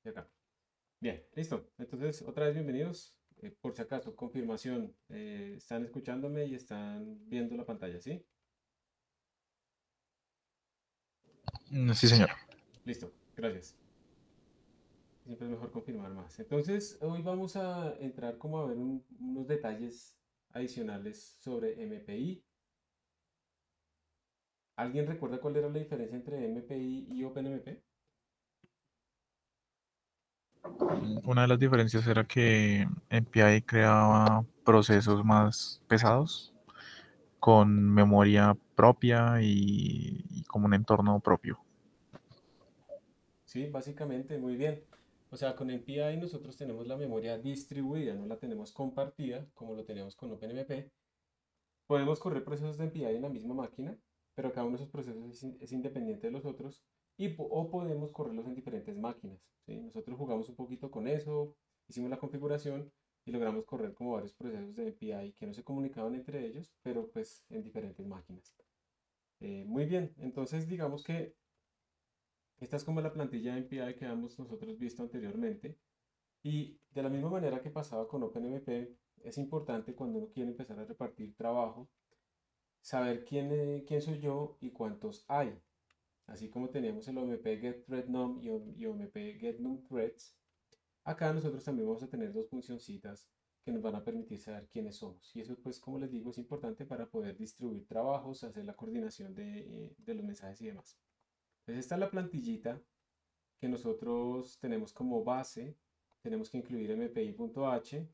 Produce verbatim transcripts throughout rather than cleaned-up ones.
Y acá. Bien, listo. Entonces, otra vez bienvenidos. Eh, por si acaso, confirmación. Eh, están escuchándome y están viendo la pantalla, ¿sí? Mm, Sí, señor. Listo, gracias. Siempre es mejor confirmar más. Entonces, hoy vamos a entrar como a ver un- unos detalles adicionales sobre M P I. ¿Alguien recuerda cuál era la diferencia entre M P I y OpenMP? Una de las diferencias era que M P I creaba procesos más pesados con memoria propia y, y como un entorno propio. Sí, básicamente, muy bien. O sea, con M P I nosotros tenemos la memoria distribuida, no la tenemos compartida como lo teníamos con OpenMP. Podemos correr procesos de M P I en la misma máquina, pero cada uno de esos procesos es, in- es independiente de los otros, y, po- o podemos correrlos en diferentes máquinas, ¿sí? Nosotros jugamos un poquito con eso, hicimos la configuración y logramos correr como varios procesos de M P I que no se comunicaban entre ellos, pero pues en diferentes máquinas. Eh, muy bien, entonces digamos que esta es como la plantilla de M P I que hemos nosotros visto anteriormente. Y de la misma manera que pasaba con OpenMP, es importante cuando uno quiere empezar a repartir trabajo saber quién, eh, quién soy yo y cuántos hay. Así como teníamos el O M P getThreadNum y, O- y O M P getNumThreads, acá nosotros también vamos a tener dos funcioncitas que nos van a permitir saber quiénes somos. Y eso, pues, como les digo, es importante para poder distribuir trabajos, hacer la coordinación de, eh, de los mensajes y demás. Entonces, esta es la plantillita que nosotros tenemos como base. Tenemos que incluir mpi.h,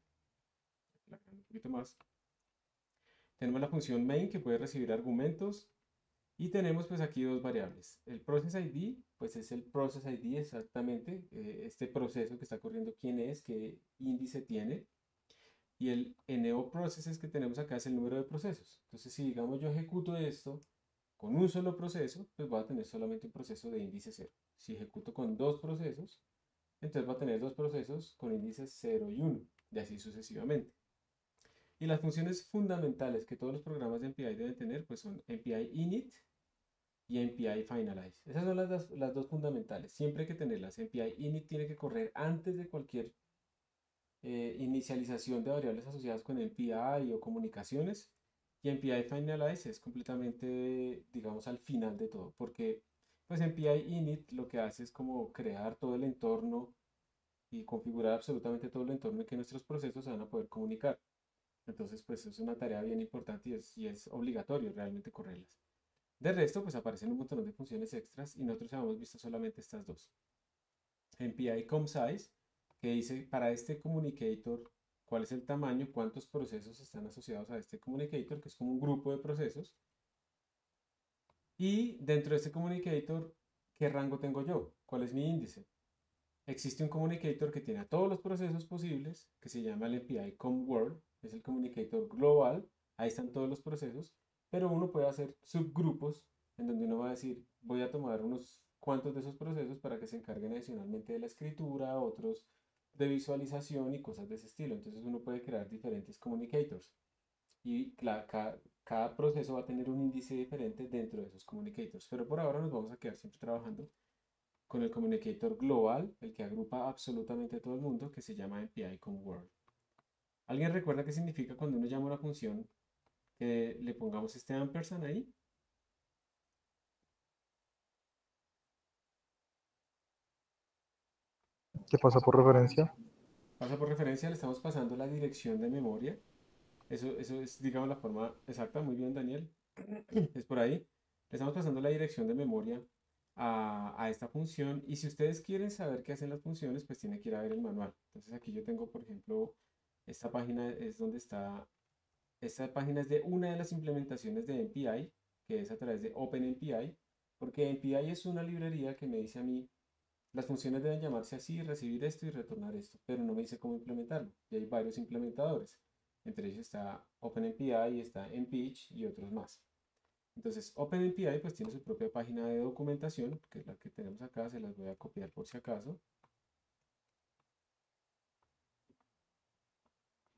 un poquito más. Tenemos la función main que puede recibir argumentos. Y tenemos pues aquí dos variables. El process I D, pues es el process I D exactamente, eh, este proceso que está corriendo, quién es, qué índice tiene. Y el N O processes que tenemos acá es el número de procesos. Entonces, si digamos yo ejecuto esto con un solo proceso, pues voy a tener solamente un proceso de índice cero. Si ejecuto con dos procesos, entonces va a tener dos procesos con índices cero y uno, y así sucesivamente. Y las funciones fundamentales que todos los programas de M P I deben tener, pues son M P I init y M P I Finalize. Esas son las, dos- las dos fundamentales. Siempre hay que tenerlas. M P I init tiene que correr antes de cualquier eh, inicialización de variables asociadas con M P I o comunicaciones. Y M P I Finalize es completamente, digamos, al final de todo. Porque pues M P I init lo que hace es como crear todo el entorno y configurar absolutamente todo el entorno en que nuestros procesos se van a poder comunicar. Entonces, pues es una tarea bien importante y es, y es obligatorio realmente correrlas. De resto, pues aparecen un montón de funciones extras y nosotros hemos visto solamente estas dos. M P I ComSize, que dice para este communicator cuál es el tamaño, cuántos procesos están asociados a este communicator, que es como un grupo de procesos. Y dentro de este communicator, ¿qué rango tengo yo? ¿Cuál es mi índice? Existe un communicator que tiene a todos los procesos posibles, que se llama el M P I ComWorld, es el communicator global, ahí están todos los procesos, pero uno puede hacer subgrupos en donde uno va a decir, voy a tomar unos cuantos de esos procesos para que se encarguen adicionalmente de la escritura, otros de visualización y cosas de ese estilo. Entonces uno puede crear diferentes communicators y cla- ca- cada proceso va a tener un índice diferente dentro de esos communicators. Pero por ahora nos vamos a quedar siempre trabajando con el communicator global, el que agrupa absolutamente a todo el mundo, que se llama M P I con World. ¿Alguien recuerda qué significa cuando uno llama a una función que le pongamos este ampersand ahí? ¿Qué pasa por referencia? Pasa por referencia, le estamos pasando la dirección de memoria. Eso, eso es, digamos, la forma exacta. Muy bien, Daniel. Es por ahí. Le estamos pasando la dirección de memoria a, a esta función. Y si ustedes quieren saber qué hacen las funciones, pues tienen que ir a ver el manual. Entonces aquí yo tengo, por ejemplo, esta página es donde está. Esta página es de una de las implementaciones de M P I, que es a través de OpenMPI, porque M P I es una librería que me dice a mí, las funciones deben llamarse así, recibir esto y retornar esto, pero no me dice cómo implementarlo. Y hay varios implementadores. Entre ellos está OpenMPI, está Mpich y otros más. Entonces, OpenMPI pues tiene su propia página de documentación, que es la que tenemos acá, se las voy a copiar por si acaso.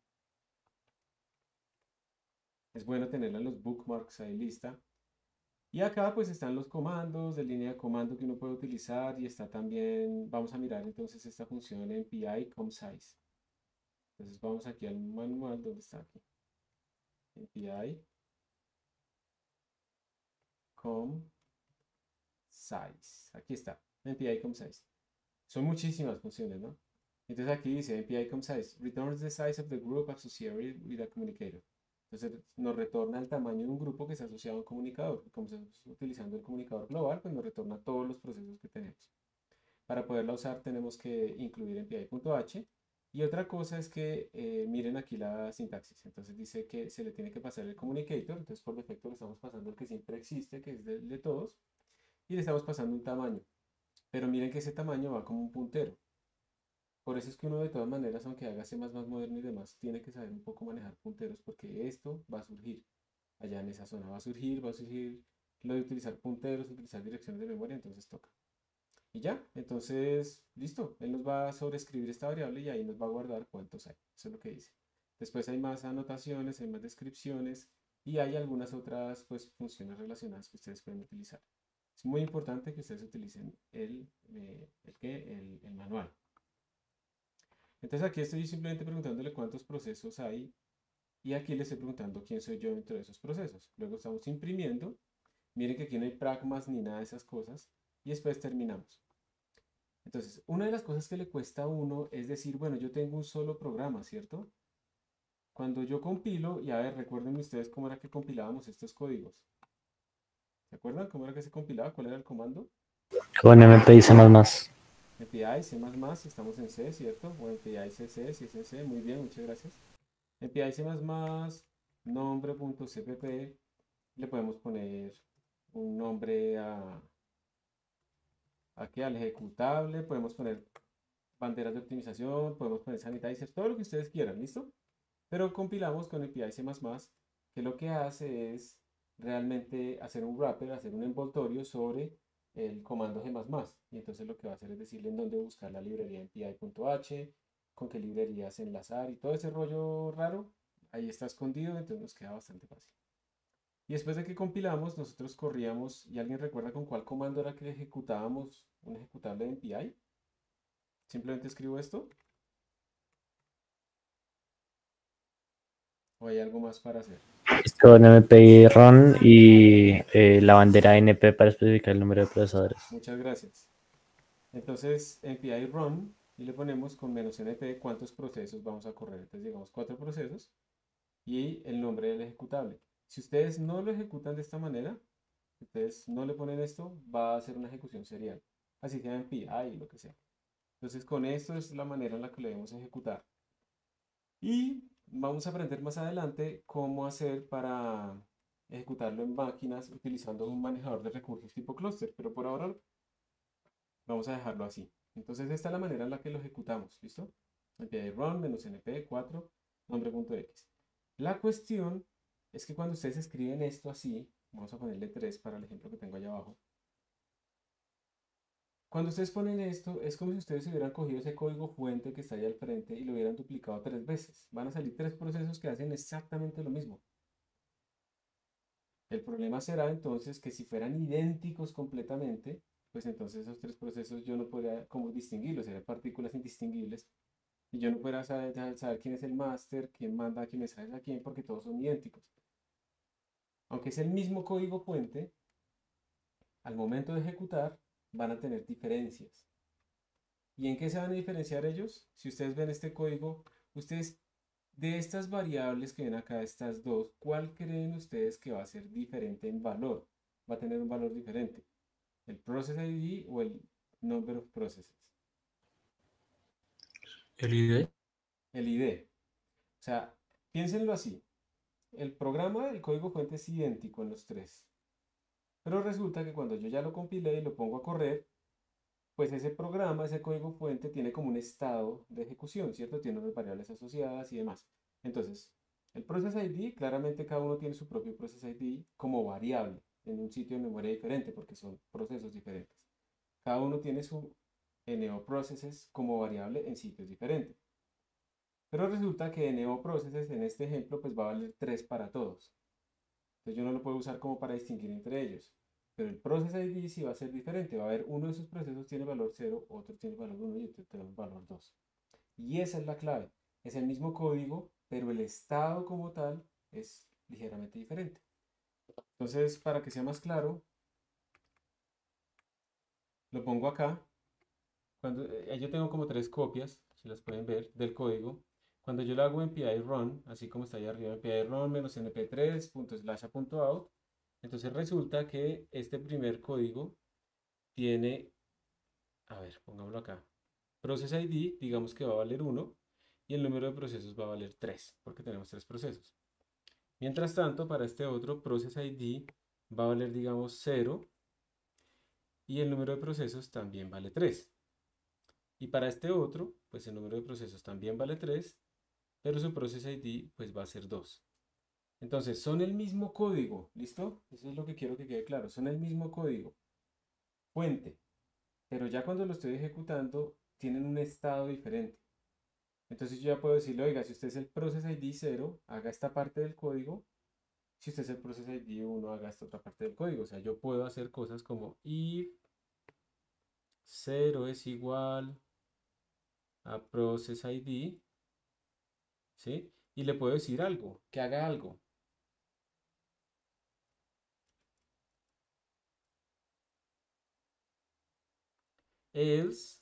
Es bueno tenerla en los bookmarks ahí lista. Y acá pues están los comandos de línea de comando que uno puede utilizar y está también, vamos a mirar entonces esta función en P I com-size. Entonces vamos aquí al manual, ¿dónde está aquí? En P I com-size. Aquí está, en P I com-size. Son muchísimas funciones, ¿no? Entonces aquí dice N P I com-size, returns the size of the group associated with a communicator. Entonces nos retorna el tamaño de un grupo que está asociado a un comunicador. Como estamos utilizando el comunicador global, pues nos retorna todos los procesos que tenemos. Para poderla usar tenemos que incluir N P I.h. Y otra cosa es que eh, miren aquí la sintaxis. Entonces dice que se le tiene que pasar el communicator. Entonces por defecto le estamos pasando el que siempre existe, que es de, de todos. Y le estamos pasando un tamaño. Pero miren que ese tamaño va como un puntero. Por eso es que uno de todas maneras, aunque haga C++ moderno y demás, tiene que saber un poco manejar punteros porque esto va a surgir. Allá en esa zona va a surgir, va a surgir lo de utilizar punteros, utilizar direcciones de memoria, entonces toca. Y ya, entonces, listo. Él nos va a sobreescribir esta variable y ahí nos va a guardar cuántos hay. Eso es lo que dice. Después hay más anotaciones, hay más descripciones y hay algunas otras pues, funciones relacionadas que ustedes pueden utilizar. Es muy importante que ustedes utilicen el, eh, el, ¿qué? el, el manual. Entonces aquí estoy simplemente preguntándole cuántos procesos hay y aquí le estoy preguntando quién soy yo dentro de esos procesos. Luego estamos imprimiendo. Miren que aquí no hay pragmas ni nada de esas cosas. Y después terminamos. Entonces, una de las cosas que le cuesta a uno es decir, bueno, yo tengo un solo programa, ¿cierto? Cuando yo compilo, y a ver, recuerden ustedes cómo era que compilábamos estos códigos. ¿Se acuerdan cómo era que se compilaba? ¿Cuál era el comando? Con M P I C++. M P I, C++, estamos en C, ¿cierto? O M P I C C, si es en C, muy bien, muchas gracias. M P I C++, nombre.cpp, le podemos poner un nombre a, aquí al ejecutable, podemos poner banderas de optimización, podemos poner sanitizer, todo lo que ustedes quieran, ¿listo? Pero compilamos con M P I C++, que lo que hace es realmente hacer un wrapper, hacer un envoltorio sobre el comando G++. Y entonces lo que va a hacer es decirle en dónde buscar la librería en P I.h, con qué librerías enlazar y todo ese rollo raro, ahí está escondido, entonces nos queda bastante fácil. Y después de que compilamos, nosotros corríamos, ¿y alguien recuerda con cuál comando era que ejecutábamos un ejecutable en P I? Simplemente escribo esto. ¿O hay algo más para hacer? Con M P I run y eh, la bandera N P para especificar el número de procesadores. Muchas gracias. Entonces, en P I run y le ponemos con menos np cuántos procesos vamos a correr. Entonces, digamos cuatro procesos y el nombre del ejecutable. Si ustedes no lo ejecutan de esta manera, si ustedes no le ponen esto, va a ser una ejecución serial. Así sea en P I, lo que sea. Entonces, con esto es la manera en la que lo debemos ejecutar. Y vamos a aprender más adelante cómo hacer para ejecutarlo en máquinas utilizando un manejador de recursos tipo cluster, pero por ahora vamos a dejarlo así. Entonces esta es la manera en la que lo ejecutamos, ¿listo? Np run menos np cuatro nombre.x. La cuestión es que cuando ustedes escriben esto así, vamos a ponerle tres para el ejemplo que tengo allá abajo. Cuando ustedes ponen esto, es como si ustedes hubieran cogido ese código fuente que está ahí al frente y lo hubieran duplicado tres veces. Van a salir tres procesos que hacen exactamente lo mismo. El problema será entonces que si fueran idénticos completamente, pues entonces esos tres procesos yo no podría como distinguirlos, serían partículas indistinguibles. Y yo no podría saber, saber quién es el máster, quién manda qué mensajes a quién, porque todos son idénticos. Aunque es el mismo código fuente, al momento de ejecutar van a tener diferencias. ¿Y en qué se van a diferenciar ellos? Si ustedes ven este código, ustedes de estas variables que ven acá, estas dos, ¿cuál creen ustedes que va a ser diferente en valor? Va a tener un valor diferente. ¿El process I D o el number of processes? El I D. El I D. O sea, piénsenlo así. El programa, el código fuente es idéntico en los tres. Pero resulta que cuando yo ya lo compilé y lo pongo a correr, pues ese programa, ese código fuente tiene como un estado de ejecución, ¿cierto? Tiene unas variables asociadas y demás. Entonces, el process I D, claramente cada uno tiene su propio process I D como variable en un sitio de memoria diferente porque son procesos diferentes. Cada uno tiene su neoprocesses como variable en sitios diferentes. Pero resulta que neoprocesses en este ejemplo pues va a valer tres para todos. Entonces yo no lo puedo usar como para distinguir entre ellos. Pero el process I D sí va a ser diferente. Va a haber uno de esos procesos tiene valor cero, otro tiene valor uno y otro tiene valor dos. Y esa es la clave. Es el mismo código, pero el estado como tal es ligeramente diferente. Entonces, para que sea más claro, lo pongo acá. Cuando, eh, yo tengo como tres copias, si las pueden ver, del código. Cuando yo le hago npi run, así como está ahí arriba, npi run menos np3 punto slash a punto out, entonces resulta que este primer código tiene, a ver, pongámoslo acá, process I D, digamos que va a valer uno, y el número de procesos va a valer tres, porque tenemos tres procesos. Mientras tanto, para este otro, process I D va a valer, digamos, cero, y el número de procesos también vale tres. Y para este otro, pues el número de procesos también vale tres, pero su process I D pues va a ser dos. Entonces, son el mismo código, ¿listo? Eso es lo que quiero que quede claro, son el mismo código, fuente, pero ya cuando lo estoy ejecutando, tienen un estado diferente. Entonces yo ya puedo decirle, oiga, si usted es el process I D cero, haga esta parte del código. Si usted es el process I D uno, haga esta otra parte del código. O sea, yo puedo hacer cosas como if cero es igual a process I D, ¿sí? Y le puedo decir algo, que haga algo. Else.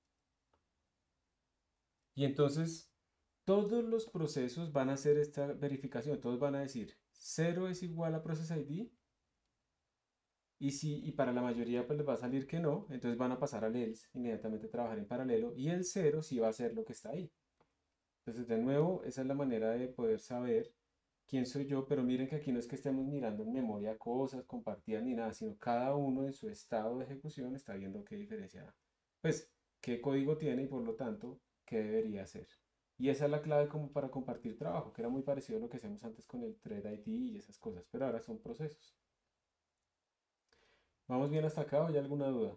Y entonces todos los procesos van a hacer esta verificación. Todos van a decir cero es igual a process I D. Y, si, y para la mayoría pues les va a salir que no, entonces van a pasar al else, inmediatamente trabajar en paralelo, y el cero sí va a hacer lo que está ahí. Entonces de nuevo, esa es la manera de poder saber quién soy yo, pero miren que aquí no es que estemos mirando en memoria cosas compartidas ni nada, sino cada uno en su estado de ejecución está viendo qué diferencia, pues qué código tiene y por lo tanto qué debería hacer. Y esa es la clave como para compartir trabajo, que era muy parecido a lo que hacíamos antes con el thread I D y esas cosas, pero ahora son procesos. ¿Vamos bien hasta acá o hay alguna duda?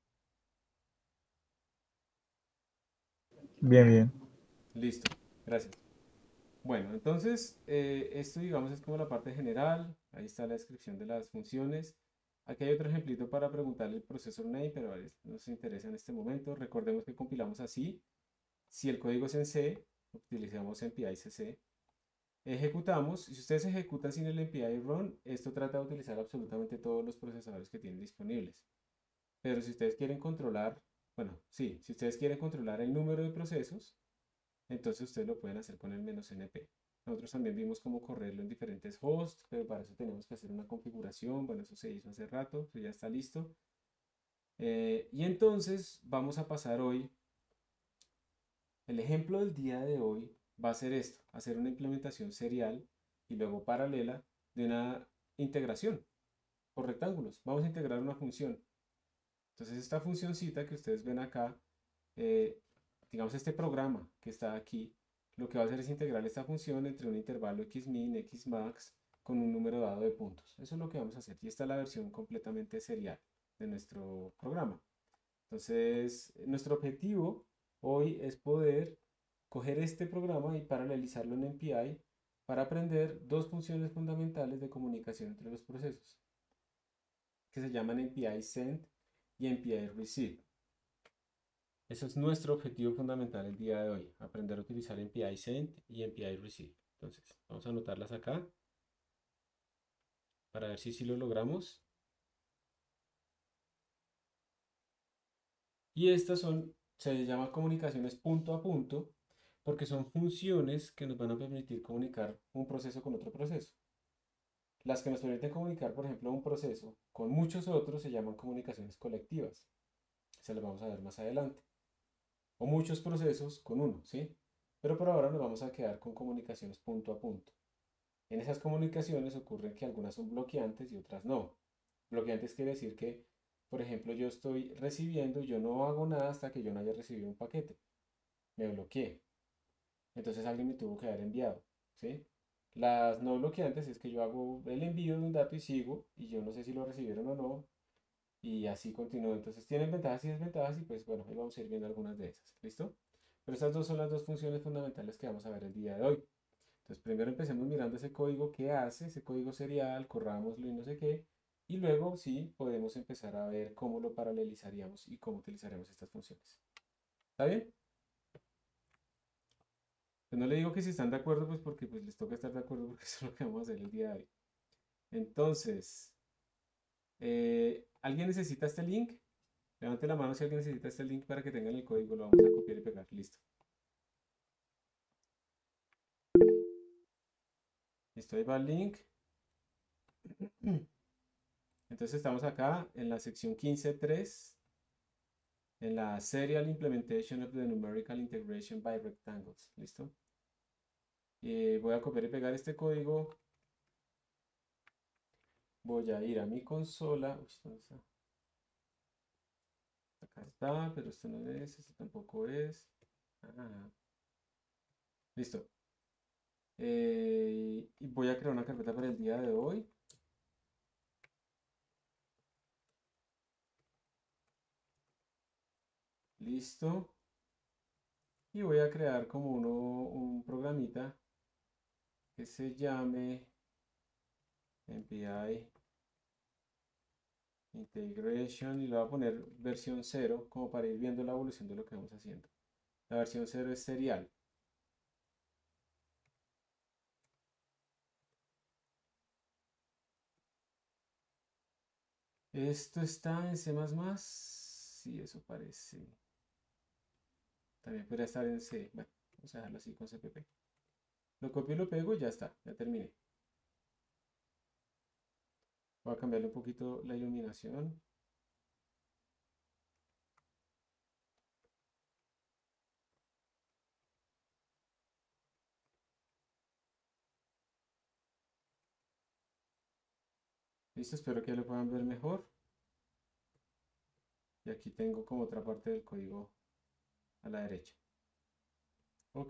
Bien, bien. Listo, gracias. Bueno, entonces eh, esto digamos es como la parte general, ahí está la descripción de las funciones. Aquí hay otro ejemplito para preguntarle el processor name, pero a ver, no nos interesa en este momento. Recordemos que compilamos así. Si el código es en C, utilizamos npi-cc. Ejecutamos, y si ustedes ejecutan sin el npi run, esto trata de utilizar absolutamente todos los procesadores que tienen disponibles. Pero si ustedes quieren controlar, bueno, sí, si ustedes quieren controlar el número de procesos, entonces ustedes lo pueden hacer con el "-np". Nosotros también vimos cómo correrlo en diferentes hosts, pero para eso tenemos que hacer una configuración. Bueno, eso se hizo hace rato, eso ya está listo. Eh, y entonces vamos a pasar hoy, el ejemplo del día de hoy va a ser esto, hacer una implementación serial y luego paralela de una integración por rectángulos. Vamos a integrar una función. Entonces esta funcioncita que ustedes ven acá, eh, digamos este programa que está aquí, lo que va a hacer es integrar esta función entre un intervalo xmin, xmax con un número dado de puntos. Eso es lo que vamos a hacer. Y esta es la versión completamente serial de nuestro programa. Entonces, nuestro objetivo hoy es poder coger este programa y paralelizarlo en npi para aprender dos funciones fundamentales de comunicación entre los procesos, que se llaman npi send y npi receive. Ese es nuestro objetivo fundamental el día de hoy, aprender a utilizar npi send y npi receive. Entonces, vamos a anotarlas acá para ver si sí lo logramos. Y estas son, se llama comunicaciones punto a punto, porque son funciones que nos van a permitir comunicar un proceso con otro proceso. Las que nos permiten comunicar, por ejemplo, un proceso con muchos otros se llaman comunicaciones colectivas. Se las vamos a ver más adelante. O muchos procesos con uno, ¿sí? Pero por ahora nos vamos a quedar con comunicaciones punto a punto. En esas comunicaciones ocurre que algunas son bloqueantes y otras no. Bloqueantes quiere decir que, por ejemplo, yo estoy recibiendo y yo no hago nada hasta que yo no haya recibido un paquete. Me bloqueé. Entonces alguien me tuvo que haber enviado, ¿sí? Las no bloqueantes es que yo hago el envío de un dato y sigo, y yo no sé si lo recibieron o no, y así continúo. Entonces tienen ventajas y desventajas, y pues bueno, ahí vamos a ir viendo algunas de esas, ¿listo? Pero estas dos son las dos funciones fundamentales que vamos a ver el día de hoy. Entonces primero empecemos mirando ese código que hace, ese código serial, corrámoslo y no sé qué, Y luego sí podemos empezar a ver cómo lo paralelizaríamos y cómo utilizaríamos estas funciones. ¿Está bien? Pues no le digo que si están de acuerdo, pues porque pues les toca estar de acuerdo porque eso es lo que vamos a hacer el día de hoy. Entonces, eh, ¿alguien necesita este link? Levante la mano si alguien necesita este link para que tengan el código. Lo vamos a copiar y pegar. Listo. Listo, ahí va el link. Entonces estamos acá en la sección quince punto tres, en la Serial Implementation of the Numerical Integration by Rectangles. ¿Listo? Y voy a copiar y pegar este código. Voy a ir a mi consola. Uy, ¿dónde está? Acá está, pero esto no es, esto tampoco es. Ah, listo. Eh, y voy a crear una carpeta para el día de hoy. Listo. Y voy a crear como uno, un programita que se llame M P I Integration y le voy a poner versión cero como para ir viendo la evolución de lo que vamos haciendo. La versión cero es serial. Esto está en C más más. Sí, eso parece. También podría estar en C. Bueno, vamos a dejarlo así con C P P. Lo copio y lo pego y ya está, ya terminé. Voy a cambiarle un poquito la iluminación. Listo, espero que ya lo puedan ver mejor. Y aquí tengo como otra parte del código a la derecha. Ok.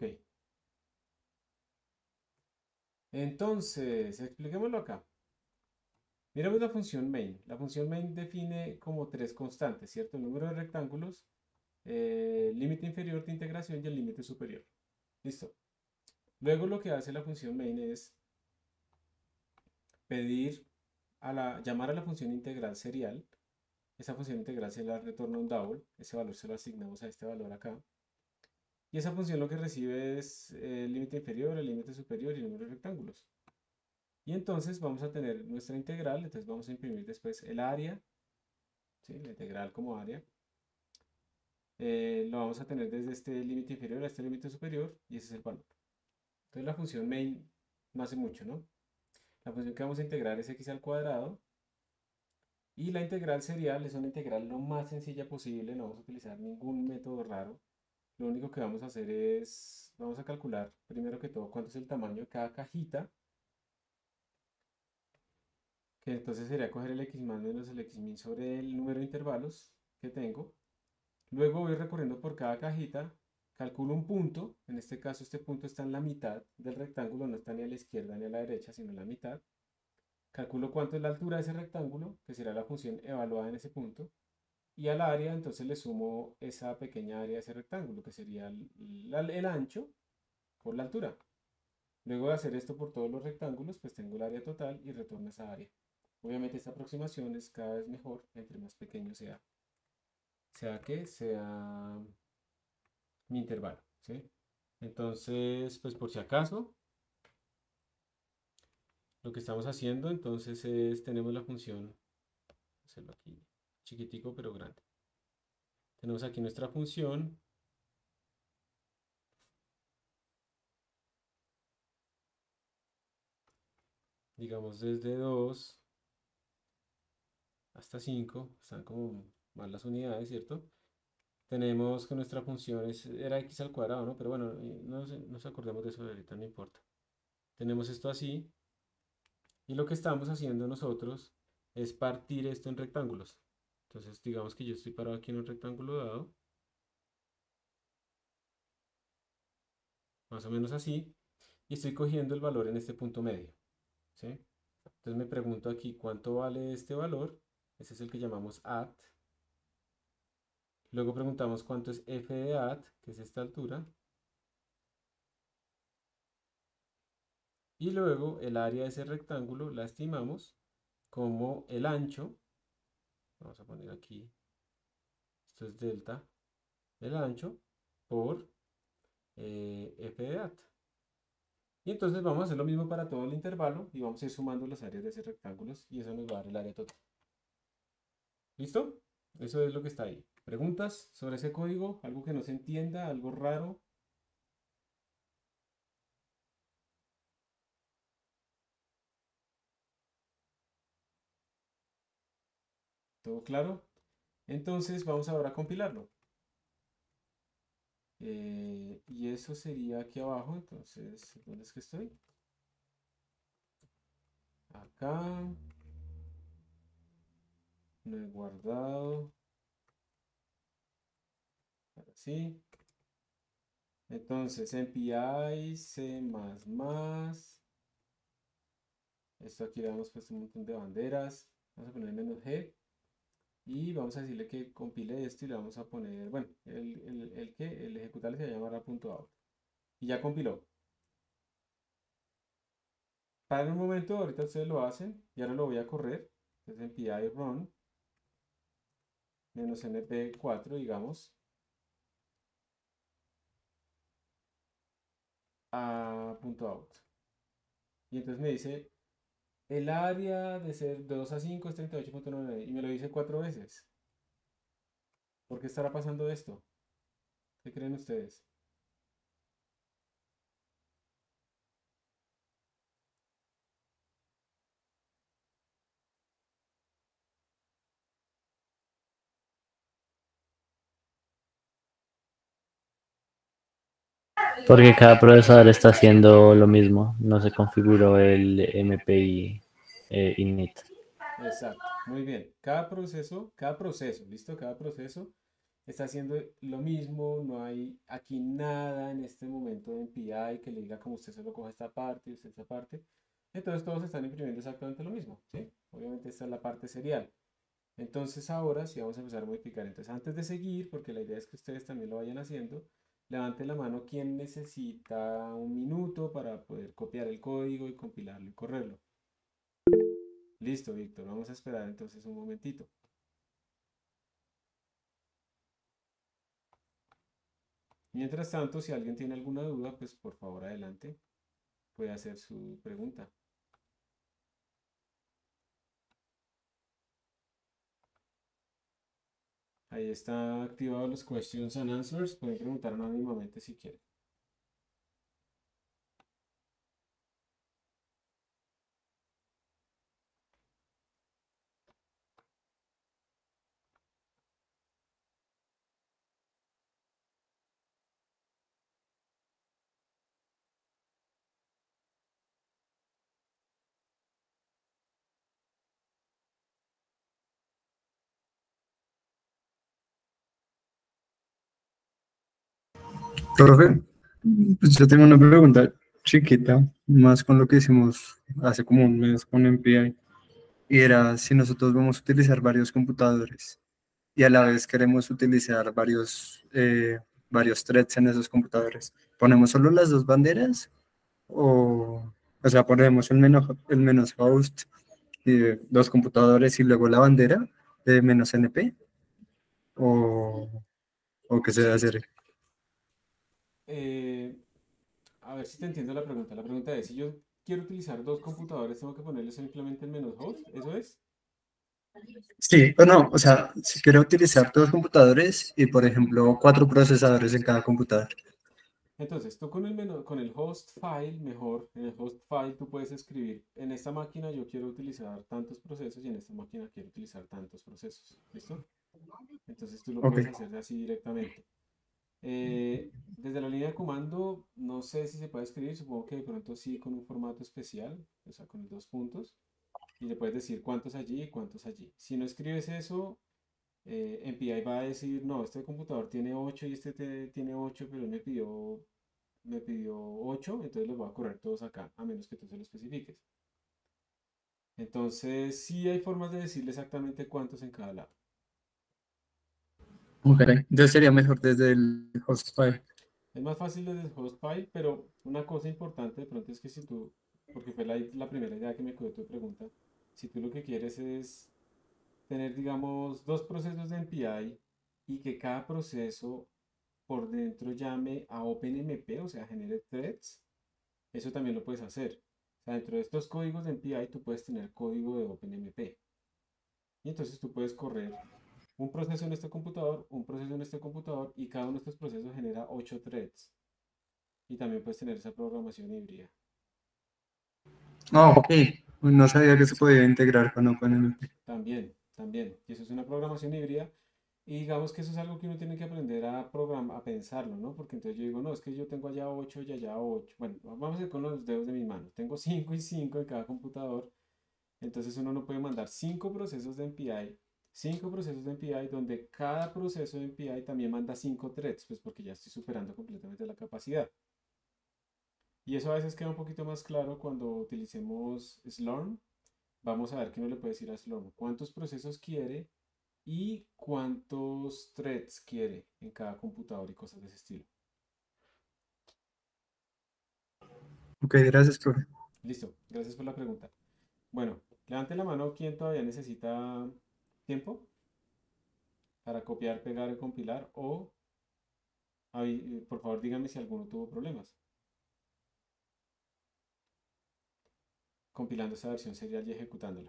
Entonces, expliquémoslo acá. Miremos la función main. La función main define como tres constantes, ¿cierto? El número de rectángulos, eh, el límite inferior de integración y el límite superior. Listo. Luego lo que hace la función main es pedir a la, llamar a la función integral serial. Esa función integral se la retorna un double. Ese valor se lo asignamos a este valor acá. Y esa función lo que recibe es el límite inferior, el límite superior y el número de rectángulos. Y entonces vamos a tener nuestra integral. Entonces vamos a imprimir después el área, ¿sí? La integral como área. Eh, lo vamos a tener desde este límite inferior a este límite superior y ese es el valor. Entonces la función main no hace mucho, ¿no? La función que vamos a integrar es x al cuadrado y la integral serial es una integral lo más sencilla posible, no vamos a utilizar ningún método raro. Lo único que vamos a hacer es, vamos a calcular primero que todo cuánto es el tamaño de cada cajita, que entonces sería coger el x más menos el x min sobre el número de intervalos que tengo. Luego voy recorriendo por cada cajita, calculo un punto, en este caso este punto está en la mitad del rectángulo, no está ni a la izquierda ni a la derecha, sino en la mitad. Calculo cuánto es la altura de ese rectángulo, que será la función evaluada en ese punto, y al área entonces le sumo esa pequeña área de ese rectángulo, que sería el, el, el ancho por la altura. Luego de hacer esto por todos los rectángulos, pues tengo el área total y retorno esa área. Obviamente esta aproximación es cada vez mejor, entre más pequeño sea, sea que sea mi intervalo, ¿sí? Entonces, pues por si acaso, lo que estamos haciendo entonces es, tenemos la función, hacerlo aquí chiquitico pero grande. Tenemos aquí nuestra función. Digamos desde dos hasta cinco, están como mal las unidades, ¿cierto? Tenemos que nuestra función es, era x al cuadrado, ¿no? Pero bueno, eh, no nos, nos acordemos de eso ahorita, no importa. Tenemos esto así, y lo que estamos haciendo nosotros es partir esto en rectángulos. Entonces, digamos que yo estoy parado aquí en un rectángulo dado, más o menos así, y estoy cogiendo el valor en este punto medio, ¿sí? Entonces me pregunto aquí cuánto vale este valor, ese es el que llamamos at. Luego preguntamos cuánto es f de at, que es esta altura. Y luego el área de ese rectángulo la estimamos como el ancho, vamos a poner aquí, esto es delta, el ancho por eh, f de data. Y entonces vamos a hacer lo mismo para todo el intervalo y vamos a ir sumando las áreas de ese rectángulo y eso nos va a dar el área total. ¿Listo? Eso es lo que está ahí. ¿Preguntas sobre ese código? ¿Algo que no se entienda? ¿Algo raro? ¿Todo claro? Entonces vamos ahora a compilarlo. Eh, y eso sería aquí abajo. Entonces, ¿dónde es que estoy? Acá. No he guardado. Así. Entonces, M P I, C++. Esto aquí le hemos puesto un montón de banderas. Vamos a poner menos G. Y vamos a decirle que compile esto y le vamos a poner, bueno, el, el, el que, el ejecutable se llamará .out. Y ya compiló. Para un momento, ahorita ustedes lo hacen y ahora lo voy a correr. Entonces en pi run menos N P cuatro, digamos, a .out. Y entonces me dice, el área de ser de dos a cinco es treinta y ocho punto nueve y me lo dice cuatro veces. ¿Por qué estará pasando esto? ¿Qué creen ustedes? Porque cada procesador está haciendo lo mismo, no se configuró el M P I eh, init. Exacto, muy bien. Cada proceso, cada proceso, ¿listo? Cada proceso está haciendo lo mismo, no hay aquí nada en este momento de M P I que le diga como usted solo coge esta parte y usted esta parte. Entonces todos están imprimiendo exactamente lo mismo, ¿sí? Obviamente esta es la parte serial. Entonces ahora sí vamos a empezar a modificar. Entonces antes de seguir, porque la idea es que ustedes también lo vayan haciendo, levante la mano quien necesita un minuto para poder copiar el código y compilarlo y correrlo. Listo, Víctor, vamos a esperar entonces un momentito. Mientras tanto, si alguien tiene alguna duda, pues por favor adelante, puede hacer su pregunta. Ahí está activado los questions and answers, pueden preguntar anónimamente si quieren. Profe, pues yo tengo una pregunta chiquita, más con lo que hicimos hace como un mes con M P I, y era si nosotros vamos a utilizar varios computadores y a la vez queremos utilizar varios, eh, varios threads en esos computadores, ¿ponemos solo las dos banderas? O, o sea, ponemos el menos, el menos host y dos computadores y luego la bandera de menos N P, o, o qué se debe Sí, hacer. eh, a ver si te entiendo la pregunta. La pregunta es, si yo quiero utilizar dos computadores, ¿tengo que ponerle simplemente el menos host? ¿Eso es? Sí, o no, o sea, si quiero utilizar dos computadores y, por ejemplo, cuatro procesadores en cada computador. Entonces, tú con el, meno- con el host file, mejor, en el host file tú puedes escribir, en esta máquina yo quiero utilizar tantos procesos y en esta máquina quiero utilizar tantos procesos. ¿Listo? Entonces tú lo Ok, puedes hacer así directamente. Eh, desde la línea de comando, no sé si se puede escribir, supongo que de pronto sí con un formato especial, o sea, con los dos puntos, y le puedes decir cuántos allí y cuántos allí. Si no escribes eso, eh, M P I va a decir, no, este computador tiene ocho y este te- tiene ocho, pero él me pidió, me pidió ocho, entonces los voy a correr todos acá, a menos que tú se lo especifiques. Entonces, sí hay formas de decirle exactamente cuántos en cada lado. ok. Entonces sería mejor desde el host file. Es más fácil desde el host file, pero una cosa importante de pronto es que si tú, porque fue la, la primera idea que me quedó tu pregunta, si tú lo que quieres es tener, digamos, dos procesos de N P I y que cada proceso por dentro llame a OpenMP, o sea, genere threads, eso también lo puedes hacer. O sea, dentro de estos códigos de N P I tú puedes tener código de OpenMP. Y entonces tú puedes correr un proceso en este computador, un proceso en este computador y cada uno de estos procesos genera ocho threads. Y también puedes tener esa programación híbrida. Ah, ok. No sabía que se podía integrar con OpenMP. También, también. Y eso es una programación híbrida. Y digamos que eso es algo que uno tiene que aprender a programar, a pensarlo, ¿no? Porque entonces yo digo, no, es que yo tengo allá ocho y allá ocho. Bueno, vamos a ir con los dedos de mis manos. Tengo cinco y cinco en cada computador. Entonces uno no puede mandar cinco procesos de N P I, cinco procesos de N P I, donde cada proceso de N P I también manda cinco threads, pues porque ya estoy superando completamente la capacidad. Y eso a veces queda un poquito más claro cuando utilicemos Slurm. Vamos a ver qué uno le puede decir a Slurm. ¿Cuántos procesos quiere y cuántos threads quiere en cada computador y cosas de ese estilo? Ok, gracias, profe. Listo, gracias por la pregunta. Bueno, levante la mano quien todavía necesita tiempo para copiar, pegar y compilar o avi- por favor díganme si alguno tuvo problemas compilando esa versión serial y ejecutándola.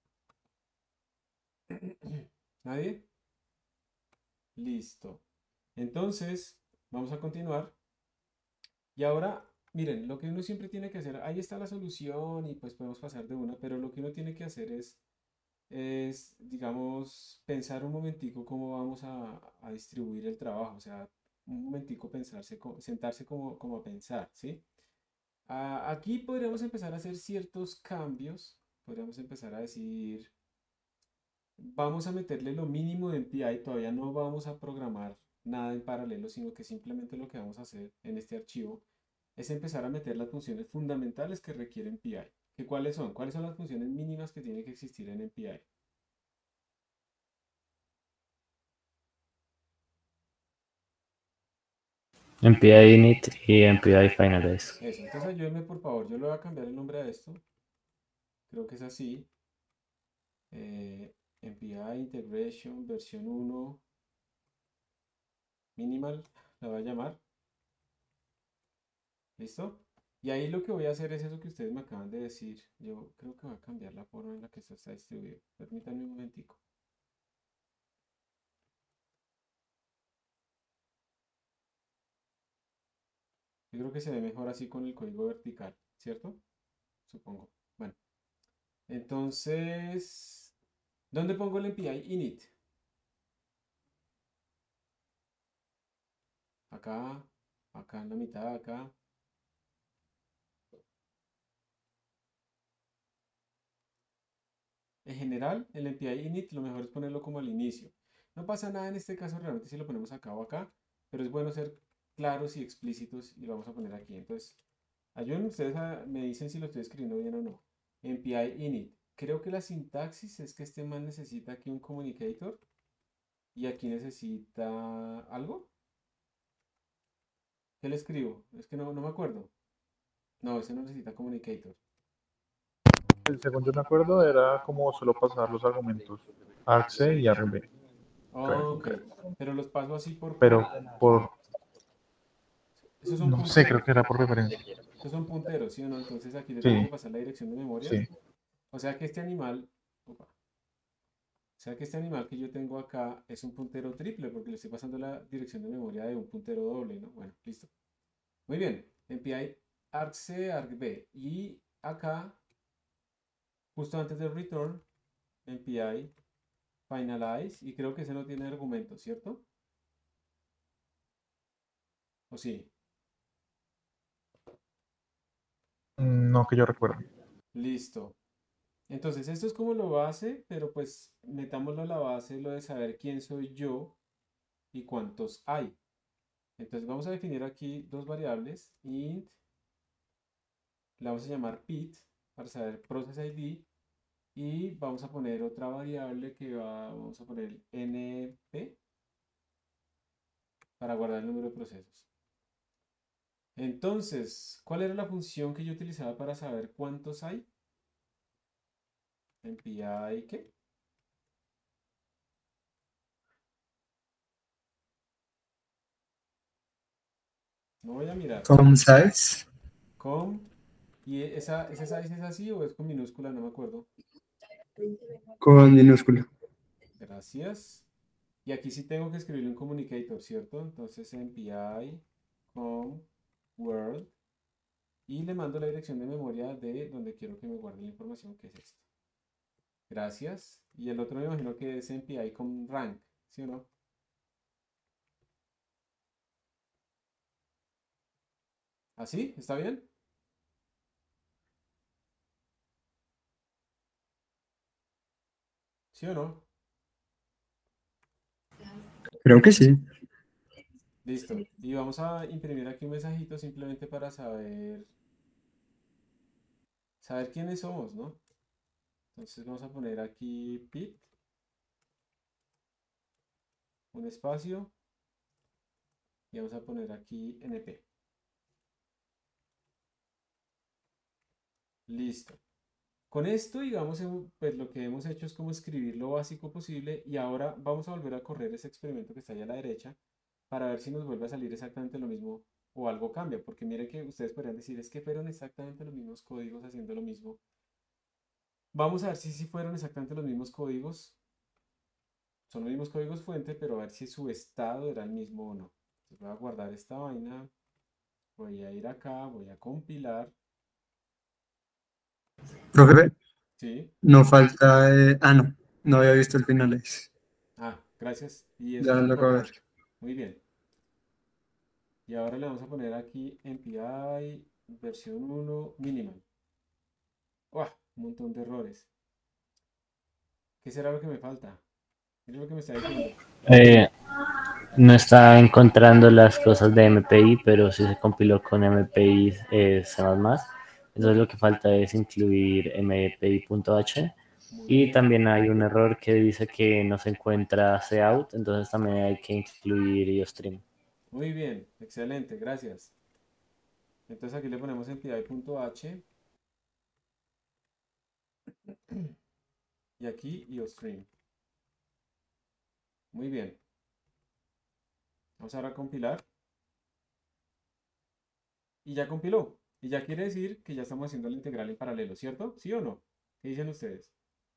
¿Nadie? Listo. Entonces, vamos a continuar. Y ahora, miren, lo que uno siempre tiene que hacer, ahí está la solución y pues podemos pasar de una, pero lo que uno tiene que hacer es, es digamos, pensar un momentico cómo vamos a, a distribuir el trabajo, o sea, un momentico pensarse, co- sentarse como, como a pensar, ¿sí? Ah, aquí podríamos empezar a hacer ciertos cambios, podríamos empezar a decir, vamos a meterle lo mínimo de N P I, todavía no vamos a programar nada en paralelo, sino que simplemente lo que vamos a hacer en este archivo es empezar a meter las funciones fundamentales que requiere N P I. ¿Qué cuáles son? ¿Cuáles son las funciones mínimas que tienen que existir en N P I? N P I init y N P I finalize. Eso, entonces ayúdenme por favor, yo le voy a cambiar el nombre a esto, creo que es así, eh, N P I Integration versión uno minimal, la voy a llamar. ¿Listo? Y ahí lo que voy a hacer es eso que ustedes me acaban de decir. Yo creo que voy a cambiar la forma en la que esto está distribuido. Permítanme un momentico. Yo creo que se ve mejor así con el código vertical, ¿cierto? Supongo. Bueno, entonces, ¿dónde pongo el N P I init? Acá, acá en la mitad, acá. En general, el N P I init lo mejor es ponerlo como al inicio. No pasa nada en este caso realmente si lo ponemos acá o acá, pero es bueno ser claros y explícitos y lo vamos a poner aquí. Entonces, ayúdenme ustedes a, me dicen si lo estoy escribiendo bien o no. N P I init. Creo que la sintaxis es que este man necesita aquí un communicator y aquí necesita algo. ¿Qué le escribo? Es que no, no me acuerdo. No, ese no necesita communicator. Según yo me acuerdo, era como solo pasar los argumentos argc y argb, creo, Ok, creo. pero los paso así por, Pero por... por, Esos son no sé, creo punteros. que era por referencia. Estos son punteros, ¿sí o no? Entonces aquí le tengo que Sí, pasar la dirección de memorias. sí. O sea que este animal... opa, o sea que este animal que yo tengo acá es un puntero triple porque le estoy pasando la dirección de memoria de un puntero doble, ¿no? Bueno, listo. Muy bien, N P I argc, argb. Y acá, justo antes del return, N P I finalize. Y creo que ese no tiene argumento, ¿cierto? ¿O sí? No que yo recuerde. Listo. Entonces, esto es como lo base, pero pues metámoslo a la base lo de saber quién soy yo y cuántos hay. Entonces vamos a definir aquí dos variables, int, la vamos a llamar pit para saber process I D y vamos a poner otra variable que va, vamos a poner np para guardar el número de procesos. Entonces, ¿cuál era la función que yo utilizaba para saber cuántos hay? M P I, ¿qué? No voy a mirar. Com size. Com. ¿Y esa, ese size es así o es con minúscula? No me acuerdo. Con minúscula. Gracias. Y aquí sí tengo que escribirle un communicator, ¿cierto? Entonces M P I, com, word. Y le mando la dirección de memoria de donde quiero que me guarde la información, que es esta. Gracias. Y el otro me imagino que es M P I com rank, ¿sí o no? ¿Así? ¿Está bien? ¿Sí o no? Creo que sí. Listo. Y vamos a imprimir aquí un mensajito simplemente para saber, saber quiénes somos, ¿no? Entonces vamos a poner aquí pit, un espacio, y vamos a poner aquí np. Listo. Con esto, digamos, hem- pues lo que hemos hecho es como escribir lo básico posible y ahora vamos a volver a correr ese experimento que está ahí a la derecha para ver si nos vuelve a salir exactamente lo mismo o algo cambia, porque miren que ustedes podrían decir, es que fueron exactamente los mismos códigos haciendo lo mismo. Vamos a ver si sí fueron exactamente los mismos códigos, son los mismos códigos fuente, pero a ver si su estado era el mismo o no. Entonces voy a guardar esta vaina, voy a ir acá, voy a compilar, Profe, ¿sí? no falta. eh, Ah, no. No había visto el final. Ah, gracias. Y eso Ya es lo acabo de ver. importante. Muy bien. Y ahora le vamos a poner aquí M P I versión uno minimal. ¡Uah! Un montón de errores. ¿Qué será lo que me falta? Mira lo que me está diciendo. Eh, no está encontrando las cosas de M P I, pero sí se compiló con M P I eh, C más más. Entonces lo que falta es incluir M P I.h. Muy Y bien. también hay un error que dice que no se encuentra cout, entonces también hay que incluir iostream. Muy bien. Excelente. Gracias. Entonces aquí le ponemos M P I.h y aquí iostream. Muy bien. Vamos ahora a compilar. Y ya compiló. Y ya quiere decir que ya estamos haciendo la integral en paralelo, ¿cierto? ¿Sí o no? ¿Qué dicen ustedes?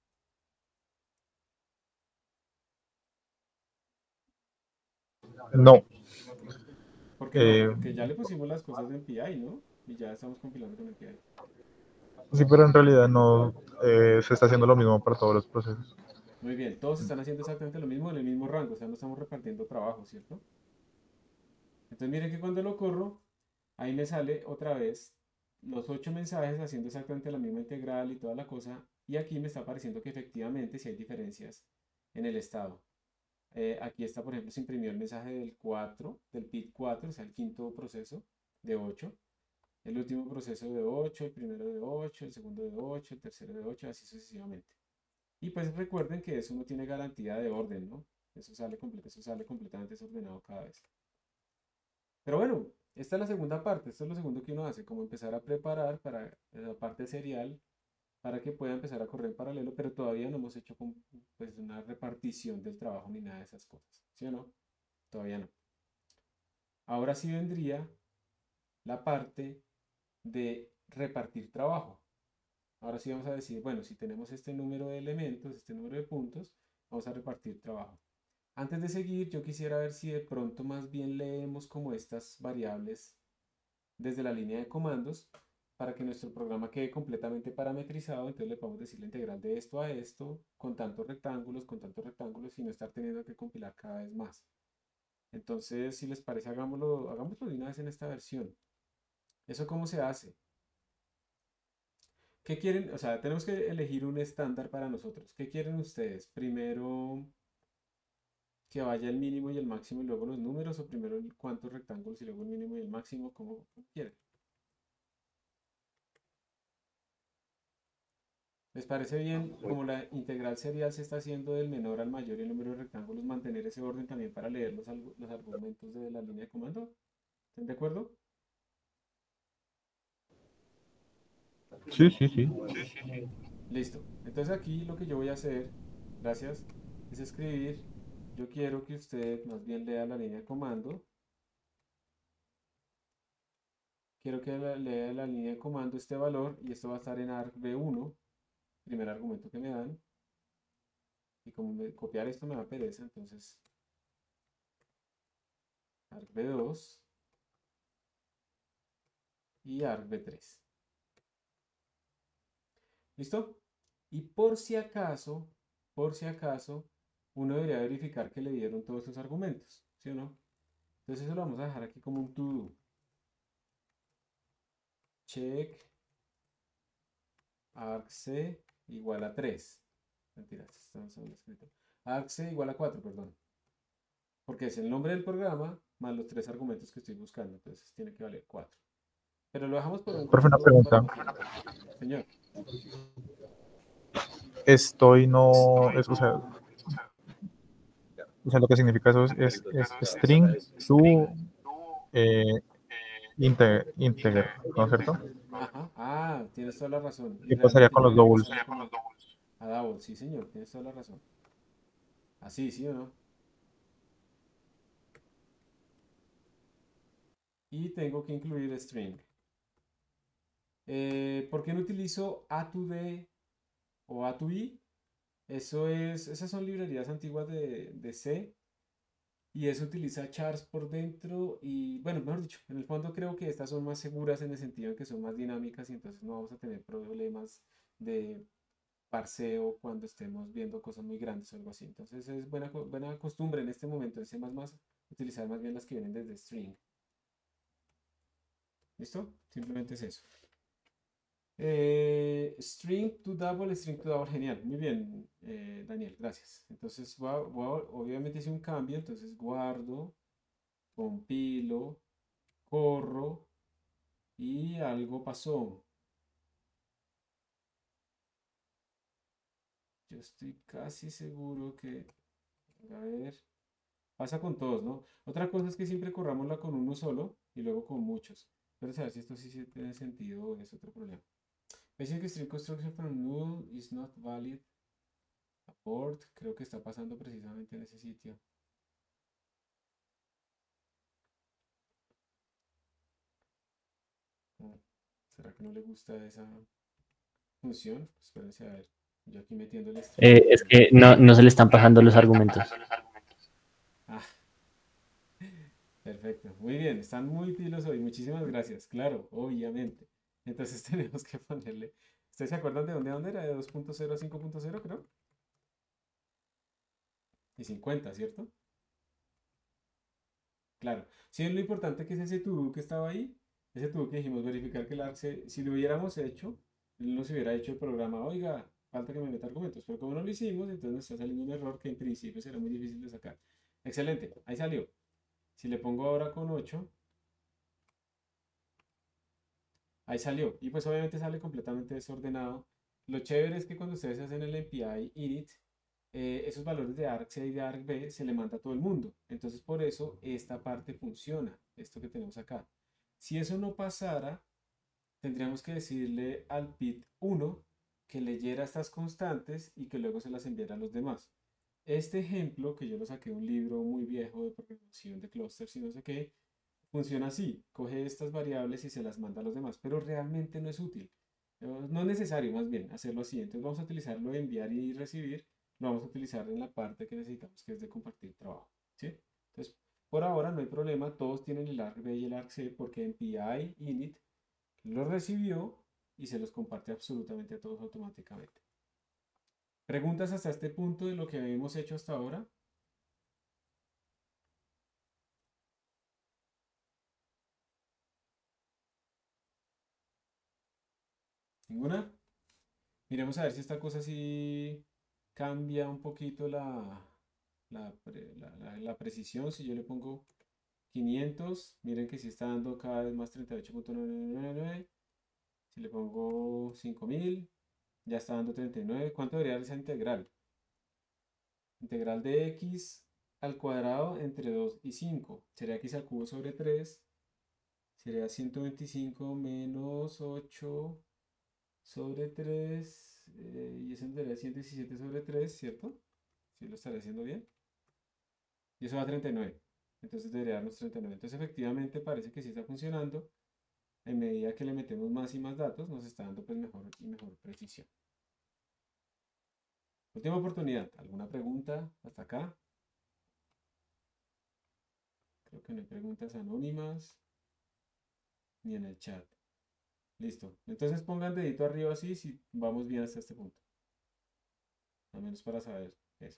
No. ¿Por qué no? Eh, Porque ya le pusimos las cosas de M P I, ¿no? Y ya estamos compilando con M P I. sí, pero en realidad no eh, se está haciendo lo mismo para todos los procesos. Muy bien, todos están haciendo exactamente lo mismo en el mismo rango, o sea, no estamos repartiendo trabajo, ¿cierto? Entonces miren que cuando lo corro, ahí me sale otra vez los ocho mensajes haciendo exactamente la misma integral y toda la cosa, y aquí me está apareciendo que efectivamente sí hay diferencias en el estado. Eh, aquí está, por ejemplo, se imprimió el mensaje del cuatro, del pit cuatro, o sea, el quinto proceso de ocho, el último proceso de ocho, el primero de ocho, el segundo de ocho, el tercero de ocho, así sucesivamente. Y pues recuerden que eso no tiene garantía de orden, ¿no? Eso sale, completo, eso sale completamente desordenado cada vez. Pero bueno, esta es la segunda parte, esto es lo segundo que uno hace, como empezar a preparar para la parte serial, para que pueda empezar a correr en paralelo, pero todavía no hemos hecho con, pues, una repartición del trabajo ni nada de esas cosas, ¿sí o no? Todavía no. Ahora sí vendría la parte de repartir trabajo. Ahora sí vamos a decir, bueno, si tenemos este número de elementos, este número de puntos, vamos a repartir trabajo. Antes de seguir, yo quisiera ver si de pronto más bien leemos como estas variables desde la línea de comandos para que nuestro programa quede completamente parametrizado. Entonces le podemos decir la integral de esto a esto con tantos rectángulos, con tantos rectángulos y no estar teniendo que compilar cada vez más. Entonces, si les parece, hagámoslo, hagámoslo de una vez en esta versión. ¿Eso cómo se hace? ¿Qué quieren? O sea, tenemos que elegir un estándar para nosotros. ¿Qué quieren ustedes? Primero que vaya el mínimo y el máximo y luego los números, o primero el cuántos rectángulos y luego el mínimo y el máximo, como quieren. ¿Les parece bien, como la integral serial se está haciendo del menor al mayor y el número de rectángulos, mantener ese orden también para leer los, los argumentos de la línea de comando? ¿Están de acuerdo? Sí, sí, sí. Listo. Entonces aquí lo que yo voy a hacer, gracias, es escribir, yo quiero que usted más bien lea la línea de comando, quiero que la- lea la línea de comando este valor y esto va a estar en arg b uno, primer argumento que me dan, y como me- copiar esto me da pereza, entonces arg b dos y arg b tres. ¿Listo? Y por si acaso, por si acaso, uno debería verificar que le dieron todos esos argumentos, ¿sí o no? Entonces eso lo vamos a dejar aquí como un to do. Check argc igual a tres. Mentiras, estamos solo escrito. Argc igual a cuatro, perdón. Porque es el nombre del programa más los tres argumentos que estoy buscando. Entonces tiene que valer cuatro. Pero lo dejamos por un Profe, una momento para pregunta. imaginar. Señor. Estoy no, es, o sea, o sea, lo que significa eso es, es, es string to eh, integer, integer, ¿no es cierto? Ajá. Ah, tienes toda la razón. Y ¿Qué pasaría realmente con yo los debería doubles? pasarle como a double. Sí, señor, tienes toda la razón. Así, ¿sí o no? Y tengo que incluir string. Eh, ¿por qué no utilizo a to d o a to i? Eso es, esas son librerías antiguas de, de C y eso utiliza chars por dentro y bueno, mejor dicho, en el fondo creo que estas son más seguras en el sentido de que son más dinámicas y entonces no vamos a tener problemas de parseo cuando estemos viendo cosas muy grandes o algo así. Entonces es buena, co- buena costumbre en este momento en C++ utilizar más bien las que vienen desde string. ¿Listo? Simplemente es eso. Eh, string to double, string to double, genial, muy bien, eh, Daniel, gracias. Entonces, voy a- voy a- obviamente hice un cambio, entonces guardo, compilo, corro y algo pasó. Yo estoy casi seguro que, a ver, pasa con todos, ¿no? Otra cosa es que siempre corrámosla con uno solo y luego con muchos. Pero a ver si esto sí, sí tiene sentido o es otro problema. Basic string construction from null is not valid. Abort, creo que está pasando precisamente en ese sitio. Oh, ¿será que no le gusta esa función? Espérense a ver. Yo aquí metiendo el string. Eh, es que no, no se le están pasando los argumentos. Ah, perfecto. Muy bien, están muy pilos hoy. Muchísimas gracias. Claro, obviamente. Entonces tenemos que ponerle. ¿Ustedes se acuerdan de dónde, dónde era? De dos punto cero a cinco punto cero, creo. Y cincuenta, ¿cierto? Claro. Sí, es lo importante que es ese to-do que estaba ahí. Ese to-do que dijimos verificar que el arc se- si lo hubiéramos hecho, él nos hubiera hecho el programa, oiga, falta que me meta argumentos. Pero como no lo hicimos, entonces nos está saliendo un error que en principio será muy difícil de sacar. Excelente, ahí salió. Si le pongo ahora con ocho, ahí salió. Y pues obviamente sale completamente desordenado. Lo chévere es que cuando ustedes hacen el M P I init, eh, esos valores de argc y de argv se le manda a todo el mundo. Entonces por eso esta parte funciona, esto que tenemos acá. Si eso no pasara, tendríamos que decirle al pit uno que leyera estas constantes y que luego se las enviara a los demás. Este ejemplo, que yo lo saqué de un libro muy viejo de programación de clusters y no sé qué, funciona así, coge estas variables y se las manda a los demás, pero realmente no es útil. No es necesario más bien hacerlo así. Entonces vamos a utilizarlo de enviar y recibir, lo vamos a utilizar en la parte que necesitamos, que es de compartir trabajo. ¿Sí? Entonces, por ahora no hay problema, todos tienen el argv y el argc porque en P I init lo recibió y se los comparte absolutamente a todos automáticamente. ¿Preguntas hasta este punto de lo que hemos hecho hasta ahora? ¿Ninguna? Miremos a ver si esta cosa sí cambia un poquito la, la, pre- la- la- la precisión. Si yo le pongo quinientos, miren que sí está dando cada vez más treinta y ocho punto novecientos noventa y nueve. Si le pongo cinco mil, ya está dando treinta y nueve. ¿Cuánto debería dar esa integral? Integral de x al cuadrado entre dos y cinco. Sería x al cubo sobre tres. Sería ciento veinticinco menos ocho sobre tres. eh, y eso nos daría ciento diecisiete sobre tres, ¿cierto? ¿Sí lo estaré haciendo bien? Y eso da treinta y nueve. Entonces debería darnos treinta y nueve. Entonces efectivamente parece que sí está funcionando. En medida que le metemos más y más datos, nos está dando pues mejor y mejor precisión. Última oportunidad. ¿Alguna pregunta hasta acá? Creo que no hay preguntas anónimas ni en el chat. Listo. Entonces pongan dedito arriba así si vamos bien hasta este punto. Al menos para saber eso.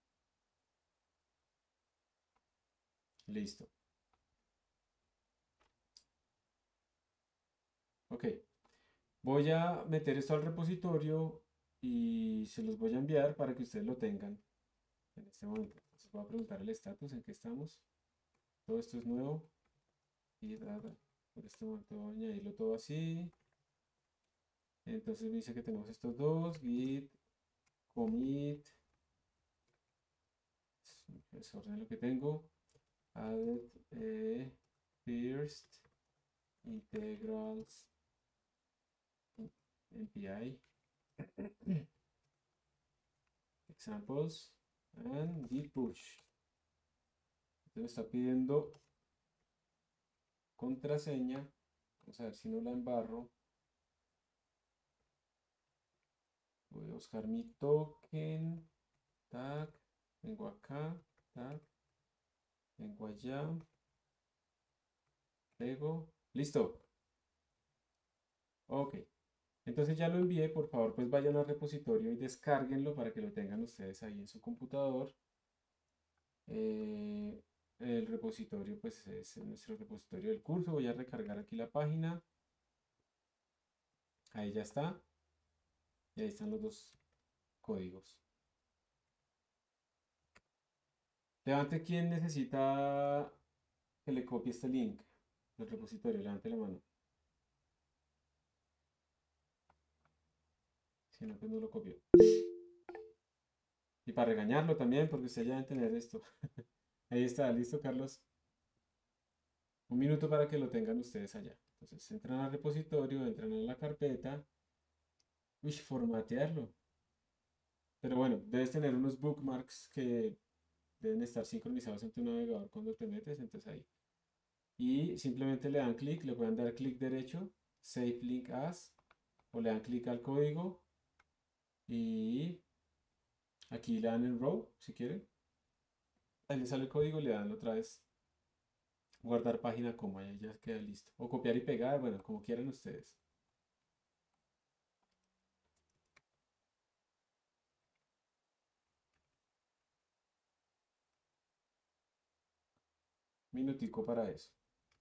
Listo. Ok. Voy a meter esto al repositorio y se los voy a enviar para que ustedes lo tengan en este momento. Entonces voy a preguntar el estatus en que estamos. Todo esto es nuevo. Y nada, por este momento voy a añadirlo todo así. Entonces me dice que tenemos estos dos, git, commit, es orden lo que tengo, added, eh, first, integrals, M P I, examples, and git push. Entonces me está pidiendo contraseña. Vamos a ver si no la embarro. Voy a buscar mi token, tag, vengo acá, tag, vengo allá, pego, listo. Ok, entonces ya lo envié, por favor pues vayan al repositorio y descárguenlo para que lo tengan ustedes ahí en su computador. Eh, el repositorio pues es nuestro repositorio del curso. Voy a recargar aquí la página. Ahí ya está. Y ahí están los dos códigos. Levante quien necesita que le copie este link del repositorio. Levante la mano. Si no, pues no lo copió. Y para regañarlo también, porque ustedes ya deben tener esto. Ahí está, listo, Carlos. Un minuto para que lo tengan ustedes allá. Entonces entran al repositorio, entran a la carpeta. Uy, formatearlo. Pero bueno, debes tener unos bookmarks que deben estar sincronizados en tu navegador cuando te metes, entonces ahí. Y simplemente le dan clic, le pueden dar clic derecho, Save Link As, o le dan clic al código y aquí le dan en Row, si quieren. Ahí le sale el código, le dan otra vez guardar página como, ahí ya queda listo. O copiar y pegar, bueno, como quieran ustedes. Minutico para eso.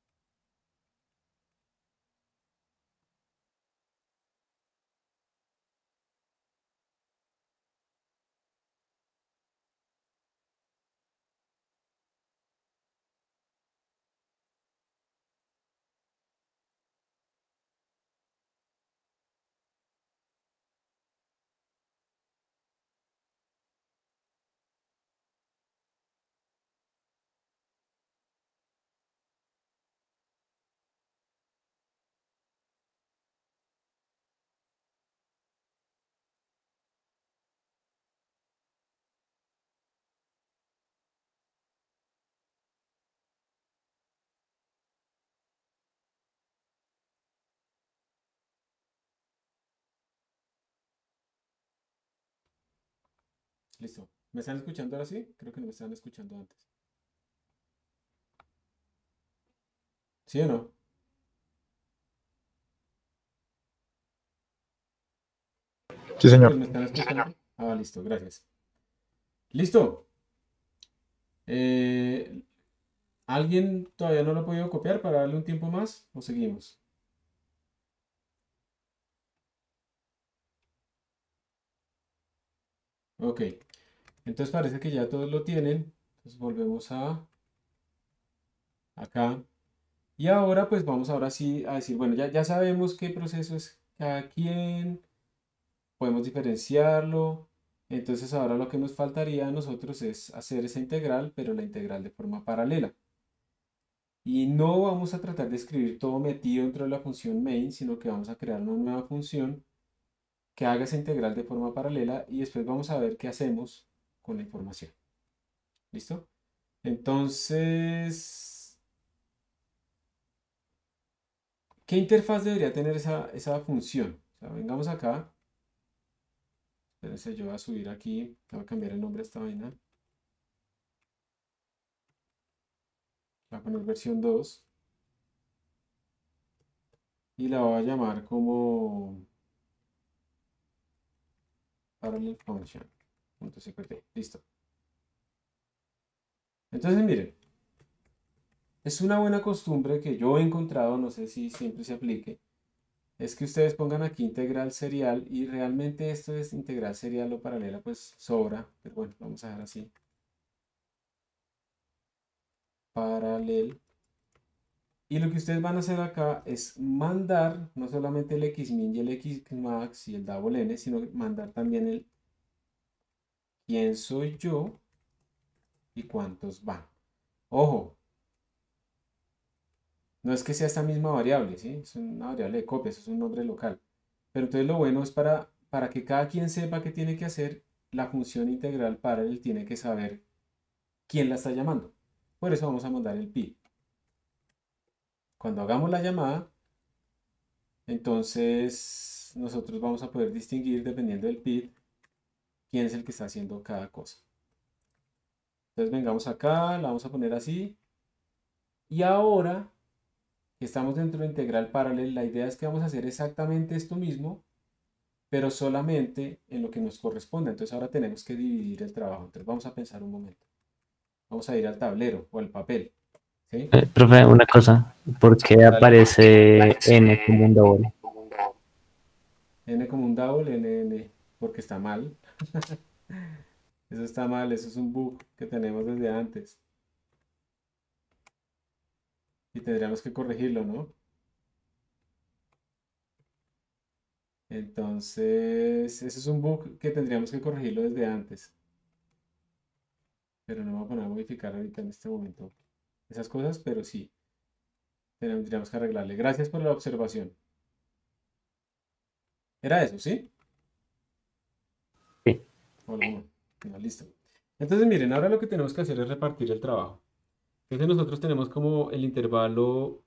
Listo. ¿Me están escuchando ahora sí? Creo que no me estaban escuchando antes. ¿Sí o no? Sí, señor. ¿Me están escuchando? Ah, listo, gracias. Listo. Eh, ¿Alguien todavía no lo ha podido copiar para darle un tiempo más o seguimos? Ok. Entonces parece que ya todos lo tienen. Entonces volvemos a acá. Y ahora pues vamos ahora sí a decir, bueno, ya, ya sabemos qué proceso es cada quien. Podemos diferenciarlo. Entonces ahora lo que nos faltaría a nosotros es hacer esa integral, pero la integral de forma paralela. Y no vamos a tratar de escribir todo metido dentro de la función main, sino que vamos a crear una nueva función que haga esa integral de forma paralela y después vamos a ver qué hacemos con la información. ¿Listo? Entonces, ¿qué interfaz debería tener esa, esa función? O sea, vengamos acá. Espérense, yo voy a subir aquí, voy a cambiar el nombre a esta vaina. Voy a poner versión dos. Y la voy a llamar como parallel function. .cpt. Listo. Entonces, miren. Es una buena costumbre que yo he encontrado, no sé si siempre se aplique, es que ustedes pongan aquí integral serial y realmente esto es integral serial o paralela, pues sobra, pero bueno, vamos a dejar así. Paralel. Y lo que ustedes van a hacer acá es mandar no solamente el xmin y el xmax y el double n, sino mandar también el quién soy yo y cuántos van. Ojo, no es que sea esta misma variable, ¿sí? Es una variable de copia, eso es un nombre local. Pero entonces lo bueno es para, para que cada quien sepa qué tiene que hacer, la función integral parallel tiene que saber quién la está llamando. Por eso vamos a mandar el pi. Cuando hagamos la llamada, entonces nosotros vamos a poder distinguir, dependiendo del pi, quién es el que está haciendo cada cosa. Entonces vengamos acá, la vamos a poner así. Y ahora que estamos dentro de integral parallel, la idea es que vamos a hacer exactamente esto mismo, pero solamente en lo que nos corresponde. Entonces ahora tenemos que dividir el trabajo. Entonces vamos a pensar un momento. Vamos a ir al tablero o al papel. ¿Sí? Eh, profe, una cosa, ¿por qué Dale. aparece n como un doble? N como un double, N, N, porque está mal. Eso está mal, eso es un bug que tenemos desde antes. Y tendríamos que corregirlo, ¿no? Entonces, ese es un bug que tendríamos que corregirlo desde antes. Pero no me voy a poner a modificar ahorita en este momento esas cosas, pero sí, tendríamos que arreglarle. Gracias por la observación. Era eso, ¿sí? Sí. Hola, no, no, listo. Entonces, miren, ahora lo que tenemos que hacer es repartir el trabajo. Entonces, nosotros tenemos como el intervalo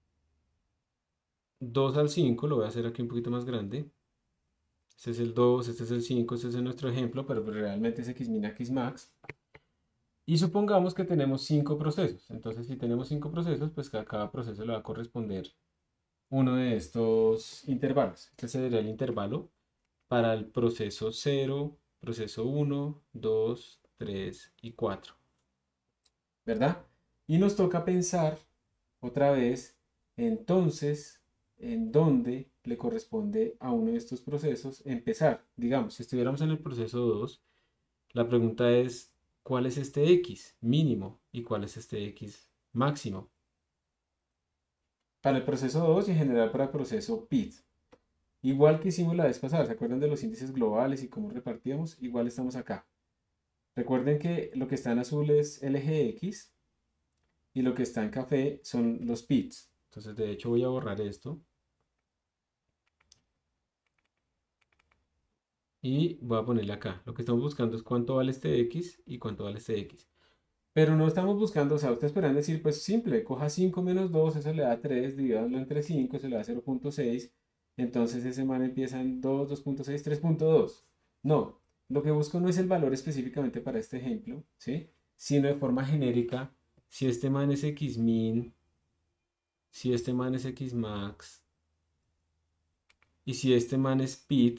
dos al cinco, lo voy a hacer aquí un poquito más grande. Este es el dos, este es el cinco, este es nuestro ejemplo, pero pues realmente es xmin, xmax. Y supongamos que tenemos cinco procesos. Entonces, si tenemos cinco procesos, pues a cada proceso le va a corresponder uno de estos intervalos. Este sería el intervalo para el proceso cero, proceso uno, dos, tres y cuatro. ¿Verdad? Y nos toca pensar otra vez, entonces, en dónde le corresponde a uno de estos procesos empezar. Digamos, si estuviéramos en el proceso dos, la pregunta es, ¿cuál es este x mínimo y cuál es este x máximo? Para el proceso dos y en general para el proceso P I T. Igual que hicimos la vez pasada, ¿se acuerdan de los índices globales y cómo repartíamos? Igual estamos acá. Recuerden que lo que está en azul es el eje X y lo que está en café son los P I Ts. Entonces, de hecho, voy a borrar esto. Y voy a ponerle acá. Lo que estamos buscando es cuánto vale este X y cuánto vale este X. Pero no estamos buscando, o sea, ustedes podrán decir, pues simple, coja cinco menos dos, eso le da tres, divídalo entre cinco, eso le da cero punto seis. Entonces ese man empieza en dos, dos punto seis, tres punto dos. No, lo que busco no es el valor específicamente para este ejemplo, ¿sí? Sino de forma genérica, si este man es xmin, si este man es xmax, y si este man es P I T,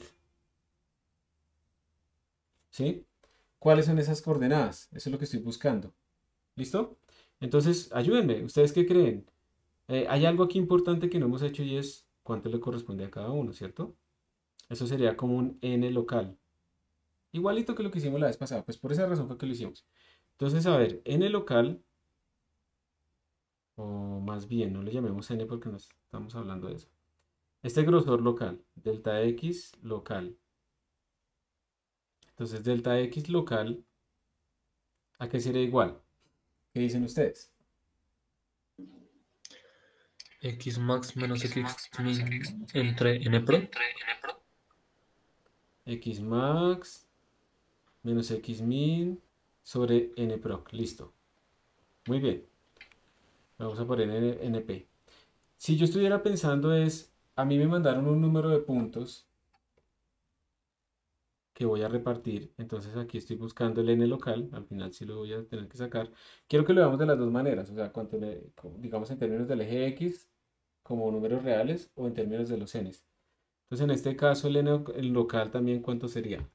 ¿sí? ¿Cuáles son esas coordenadas? Eso es lo que estoy buscando. ¿Listo? Entonces, ayúdenme. ¿Ustedes qué creen? Eh, hay algo aquí importante que no hemos hecho y es cuánto le corresponde a cada uno, ¿cierto? Eso sería como un n local. Igualito que lo que hicimos la vez pasada. Pues por esa razón fue que lo hicimos. Entonces, a ver, n local, o más bien, no le llamemos n porque no estamos hablando de eso. Este grosor local, delta x local. Entonces, delta x local, ¿a qué sería igual? ¿Qué dicen ustedes? Xmax menos Xmin entre Npro. xmax menos xmin sobre nproc. Listo. Muy bien. Vamos a poner N- np. Si yo estuviera pensando es, a mí me mandaron un número de puntos que voy a repartir. Entonces aquí estoy buscando el n local. Al final sí lo voy a tener que sacar. Quiero que lo veamos de las dos maneras. O sea, cuanto le- co- digamos en términos del eje X como números reales o en términos de los n's. Entonces en este caso el n lo- el local también, ¿cuánto sería?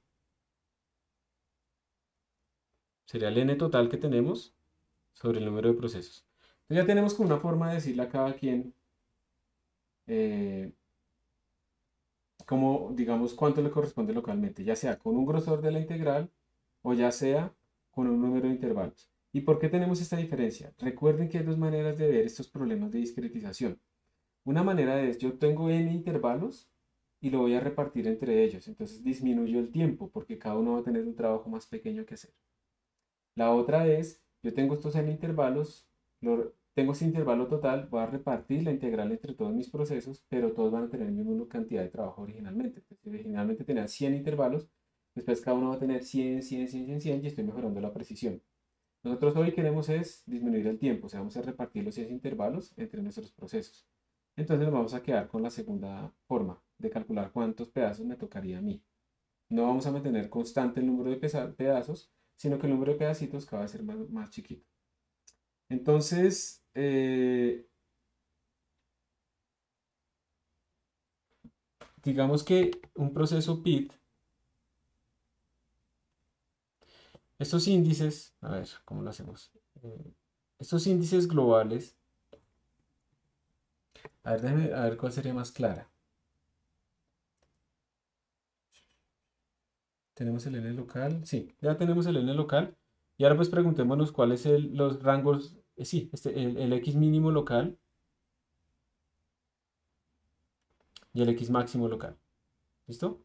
Sería el n total que tenemos sobre el número de procesos. Entonces ya tenemos como una forma de decirle a cada quien eh, como, digamos, cuánto le corresponde localmente, ya sea con un grosor de la integral o ya sea con un número de intervalos. ¿Y por qué tenemos esta diferencia? Recuerden que hay dos maneras de ver estos problemas de discretización. Una manera es, yo tengo n intervalos y lo voy a repartir entre ellos. Entonces disminuyo el tiempo porque cada uno va a tener un trabajo más pequeño que hacer. La otra es, yo tengo estos n intervalos, lo- tengo este intervalo total, voy a repartir la integral entre todos mis procesos, pero todos van a tener la misma cantidad de trabajo originalmente. Entonces, originalmente tenía cien intervalos, después cada uno va a tener cien, cien, cien, cien, cien y estoy mejorando la precisión. Nosotros hoy queremos es disminuir el tiempo, o sea, vamos a repartir los cien intervalos entre nuestros procesos. Entonces nos vamos a quedar con la segunda forma de calcular cuántos pedazos me tocaría a mí. No vamos a mantener constante el número de pesa- pedazos, sino que el número de pedacitos cada vez ser más, más chiquito. Entonces, eh, digamos que un proceso P I D, estos índices, a ver, ¿cómo lo hacemos? Eh, estos índices globales, a ver, déjame a ver cuál sería más clara. Tenemos el n local, sí, ya tenemos el n local. Y ahora pues preguntémonos cuáles son los rangos, eh, sí, este, el, el x mínimo local y el x máximo local. ¿Listo?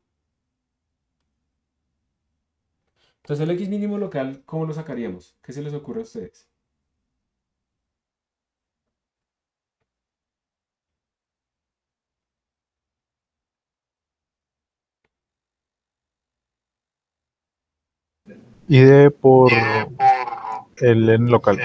Entonces el x mínimo local, ¿cómo lo sacaríamos? ¿Qué se les ocurre a ustedes? I D por el N local.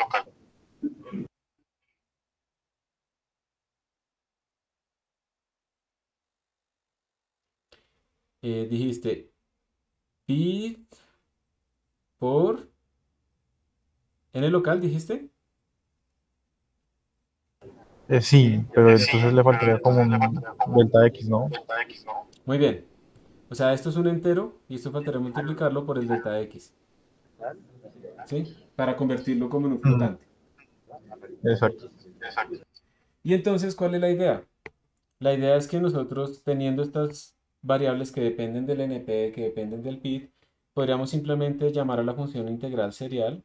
Eh, dijiste P I D por n local, dijiste. Eh, sí, pero entonces le faltaría como un delta X, ¿no? Muy bien. O sea, esto es un entero y esto faltaría multiplicarlo por el delta de x. ¿Sí? Para convertirlo como en un Mm, flotante. exacto. Y entonces, ¿cuál es la idea? La idea es que nosotros, teniendo estas variables que dependen del N P, que dependen del P I D, podríamos simplemente llamar a la función integral serial.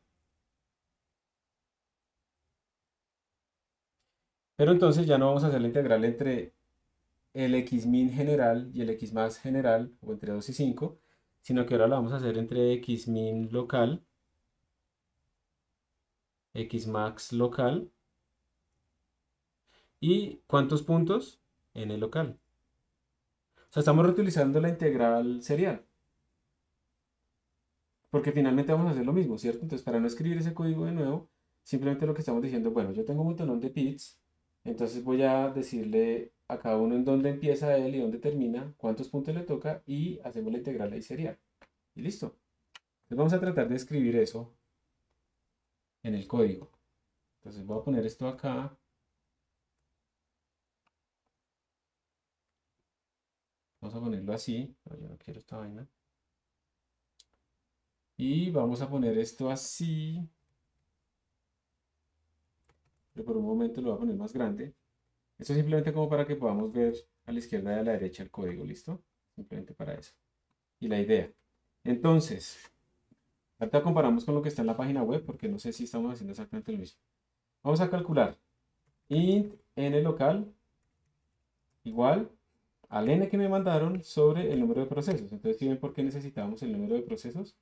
Pero entonces ya no vamos a hacer la integral entre el xmin general y el xmax general, o entre dos y cinco, sino que ahora la vamos a hacer entre xmin local, xmax local y ¿cuántos puntos? N local. O sea, estamos reutilizando la integral serial, porque finalmente vamos a hacer lo mismo, ¿cierto? Entonces, para no escribir ese código de nuevo, simplemente lo que estamos diciendo, bueno, yo tengo un montón de P I Ds, entonces voy a decirle a cada uno en dónde empieza él y dónde termina, cuántos puntos le toca y hacemos la integral ahí serial. Y listo. Entonces vamos a tratar de escribir eso en el código. Entonces voy a poner esto acá. Vamos a ponerlo así. No, yo no quiero esta vaina. Y vamos a poner esto así. Pero por un momento lo voy a poner más grande. Esto es simplemente como para que podamos ver a la izquierda y a la derecha el código, ¿listo? Simplemente para eso. Y la idea. Entonces, ahorita comparamos con lo que está en la página web porque no sé si estamos haciendo exactamente lo mismo. Vamos a calcular int n local igual al n que me mandaron sobre el número de procesos. Entonces, ¿sí ven por qué necesitamos el número de procesos?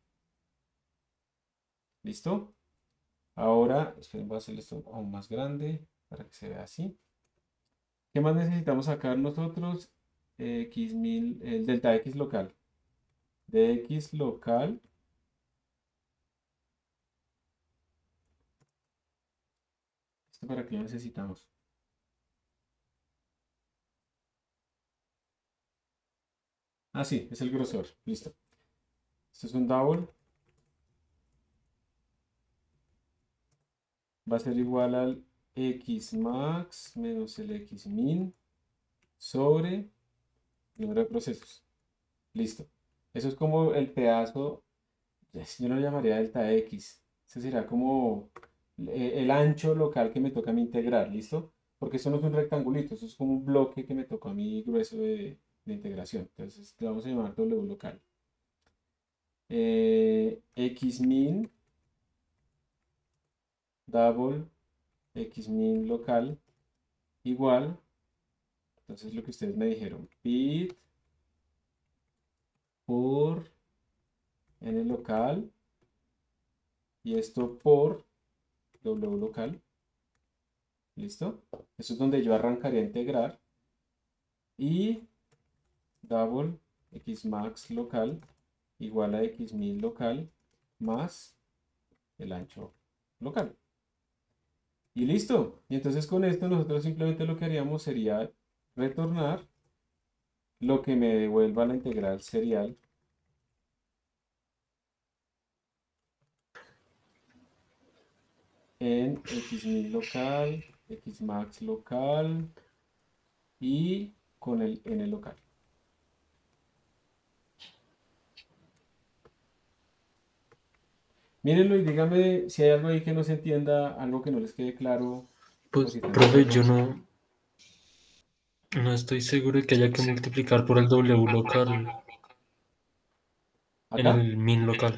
¿Listo? Ahora, esperen, voy a hacer esto aún más grande para que se vea así. ¿Qué más necesitamos sacar nosotros? X mil, el delta X local. dx local ¿esto para qué lo necesitamos? Ah, sí, es el grosor, listo. Esto es un double. Va a ser igual al x max menos el x min sobre el número de procesos. Listo. Eso es como el pedazo, yo no lo llamaría delta x. Eso será como eh, el ancho local que me toca a mí integrar, ¿listo? Porque esto no es un rectangulito, eso es como un bloque que me tocó a mí grueso de, de integración. Entonces le vamos a llamar W local. Eh, x min double x min local igual, entonces lo que ustedes me dijeron, bit por n local y esto por w local. ¿Listo? Eso es donde yo arrancaría a integrar. Y double x max local igual a x min local más el ancho local. Y listo. Y entonces con esto nosotros simplemente lo que haríamos sería retornar lo que me devuelva la integral serial en x min local, x max local y con el n local. Mírenlo y díganme si hay algo ahí que no se entienda, algo que no les quede claro. Pues, si están de profe, acuerdo. yo no, no estoy seguro de que haya que multiplicar por el W local en ¿Acá? el min local.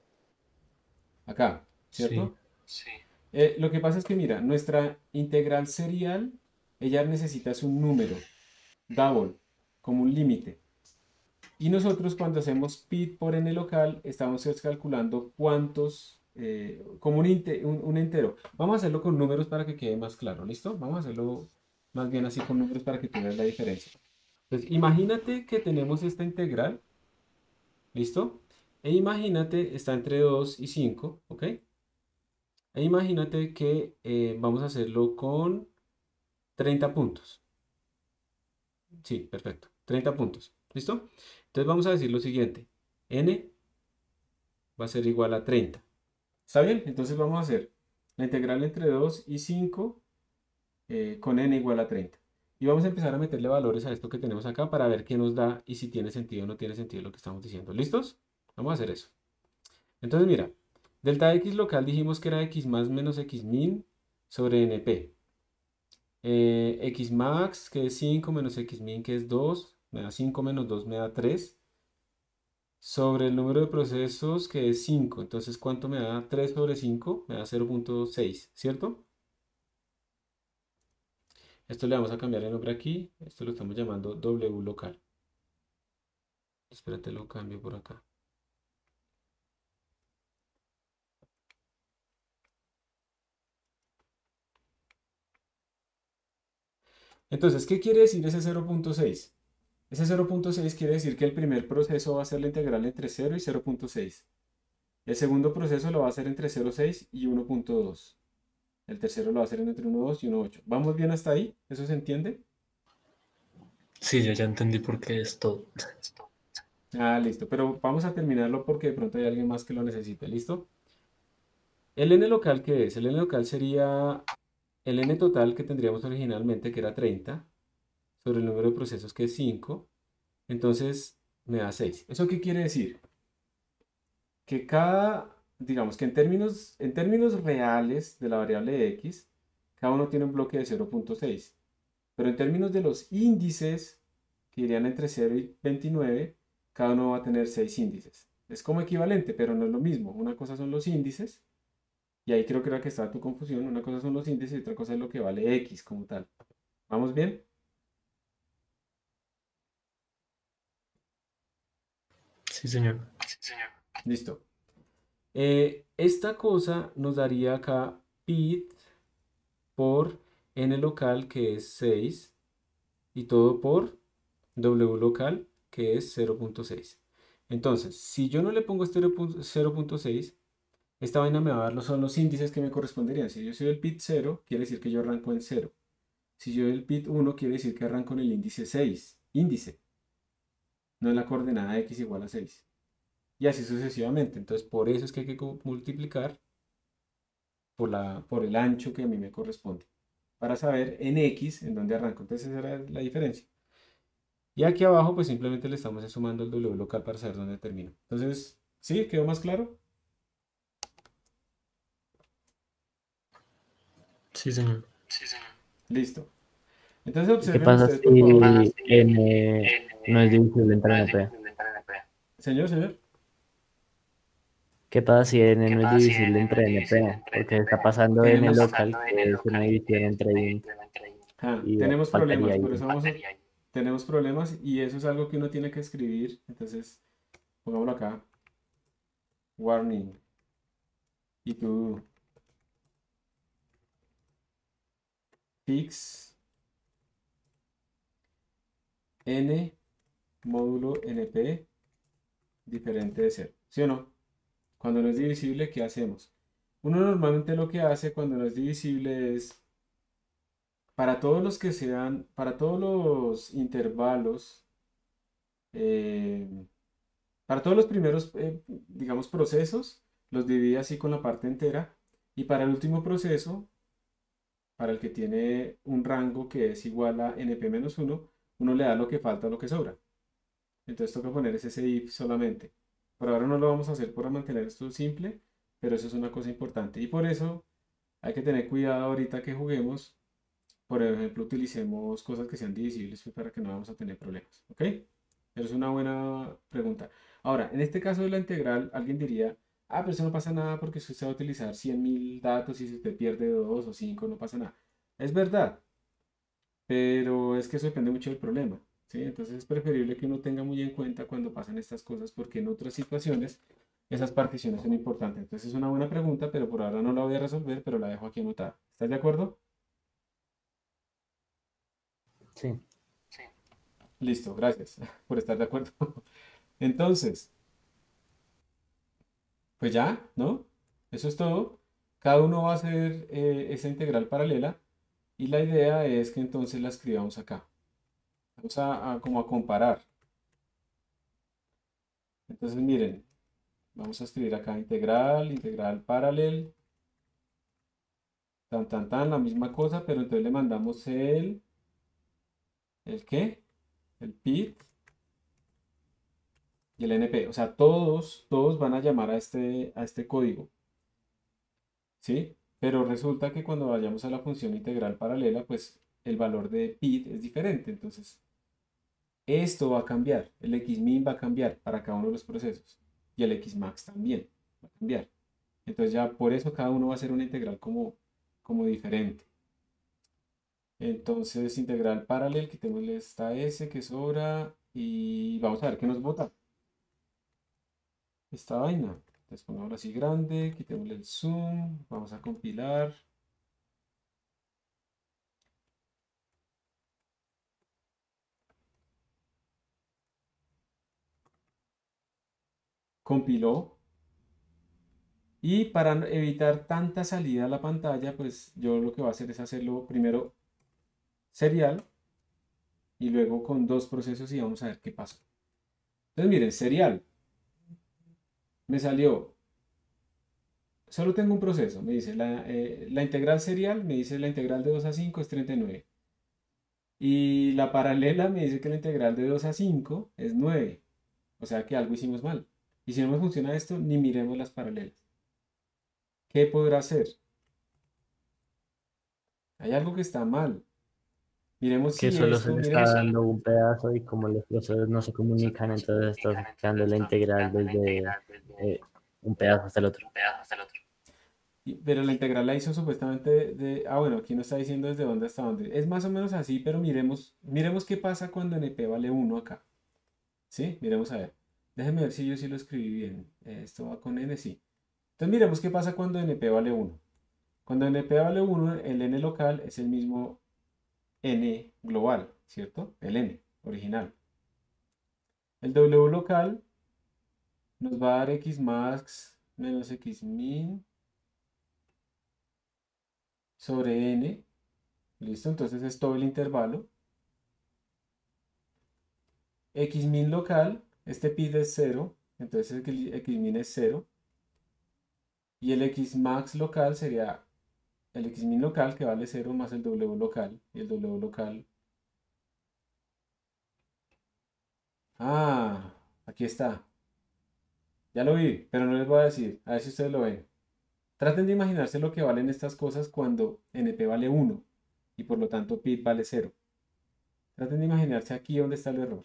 Acá, Sí, ¿cierto? Eh, lo que pasa es que, mira, nuestra integral serial, ella necesita es un número, double, como un límite. Y nosotros cuando hacemos pit por n local, estamos es calculando cuántos, eh, como un, inte- un- un entero. Vamos a hacerlo con números para que quede más claro, ¿listo? Vamos a hacerlo más bien así con números para que tú veas la diferencia. Entonces, imagínate que tenemos esta integral, ¿listo? E imagínate, está entre dos y cinco, ¿ok? E imagínate que eh, vamos a hacerlo con treinta puntos. Sí, perfecto. treinta puntos. ¿Listo? Entonces vamos a decir lo siguiente. N va a ser igual a treinta. ¿Está bien? Entonces vamos a hacer la integral entre dos y cinco eh, con n igual a treinta. Y vamos a empezar a meterle valores a esto que tenemos acá para ver qué nos da y si tiene sentido o no tiene sentido lo que estamos diciendo. ¿Listos? Vamos a hacer eso. Entonces mira, delta x local dijimos que era x más menos x min sobre np. Eh, x max, que es cinco, menos x min, que es dos, me da cinco menos dos, me da tres. Sobre el número de procesos, que es cinco. Entonces, ¿cuánto me da? tres sobre cinco, me da cero punto seis, ¿cierto? Esto le vamos a cambiar el nombre aquí. Esto lo estamos llamando W local. Espérate, lo cambio por acá. Entonces, ¿qué quiere decir ese cero punto seis? Ese cero punto seis quiere decir que el primer proceso va a ser la integral entre cero y cero punto seis. El segundo proceso lo va a hacer entre cero punto seis y uno punto dos. El tercero lo va a hacer entre uno punto dos y uno punto ocho. ¿Vamos bien hasta ahí? ¿Eso se entiende? sí, ya, ya entendí por qué es todo. Ah, listo. Pero vamos a terminarlo porque de pronto hay alguien más que lo necesite. ¿Listo? ¿El n local qué es? El n local sería el n total que tendríamos originalmente, que era treinta, sobre el número de procesos, que es cinco. Entonces me da seis. ¿Eso qué quiere decir? Que cada, digamos que en términos, en términos reales de la variable x, cada uno tiene un bloque de cero punto seis. Pero en términos de los índices, que irían entre cero y veintinueve, cada uno va a tener seis índices. Es como equivalente, pero no es lo mismo. Una cosa son los índices, y ahí creo que era que estaba tu confusión. Una cosa son los índices y otra cosa es lo que vale x como tal. ¿Vamos bien? Sí, señor. Listo. Eh, esta cosa nos daría acá pit por n local, que es seis, y todo por w local, que es cero punto seis. Entonces, si yo no le pongo este cero punto seis, esta vaina me va a dar los, son los índices que me corresponderían. Si yo soy el bit cero, quiere decir que yo arranco en cero. Si yo el bit uno, quiere decir que arranco en el índice seis. Índice, no en la coordenada x igual a seis. Y así sucesivamente. Entonces, por eso es que hay que co- multiplicar por, la, por el ancho que a mí me corresponde. Para saber en x en dónde arranco. Entonces, esa era la diferencia. Y aquí abajo, pues simplemente le estamos sumando el W local para saber dónde termino. Entonces, ¿sí? ¿Quedó más claro? Sí, señor. Listo. Entonces, ¿Qué observen pasa ustedes, por favor. si n no es divisible entre N P? Señor, señor. ¿Qué pasa si n no es divisible entre N P? Porque está pasando n Tenemos, local, que es una división entre int ah, y tenemos faltaría problemas, por int. eso vamos a, tenemos problemas y eso es algo que uno tiene que escribir. Entonces, pongámoslo acá. Warning. Y tú. Fix n módulo np diferente de cero. ¿Sí o no? Cuando no es divisible, ¿qué hacemos? Uno normalmente lo que hace cuando no es divisible es, para todos los que sean, para todos los intervalos, eh, para todos los primeros, eh, digamos, procesos, los divide así con la parte entera. Y para el último proceso, para el que tiene un rango que es igual a np menos uno, uno le da lo que falta o lo que sobra. Entonces toca poner ese if solamente. Por ahora no lo vamos a hacer para mantener esto simple, pero eso es una cosa importante. Y por eso hay que tener cuidado ahorita que juguemos. Por ejemplo, utilicemos cosas que sean divisibles pues, para que no vamos a tener problemas. ¿Ok? Pero es una buena pregunta. Ahora, en este caso de la integral, alguien diría, ah, pero eso no pasa nada porque si usted va a utilizar cien mil datos y si usted pierde dos o cinco no pasa nada. Es verdad, pero es que eso depende mucho del problema. ¿Sí? Entonces es preferible que uno tenga muy en cuenta cuando pasan estas cosas porque en otras situaciones esas particiones son importantes. Entonces es una buena pregunta, pero por ahora no la voy a resolver, pero la dejo aquí anotada. ¿Estás de acuerdo? Sí. Listo, gracias por estar de acuerdo. Entonces, pues ya, ¿no? Eso es todo. Cada uno va a hacer eh, esa integral paralela y la idea es que entonces la escribamos acá. Vamos a, a como a comparar. Entonces miren, vamos a escribir acá integral, integral paralel, tan tan tan, la misma cosa, pero entonces le mandamos el, ¿el qué? El pit y el np. O sea, todos, todos van a llamar a este, a este código. ¿Sí? Pero resulta que cuando vayamos a la función integral paralela, pues el valor de pit es diferente. Entonces, esto va a cambiar. El xmin va a cambiar para cada uno de los procesos. Y el xmax también va a cambiar. Entonces ya por eso cada uno va a ser una integral como, como diferente. Entonces, integral paralel, quitémosle esta s que sobra y vamos a ver qué nos bota esta vaina. Entonces pongámoslo así grande, quitémosle el zoom, vamos a compilar. Compiló. Y para no- evitar tanta salida a la pantalla, pues yo lo que voy a hacer es hacerlo primero serial y luego con dos procesos y vamos a ver qué pasa. Entonces miren, serial. Me salió, solo tengo un proceso, me dice la, eh, la integral serial, me dice la integral de dos a cinco es treinta y nueve. Y la paralela me dice que la integral de dos a cinco es nueve. O sea que algo hicimos mal. Y si no me funciona esto, ni miremos las paralelas. ¿Qué podrá hacer? Hay algo que está mal. Miremos Que si solo se esto, le está miremos. dando un pedazo y como los procesos no se comunican, entonces está sacando la integral desde eh, un pedazo hasta el otro. Y- Pero la integral la hizo supuestamente de, de- ah, bueno, aquí no está diciendo desde dónde hasta dónde. Es más o menos así, pero miremos, miremos qué pasa cuando np vale uno acá. ¿Sí? Miremos a ver. Déjenme ver si yo sí lo escribí bien. Eh, Esto va con n, sí. Entonces miremos qué pasa cuando np vale uno. Cuando np vale uno, el n local es el mismo n global, ¿cierto? El n original. El w local nos va a dar xmax menos xmin sobre n. Listo, entonces es todo el intervalo. Xmin local, este pid es cero, entonces el xmin es cero. Y el xmax local sería el xmin local que vale cero más el w local. Y el w local... Ah, aquí está. Ya lo vi, pero no les voy a decir. A ver si ustedes lo ven. Traten de imaginarse lo que valen estas cosas cuando np vale uno y por lo tanto pid vale cero. Traten de imaginarse aquí donde está el error.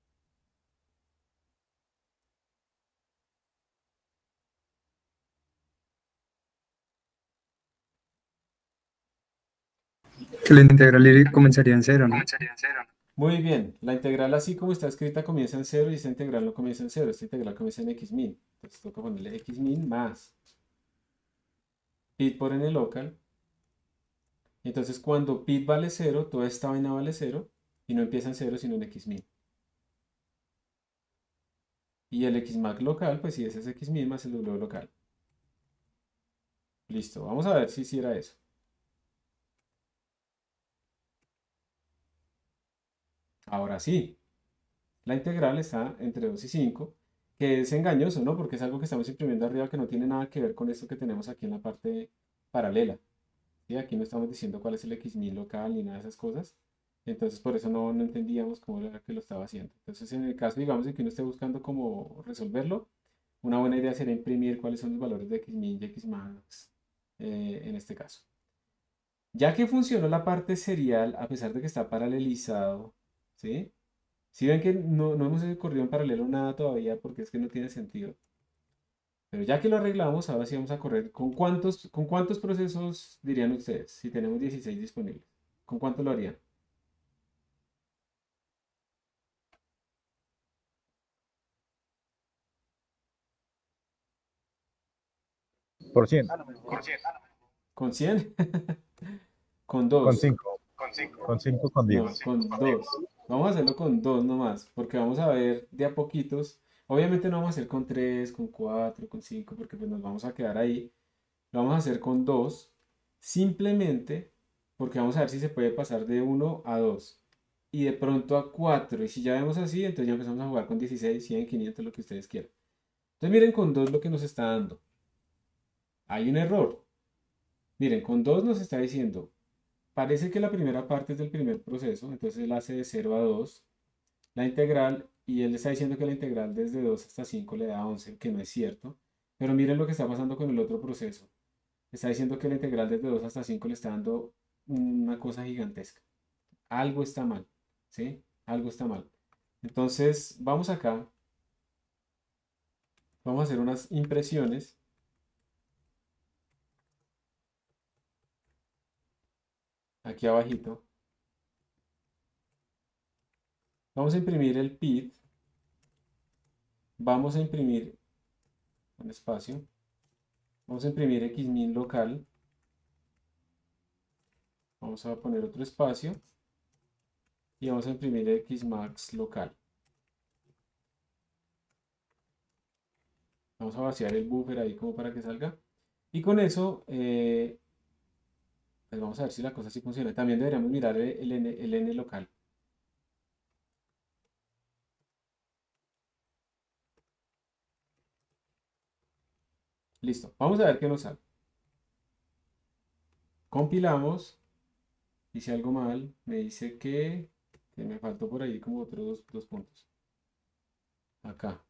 Que la integral iría- comenzaría en cero, ¿no? Muy bien, la integral así como está escrita comienza en cero y esta integral no comienza en cero, esta integral comienza en xmin. Entonces toca ponerle xmin más pid por n local. Entonces cuando pid vale cero, toda esta vaina vale cero y no empieza en cero sino en xmin. Y el xmax local, pues sí, ese es xmin más el w local. Listo, vamos a ver si hiciera eso. Ahora sí, la integral está entre dos y cinco, que es engañoso, ¿no? Porque es algo que estamos imprimiendo arriba que no tiene nada que ver con esto que tenemos aquí en la parte paralela. ¿Sí? Aquí no estamos diciendo cuál es el xmin local ni nada de esas cosas. Entonces por eso no, no entendíamos cómo era que lo estaba haciendo. Entonces en el caso, digamos, de que uno esté buscando cómo resolverlo, una buena idea sería imprimir cuáles son los valores de xmin y xmax eh, en este caso. Ya que funcionó la parte serial, a pesar de que está paralelizado, ¿sí? Si ven que no, no hemos corrido en paralelo nada todavía porque es que no tiene sentido. Pero ya que lo arreglamos, ahora sí vamos a correr. ¿Con cuántos, con cuántos procesos dirían ustedes? Si tenemos dieciséis disponibles. ¿Con cuánto lo harían? Por cien. ¿Con cien? Con Con dos. cinco. Con cinco, con No, diez. con dos. Vamos a hacerlo con dos nomás, porque vamos a ver de a poquitos. Obviamente no vamos a hacer con tres, con cuatro, con cinco, porque pues nos vamos a quedar ahí. Lo vamos a hacer con dos, simplemente porque vamos a ver si se puede pasar de uno a dos y de pronto a cuatro. Y si ya vemos así, entonces ya empezamos a jugar con dieciséis, cien, quinientos, lo que ustedes quieran. Entonces miren con dos lo que nos está dando. Hay un error. Miren, con dos nos está diciendo, parece que la primera parte es del primer proceso, entonces él hace de cero a dos la integral y él está diciendo que la integral desde dos hasta cinco le da once, que no es cierto. Pero miren lo que está pasando con el otro proceso. Está diciendo que la integral desde dos hasta cinco le está dando una cosa gigantesca. Algo está mal, ¿sí? Algo está mal. Entonces, vamos acá. Vamos a hacer unas impresiones. Aquí abajito. Vamos a imprimir el pid. Vamos a imprimir un espacio. Vamos a imprimir xmin local. Vamos a poner otro espacio. Y vamos a imprimir xmax local. Vamos a vaciar el buffer ahí como para que salga. Y con eso, eh, pues vamos a ver si la cosa sí funciona. También deberíamos mirar el n, el n local. Listo. Vamos a ver qué nos sale. Compilamos. Hice algo mal. Me dice que, que me faltó por ahí como otros dos, dos puntos. Acá.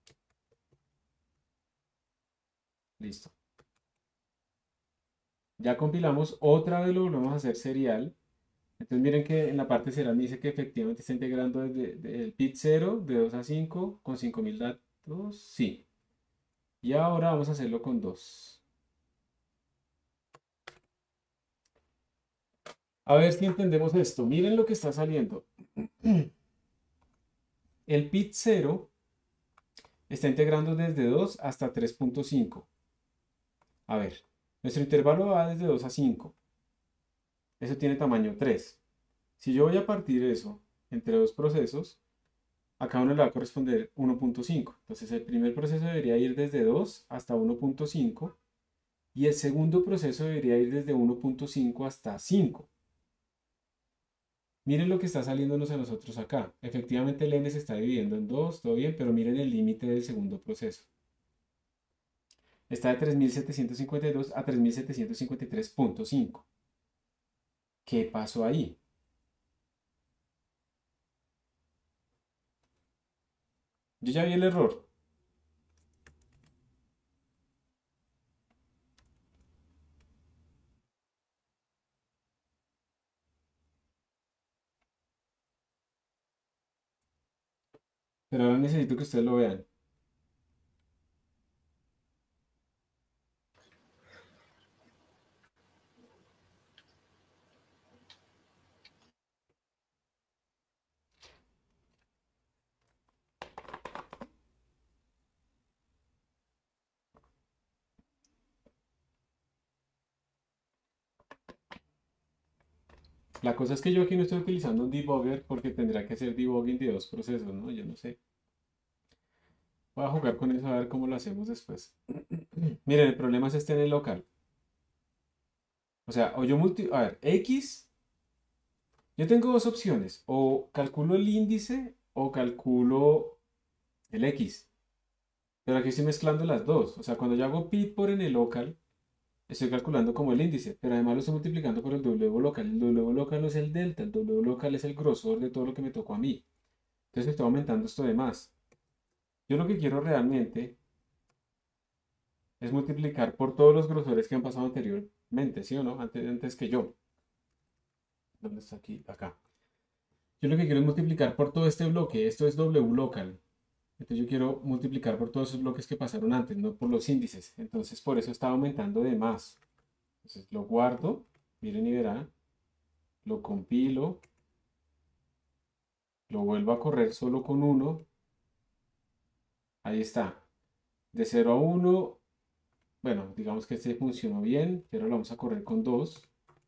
Listo. Ya compilamos. Otra vez lo volvemos a hacer serial. Entonces miren que en la parte serial me dice que efectivamente está integrando desde, desde el pid cero de dos a cinco con cinco mil datos. Sí. Y ahora vamos a hacerlo con dos. A ver si entendemos esto. Miren lo que está saliendo. El pid cero está integrando desde dos hasta tres punto cinco. A ver, nuestro intervalo va desde dos a cinco. Eso tiene tamaño tres. Si yo voy a partir eso entre dos procesos, a cada uno le va a corresponder uno punto cinco. Entonces el primer proceso debería ir desde dos hasta uno punto cinco y el segundo proceso debería ir desde uno punto cinco hasta cinco. Miren lo que está saliéndonos a nosotros acá. Efectivamente el n se está dividiendo en dos, todo bien, pero miren el límite del segundo proceso. Está de tres mil setecientos cincuenta y dos a tres mil setecientos cincuenta y tres punto cinco. ¿Qué pasó ahí? Yo ya vi el error. Pero ahora necesito que ustedes lo vean. La cosa es que yo aquí no estoy utilizando un debugger porque tendrá que hacer debugging de dos procesos, ¿no? Yo no sé. Voy a jugar con eso a ver cómo lo hacemos después. Miren, el problema es este en el local. O sea, o yo multi... A ver, X... Yo tengo dos opciones. O calculo el índice o calculo el X. Pero aquí estoy mezclando las dos. O sea, cuando yo hago pit por en el local, estoy calculando como el índice. Pero además lo estoy multiplicando por el W local. El W local no es el delta. El W local es el grosor de todo lo que me tocó a mí. Entonces estoy aumentando esto de más. Yo lo que quiero realmente es multiplicar por todos los grosores que han pasado anteriormente, ¿sí o no? Antes, antes que yo. ¿Dónde está aquí? Acá. Yo lo que quiero es multiplicar por todo este bloque. Esto es W local. Entonces yo quiero multiplicar por todos esos bloques que pasaron antes, no por los índices. Entonces por eso está aumentando de más. Entonces lo guardo. Miren y verán. Lo compilo. Lo vuelvo a correr solo con uno. Ahí está. De cero a uno. Bueno, digamos que este funcionó bien, pero lo vamos a correr con dos.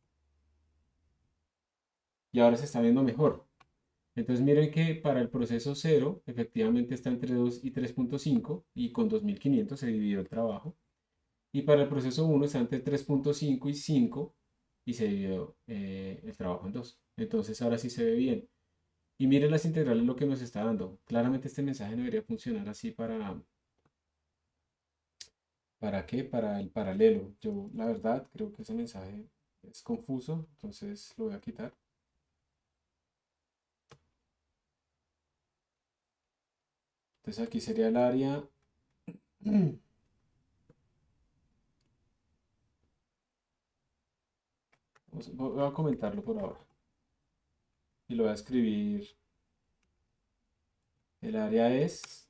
Y ahora se está viendo mejor. Entonces miren que para el proceso cero, efectivamente está entre dos y tres punto cinco y con dos mil quinientos se dividió el trabajo. Y para el proceso uno está entre tres punto cinco y cinco y se dividió eh, el trabajo en dos. Entonces ahora sí se ve bien. Y miren las integrales lo que nos está dando. Claramente este mensaje no debería funcionar así para... ¿Para qué? Para el paralelo. Yo la verdad creo que ese mensaje es confuso, entonces lo voy a quitar. Entonces aquí sería el área. Voy a comentarlo por ahora. Y lo voy a escribir. El área es.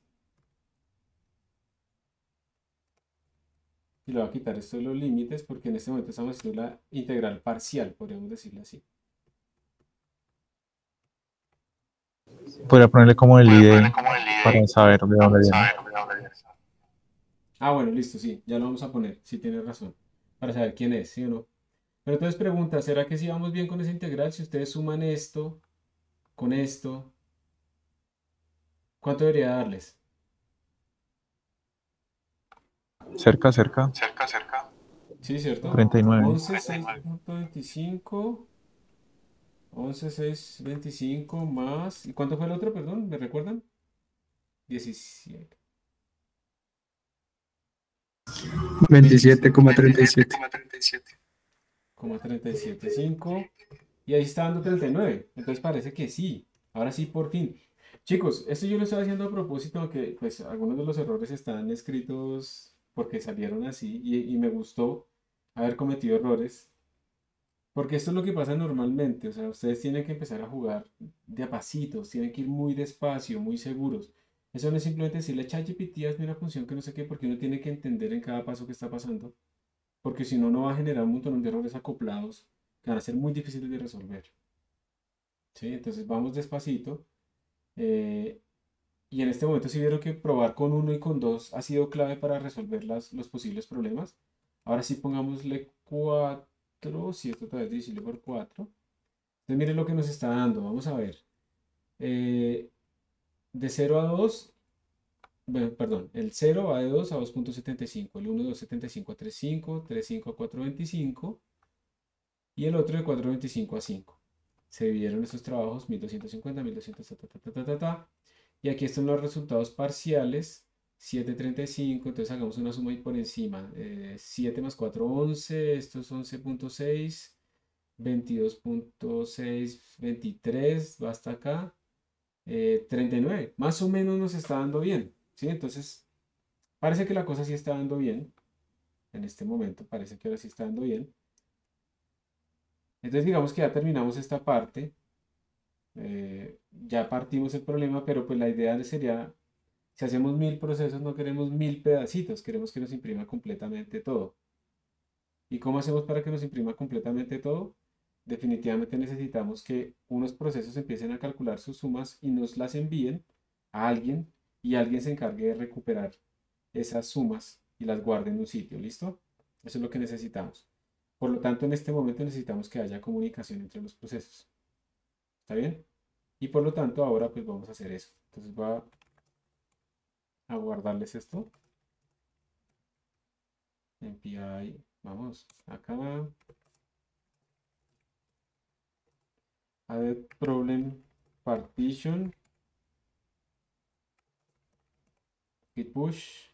Y lo voy a quitar esto de los límites porque en este momento estamos haciendo la integral parcial, podríamos decirlo así. Podría ponerle como el I D para saber de dónde viene. Ah, bueno, listo, sí, ya lo vamos a poner, sí tienes razón, para saber quién es, ¿sí o no? Pero entonces pregunta, ¿será que si vamos bien con esa integral? Si ustedes suman esto con esto, ¿cuánto debería darles? Cerca, cerca. Sí, ¿cierto? treinta y nueve. once, seis punto veinticinco. once, seis, veinticinco más... ¿Y cuánto fue el otro, perdón? ¿Me recuerdan? diecisiete. veintisiete coma treinta y siete. Como treinta y siete punto cinco. Y ahí está dando treinta y nueve. Entonces parece que sí. Ahora sí, por fin. Chicos, esto yo lo estoy haciendo a propósito, aunque pues algunos de los errores están escritos porque salieron así y, y me gustó haber cometido errores. Porque esto es lo que pasa normalmente, o sea, ustedes tienen que empezar a jugar de a pasitos, tienen que ir muy despacio, muy seguros. Eso no es simplemente decirle ChatGPT hazme una función que no sé qué, porque uno tiene que entender en cada paso que está pasando, porque si no, no va a generar un montón de errores acoplados que van a ser muy difíciles de resolver. ¿Sí? Entonces vamos despacito. eh, y en este momento si vieron que probar con uno y con dos ha sido clave para resolver las, los posibles problemas. Ahora sí pongámosle cuatro, si esto todavía es divisible por cuatro. Entonces miren lo que nos está dando, vamos a ver. Eh, de cero a dos, bueno, perdón, el cero va de dos a dos punto setenta y cinco, el uno de dos punto setenta y cinco a tres punto cinco, tres punto cinco a cuatro punto veinticinco y el otro de cuatro punto veinticinco a cinco. Se dividieron estos trabajos, mil doscientos cincuenta, mil doscientos, ta, ta, ta, ta, ta, ta, ta. Y aquí están los resultados parciales, siete punto treinta y cinco, entonces hagamos una suma ahí por encima. Eh, siete más cuatro, once, esto es once punto seis, veintidós punto seis, veintitrés, va hasta acá, eh, treinta y nueve. Más o menos nos está dando bien, ¿sí? Entonces, parece que la cosa sí está dando bien. En este momento parece que ahora sí está dando bien. Entonces digamos que ya terminamos esta parte. Eh, ya partimos el problema, pero pues la idea sería, si hacemos mil procesos, no queremos mil pedacitos, queremos que nos imprima completamente todo. ¿Y cómo hacemos para que nos imprima completamente todo? Definitivamente necesitamos que unos procesos empiecen a calcular sus sumas y nos las envíen a alguien y alguien se encargue de recuperar esas sumas y las guarde en un sitio, ¿listo? Eso es lo que necesitamos. Por lo tanto, en este momento necesitamos que haya comunicación entre los procesos. ¿Está bien? Y por lo tanto, ahora pues vamos a hacer eso. Entonces voy a guardarles esto. M P I, vamos, acá. Add problem partition. Git push.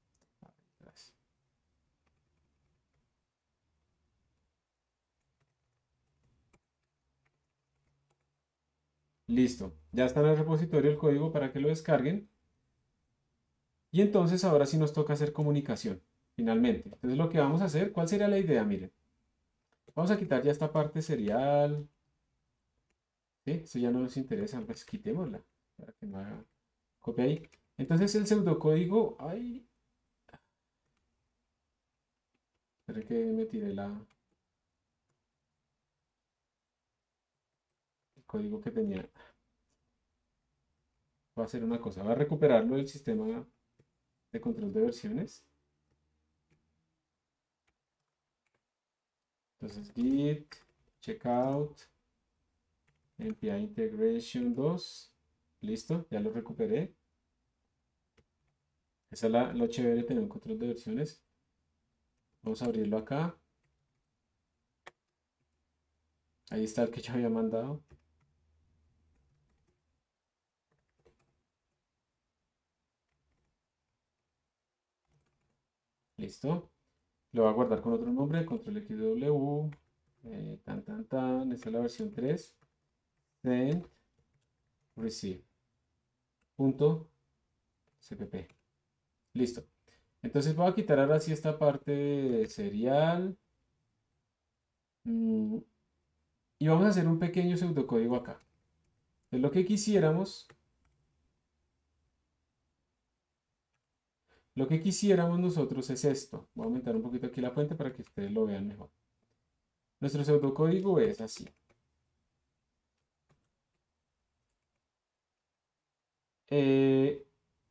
Listo. Ya está en el repositorio el código para que lo descarguen. Y entonces ahora sí nos toca hacer comunicación, finalmente. Entonces lo que vamos a hacer, ¿cuál sería la idea? Miren, vamos a quitar ya esta parte serial. ¿Sí? Esto ya no nos interesa, pues quitémosla para que no haga copia ahí. Entonces el pseudocódigo, ay, espera que me tiré la, el código que tenía. Voy a hacer una cosa, voy a recuperarlo del sistema de control de versiones. Entonces git checkout M P I integration dos, listo, ya lo recuperé. Esa es la, lo chévere de tener un control de versiones. Vamos a abrirlo acá. Ahí está el que yo había mandado. Listo. Lo voy a guardar con otro nombre, control X W, eh, tan tan tan, esta es la versión tres, send, receive, punto, cpp. Listo. Entonces voy a quitar ahora sí esta parte de serial. Mm, y vamos a hacer un pequeño pseudocódigo acá. Entonces lo que quisiéramos, lo que quisiéramos nosotros es esto. Voy a aumentar un poquito aquí la fuente para que ustedes lo vean mejor. Nuestro pseudocódigo es así. Eh,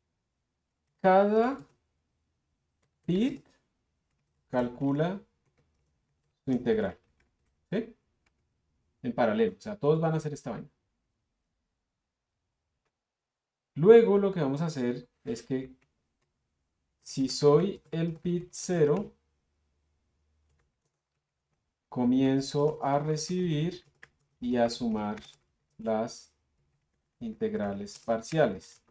cada bit calcula su integral. ¿Sí? En paralelo. O sea, todos van a hacer esta vaina. Luego lo que vamos a hacer es que si soy el bit cero, comienzo a recibir y a sumar las integrales parciales.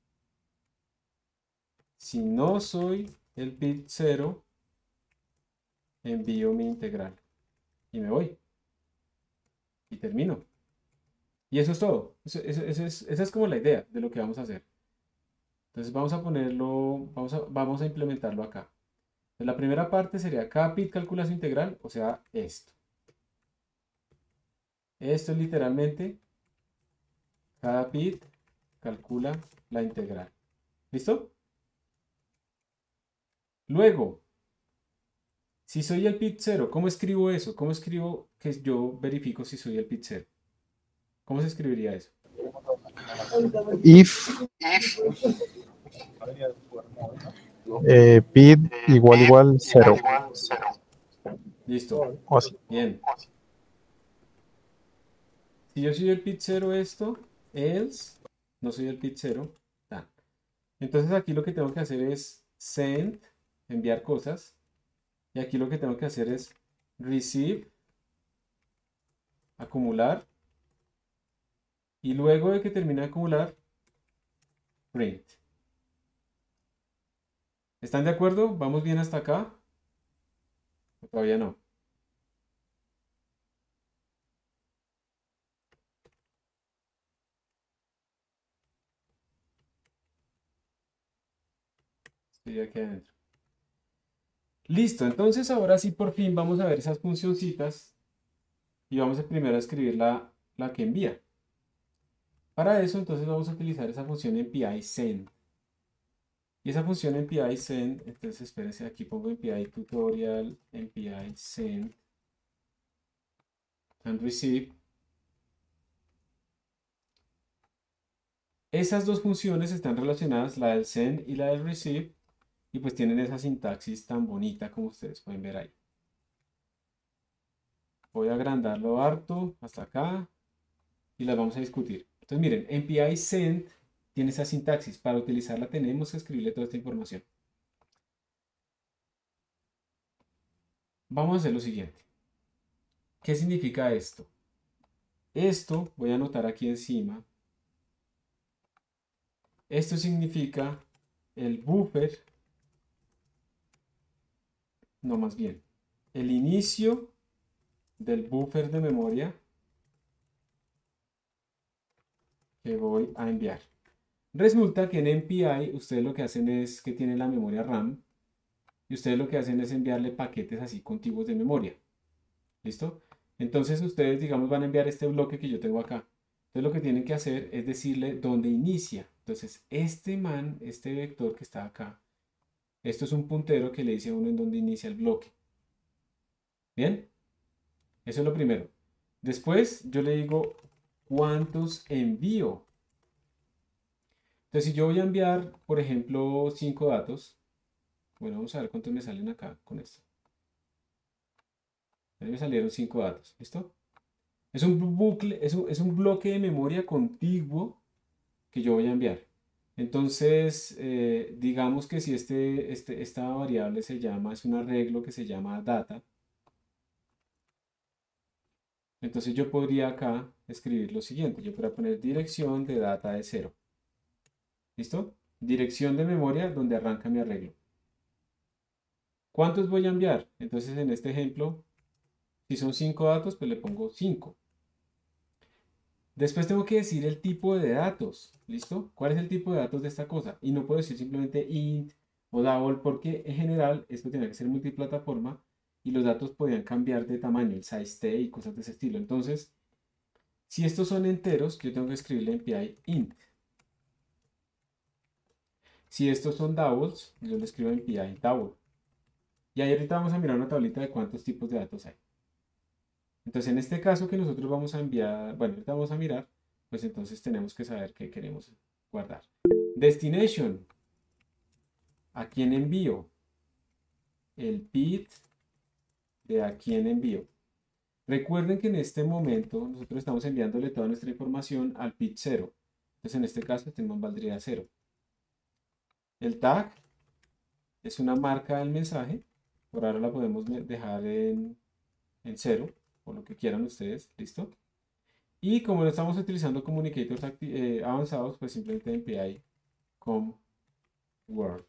Si no soy el bit cero, envío mi integral y me voy. Y termino. Y eso es todo. Eso, eso- eso es, esa es como la idea de lo que vamos a hacer. Entonces vamos a ponerlo, vamos a, vamos a implementarlo acá. Entonces, la primera parte sería cada bit calcula su integral, o sea, esto. Esto es literalmente cada bit calcula la integral. ¿Listo? Luego, si soy el bit cero, ¿cómo escribo eso? ¿Cómo escribo que yo verifico si soy el bit cero? ¿Cómo se escribiría eso? If eh, bit igual igual cero. Listo. O así. Bien. Si yo soy el bit cero esto, else no soy el pit cero, tan. Entonces aquí lo que tengo que hacer es send, enviar cosas, y aquí lo que tengo que hacer es receive, acumular, y luego de que termine de acumular, print. ¿Están de acuerdo? ¿Vamos bien hasta acá? ¿O todavía no? Estoy aquí adentro. Listo, entonces ahora sí por fin vamos a ver esas funcioncitas y vamos a primero a escribir la, la que envía. Para eso entonces vamos a utilizar esa función M P I send. Y esa función M P I send, entonces espérense, aquí pongo M P I tutorial, M P I send and receive. Esas dos funciones están relacionadas, la del send y la del receive, y pues tienen esa sintaxis tan bonita como ustedes pueden ver ahí. Voy a agrandarlo harto hasta acá y las vamos a discutir. Entonces miren, M P I send tiene esa sintaxis. Para utilizarla tenemos que escribirle toda esta información. Vamos a hacer lo siguiente. ¿Qué significa esto? Esto, voy a anotar aquí encima. Esto significa el buffer, no más bien, el inicio del buffer de memoria que voy a enviar. Resulta que en M P I ustedes lo que hacen es que tienen la memoria RAM y ustedes lo que hacen es enviarle paquetes así contiguos de memoria. ¿Listo? Entonces ustedes, digamos, van a enviar este bloque que yo tengo acá. Entonces lo que tienen que hacer es decirle dónde inicia. Entonces este man, este vector que está acá, esto es un puntero que le dice a uno en dónde inicia el bloque. ¿Bien? Eso es lo primero. Después yo le digo cuántos envío. Entonces si yo voy a enviar, por ejemplo, cinco datos, bueno, vamos a ver cuántos me salen acá con esto. A mí me salieron cinco datos, ¿listo? Es un bucle, es un, es un bloque de memoria contiguo que yo voy a enviar. Entonces, eh, digamos que si este, este, esta variable se llama, es un arreglo que se llama data, entonces yo podría acá escribir lo siguiente. Yo podría poner dirección de data de cero. ¿Listo? Dirección de memoria donde arranca mi arreglo. ¿Cuántos voy a enviar? Entonces en este ejemplo, si son cinco datos, pues le pongo cinco. Después tengo que decir el tipo de datos, ¿listo? ¿Cuál es el tipo de datos de esta cosa? Y no puedo decir simplemente int o double porque en general esto tiene que ser multiplataforma y los datos podían cambiar de tamaño, el size t y cosas de ese estilo. Entonces, si estos son enteros, yo tengo que escribirle M P I int. Si estos son doubles, yo le escribo M P I double. Y ahí ahorita vamos a mirar una tablita de cuántos tipos de datos hay. Entonces, en este caso que nosotros vamos a enviar, bueno, ahorita vamos a mirar, pues entonces tenemos que saber qué queremos guardar. Destination. ¿A quién envío? El pit de a quién envío. Recuerden que en este momento nosotros estamos enviándole toda nuestra información al pit cero. Entonces, en este caso, este man valdría cero. El tag es una marca del mensaje. Por ahora la podemos dejar en, en cero, por lo que quieran ustedes. ¿Listo? Y como no estamos utilizando comunicators eh, avanzados, pues simplemente M P I com word.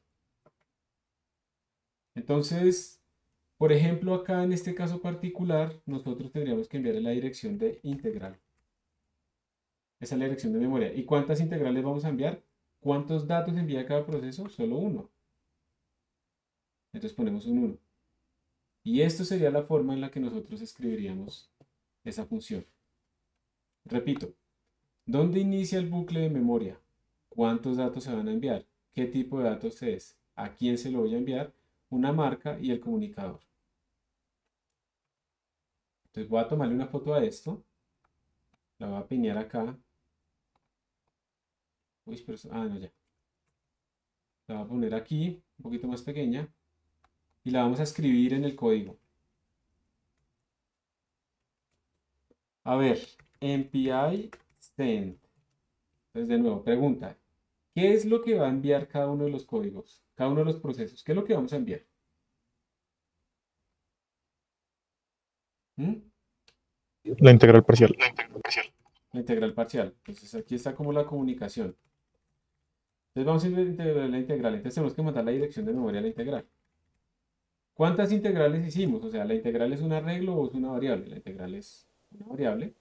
Entonces, por ejemplo, acá en este caso particular, nosotros tendríamos que enviar la dirección de integral. Esa es la dirección de memoria. ¿Y cuántas integrales vamos a enviar? ¿Cuántos datos envía cada proceso? Solo uno. Entonces ponemos un uno. Y esto sería la forma en la que nosotros escribiríamos esa función. Repito, ¿dónde inicia el bucle de memoria? ¿Cuántos datos se van a enviar? ¿Qué tipo de datos es? ¿A quién se lo voy a enviar? Una marca y el comunicador. Entonces voy a tomarle una foto a esto. La voy a piñar acá. Uy, pero, ah, no, ya. La voy a poner aquí, un poquito más pequeña. Y la vamos a escribir en el código. A ver, M P I send. Entonces, de nuevo, pregunta, ¿qué es lo que va a enviar cada uno de los códigos, cada uno de los procesos? ¿Qué es lo que vamos a enviar? ¿Mm? La integral parcial. La integral parcial. Entonces, aquí está como la comunicación. Entonces, vamos a integrar la integral. Entonces, tenemos que mandar la dirección de memoria a la integral. ¿Cuántas integrales hicimos? O sea, ¿la integral es un arreglo o es una variable? La integral es una variable.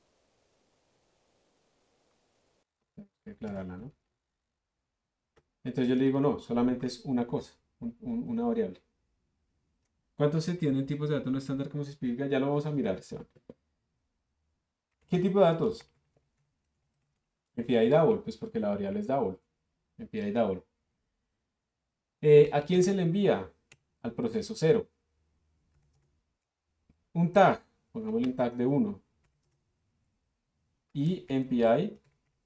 Tenemos que aclararla, ¿no? Entonces yo le digo, no, solamente es una cosa, un- un- una variable. ¿Cuántos se tienen tipos de datos no estándar como se explica? Ya lo vamos a mirar, Esteban. ¿Qué tipo de datos? M P I double, pues porque la variable es double. M P I double. Eh, ¿a quién se le envía? Al proceso cero. Un tag, pongámosle un tag de uno. Y M P I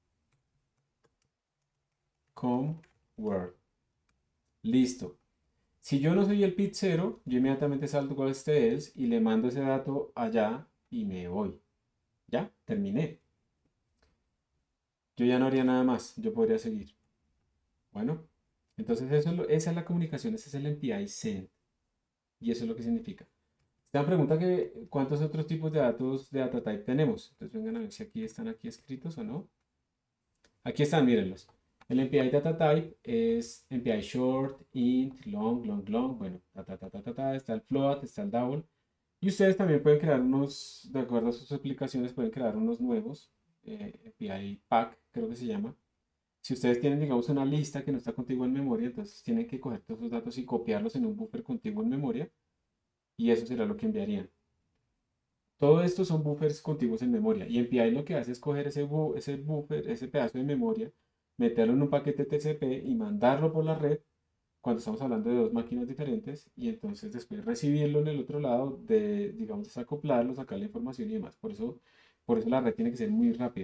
com word. Listo. Si yo no soy el pit cero, yo inmediatamente salto con este else y le mando ese dato allá y me voy. Ya, terminé. Yo ya no haría nada más, yo podría seguir. Bueno, entonces eso es lo- esa es la comunicación, ese es el M P I send. Y eso es lo que significa. Esta pregunta que cuántos otros tipos de datos de data type tenemos. Entonces vengan a ver si aquí están aquí escritos o no. Aquí están, mírenlos. El M P I data type es M P I short, int, long, long, long. Bueno, ta, ta, ta, ta, ta, ta, está el float, está el double. Y ustedes también pueden crear unos, de acuerdo a sus aplicaciones, pueden crear unos nuevos. eh, M P I pack, creo que se llama. Si ustedes tienen, digamos, una lista que no está contigo en memoria, entonces tienen que coger todos esos datos y copiarlos en un buffer contigo en memoria. Y eso será lo que enviarían. Todo esto son buffers contiguos en memoria. Y M P I lo que hace es coger ese, bu- ese buffer, ese pedazo de memoria, meterlo en un paquete T C P y mandarlo por la red cuando estamos hablando de dos máquinas diferentes. Y entonces después recibirlo en el otro lado, de, digamos, desacoplarlo, sacar la información y demás. Por eso, por eso la red tiene que ser muy rápida.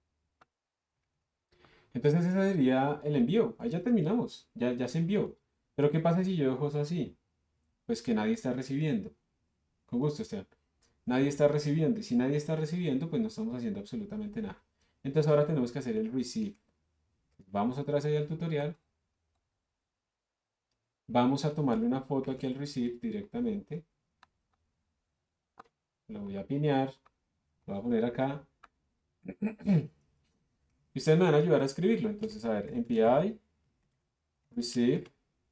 Entonces ese sería el envío. Ahí ya terminamos. Ya, ya se envió. Pero ¿qué pasa si yo dejo eso así? Pues que nadie está recibiendo. Con gusto, Esteban. Nadie está recibiendo. Y si nadie está recibiendo, pues no estamos haciendo absolutamente nada. Entonces ahora tenemos que hacer el receive. Vamos otra vez ahí al tutorial. Vamos a tomarle una foto aquí al receive directamente. Lo voy a pinear. Lo voy a poner acá. Y ustedes me van a ayudar a escribirlo. Entonces, a ver, M P I, receive.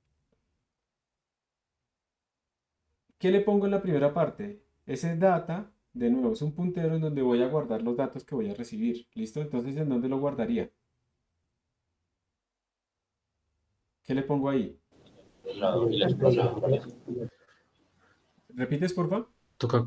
¿Qué le pongo en la primera parte? Ese data, de nuevo, es un puntero en donde voy a guardar los datos que voy a recibir. ¿Listo? Entonces, ¿en dónde lo guardaría? ¿Qué le pongo ahí? ¿Repites, por favor? Toca,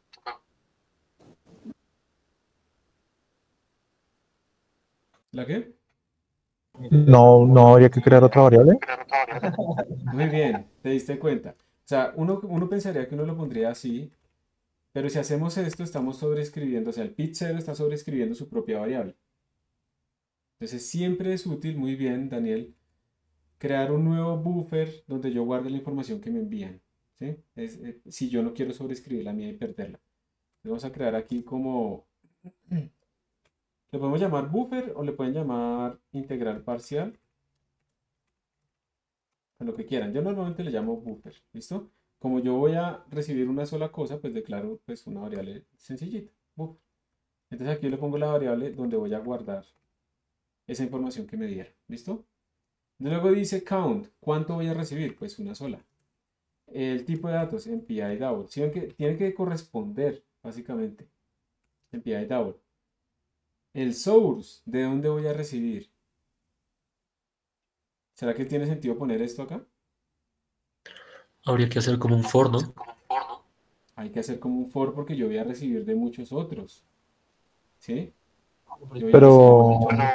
¿La qué? No, no habría que crear otra variable. Muy bien, te diste cuenta. O sea, uno, uno pensaría que uno lo pondría así, pero si hacemos esto, estamos sobreescribiendo, o sea, el pit cero está sobreescribiendo su propia variable. Entonces, siempre es útil, muy bien, Daniel, crear un nuevo buffer donde yo guarde la información que me envían. ¿Sí? Es, eh, si yo no quiero sobreescribir la mía y perderla. Entonces, vamos a crear aquí como... ¿Le podemos llamar buffer o le pueden llamar integral parcial? A lo que quieran. Yo normalmente le llamo buffer. ¿Listo? Como yo voy a recibir una sola cosa, pues declaro pues una variable sencillita. Buffer. Entonces aquí le pongo la variable donde voy a guardar esa información que me dieron. ¿Listo? Luego dice count. ¿Cuánto voy a recibir? Pues una sola. El tipo de datos, M P I double. ¿Sí ven que tiene que corresponder, básicamente? M P I double. El source, ¿de dónde voy a recibir? ¿Será que tiene sentido poner esto acá? habría que hacer como un for, ¿no? Hay que hacer como un for porque yo voy a recibir de muchos otros. ¿Sí? Yo voy a recibir de Pero, muchos otros.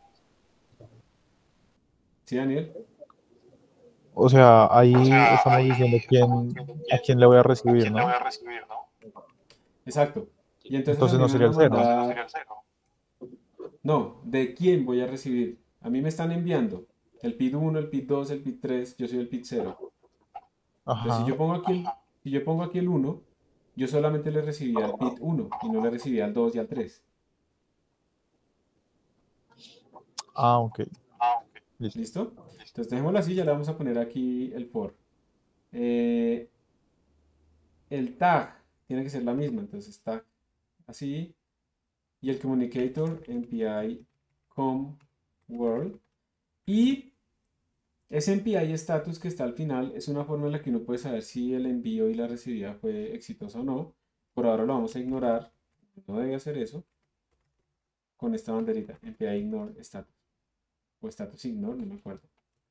¿Sí, Daniel? o sea, ahí estamos diciendo quién, a quién le voy a recibir, ¿no? Exacto. Y entonces a Entonces mí no me van sería a el cero. mandar... No, ¿de quién voy a recibir? A mí me están enviando el pit uno, el pit dos, el pit tres, yo soy el pit cero. Entonces, si Ajá. yo pongo aquí el, si yo pongo aquí el uno, yo solamente le recibía al pit uno y no le recibía al dos y al tres. Ah, ok. Listo. ¿Listo? Entonces dejémoslo así, ya le vamos a poner aquí el for. Eh, el tag tiene que ser la misma, entonces tag así. Y el communicator M P I com world. Y ese M P I status que está al final es una forma en la que uno puede saber si el envío y la recibida fue exitosa o no. Por ahora lo vamos a ignorar. No debe hacer eso. Con esta banderita, M P I ignore status. O status ignore, no me acuerdo.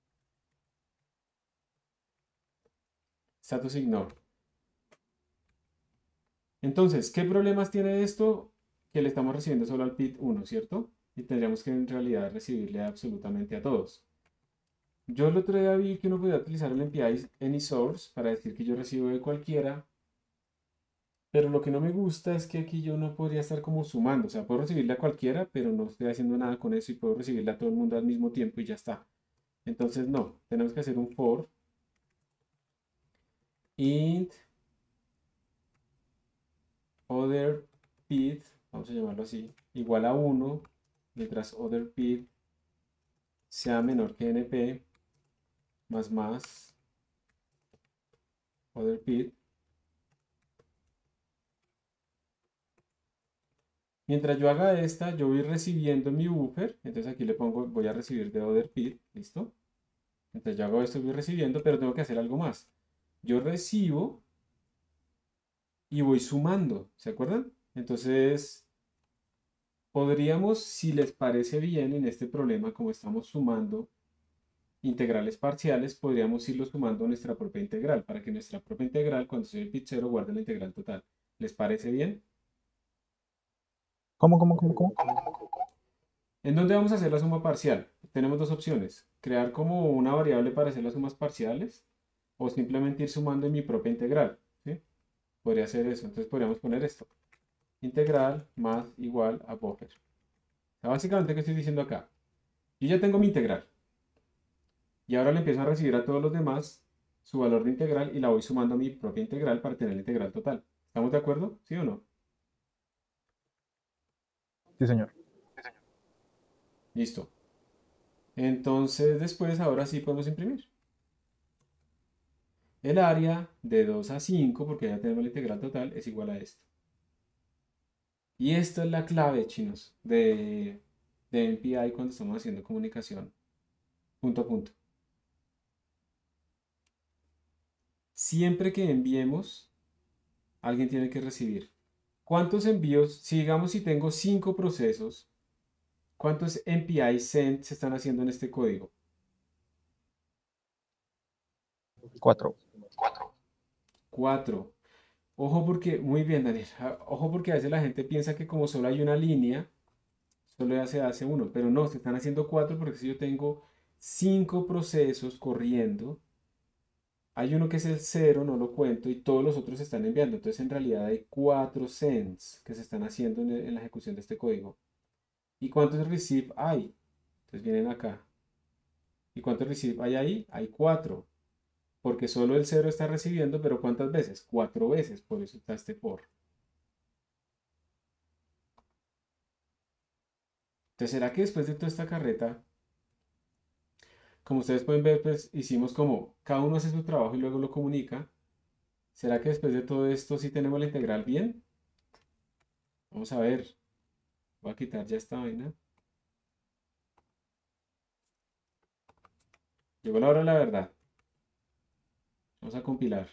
Status ignore. Entonces, ¿qué problemas tiene esto? Que le estamos recibiendo solo al P I D uno, ¿cierto? Y tendríamos que en realidad recibirle absolutamente a todos. Yo el otro día vi que uno podía utilizar el M P I AnySource para decir que yo recibo de cualquiera. Pero lo que no me gusta es que aquí yo no podría estar como sumando. O sea, puedo recibirle a cualquiera, pero no estoy haciendo nada con eso y puedo recibirle a todo el mundo al mismo tiempo y ya está. Entonces, no. Tenemos que hacer un for int other P I D, vamos a llamarlo así, igual a uno, mientras other P I D sea menor que N P, más más other P I D. Mientras yo haga esta, yo voy recibiendo mi buffer, entonces aquí le pongo, voy a recibir de other P I D, ¿listo? Entonces yo hago esto, voy recibiendo, pero tengo que hacer algo más. Yo recibo y voy sumando, ¿se acuerdan? Entonces, podríamos, si les parece bien en este problema, como estamos sumando integrales parciales, podríamos irlo sumando a nuestra propia integral, para que nuestra propia integral, cuando soy el P I D cero, guarde la integral total. ¿Les parece bien? ¿Cómo, cómo, cómo, cómo? ¿En dónde vamos a hacer la suma parcial? Tenemos dos opciones. Crear como una variable para hacer las sumas parciales o simplemente ir sumando en mi propia integral. ¿Sí? Podría hacer eso. Entonces podríamos poner esto. Integral más igual a buffer. O sea, básicamente, ¿qué estoy diciendo acá? Yo ya tengo mi integral. Y ahora le empiezo a recibir a todos los demás su valor de integral y la voy sumando a mi propia integral para tener la integral total. ¿Estamos de acuerdo? ¿Sí o no? Sí, señor. Listo. Entonces después, ahora sí podemos imprimir. El área de dos a cinco, porque ya tenemos la integral total, es igual a esto. Y esta es la clave, chinos, de, de M P I cuando estamos haciendo comunicación punto a punto. Siempre que enviemos, alguien tiene que recibir. ¿Cuántos envíos? Si digamos si tengo cinco procesos, ¿cuántos M P I send se están haciendo en este código? Cuatro. Cuatro. Ojo porque, muy bien, Daniel. ah, Ojo porque a veces la gente piensa que como solo hay una línea, solo ya se hace uno, pero no, se están haciendo cuatro porque si yo tengo cinco procesos corriendo, hay uno que es el cero, no lo cuento, y todos los otros se están enviando. Entonces en realidad hay cuatro sends que se están haciendo en, el- en la ejecución de este código. ¿Y cuántos receive hay? Entonces vienen acá. ¿Y cuántos receive hay ahí? Hay cuatro. Porque solo el cero está recibiendo, pero ¿cuántas veces? Cuatro veces, por eso está este for. Entonces, ¿será que después de toda esta carreta, como ustedes pueden ver, pues hicimos como cada uno hace su trabajo y luego lo comunica? ¿Será que después de todo esto sí tenemos la integral bien? Vamos a ver. Voy a quitar ya esta vaina. Llegó la hora de la verdad. Vamos a compilar.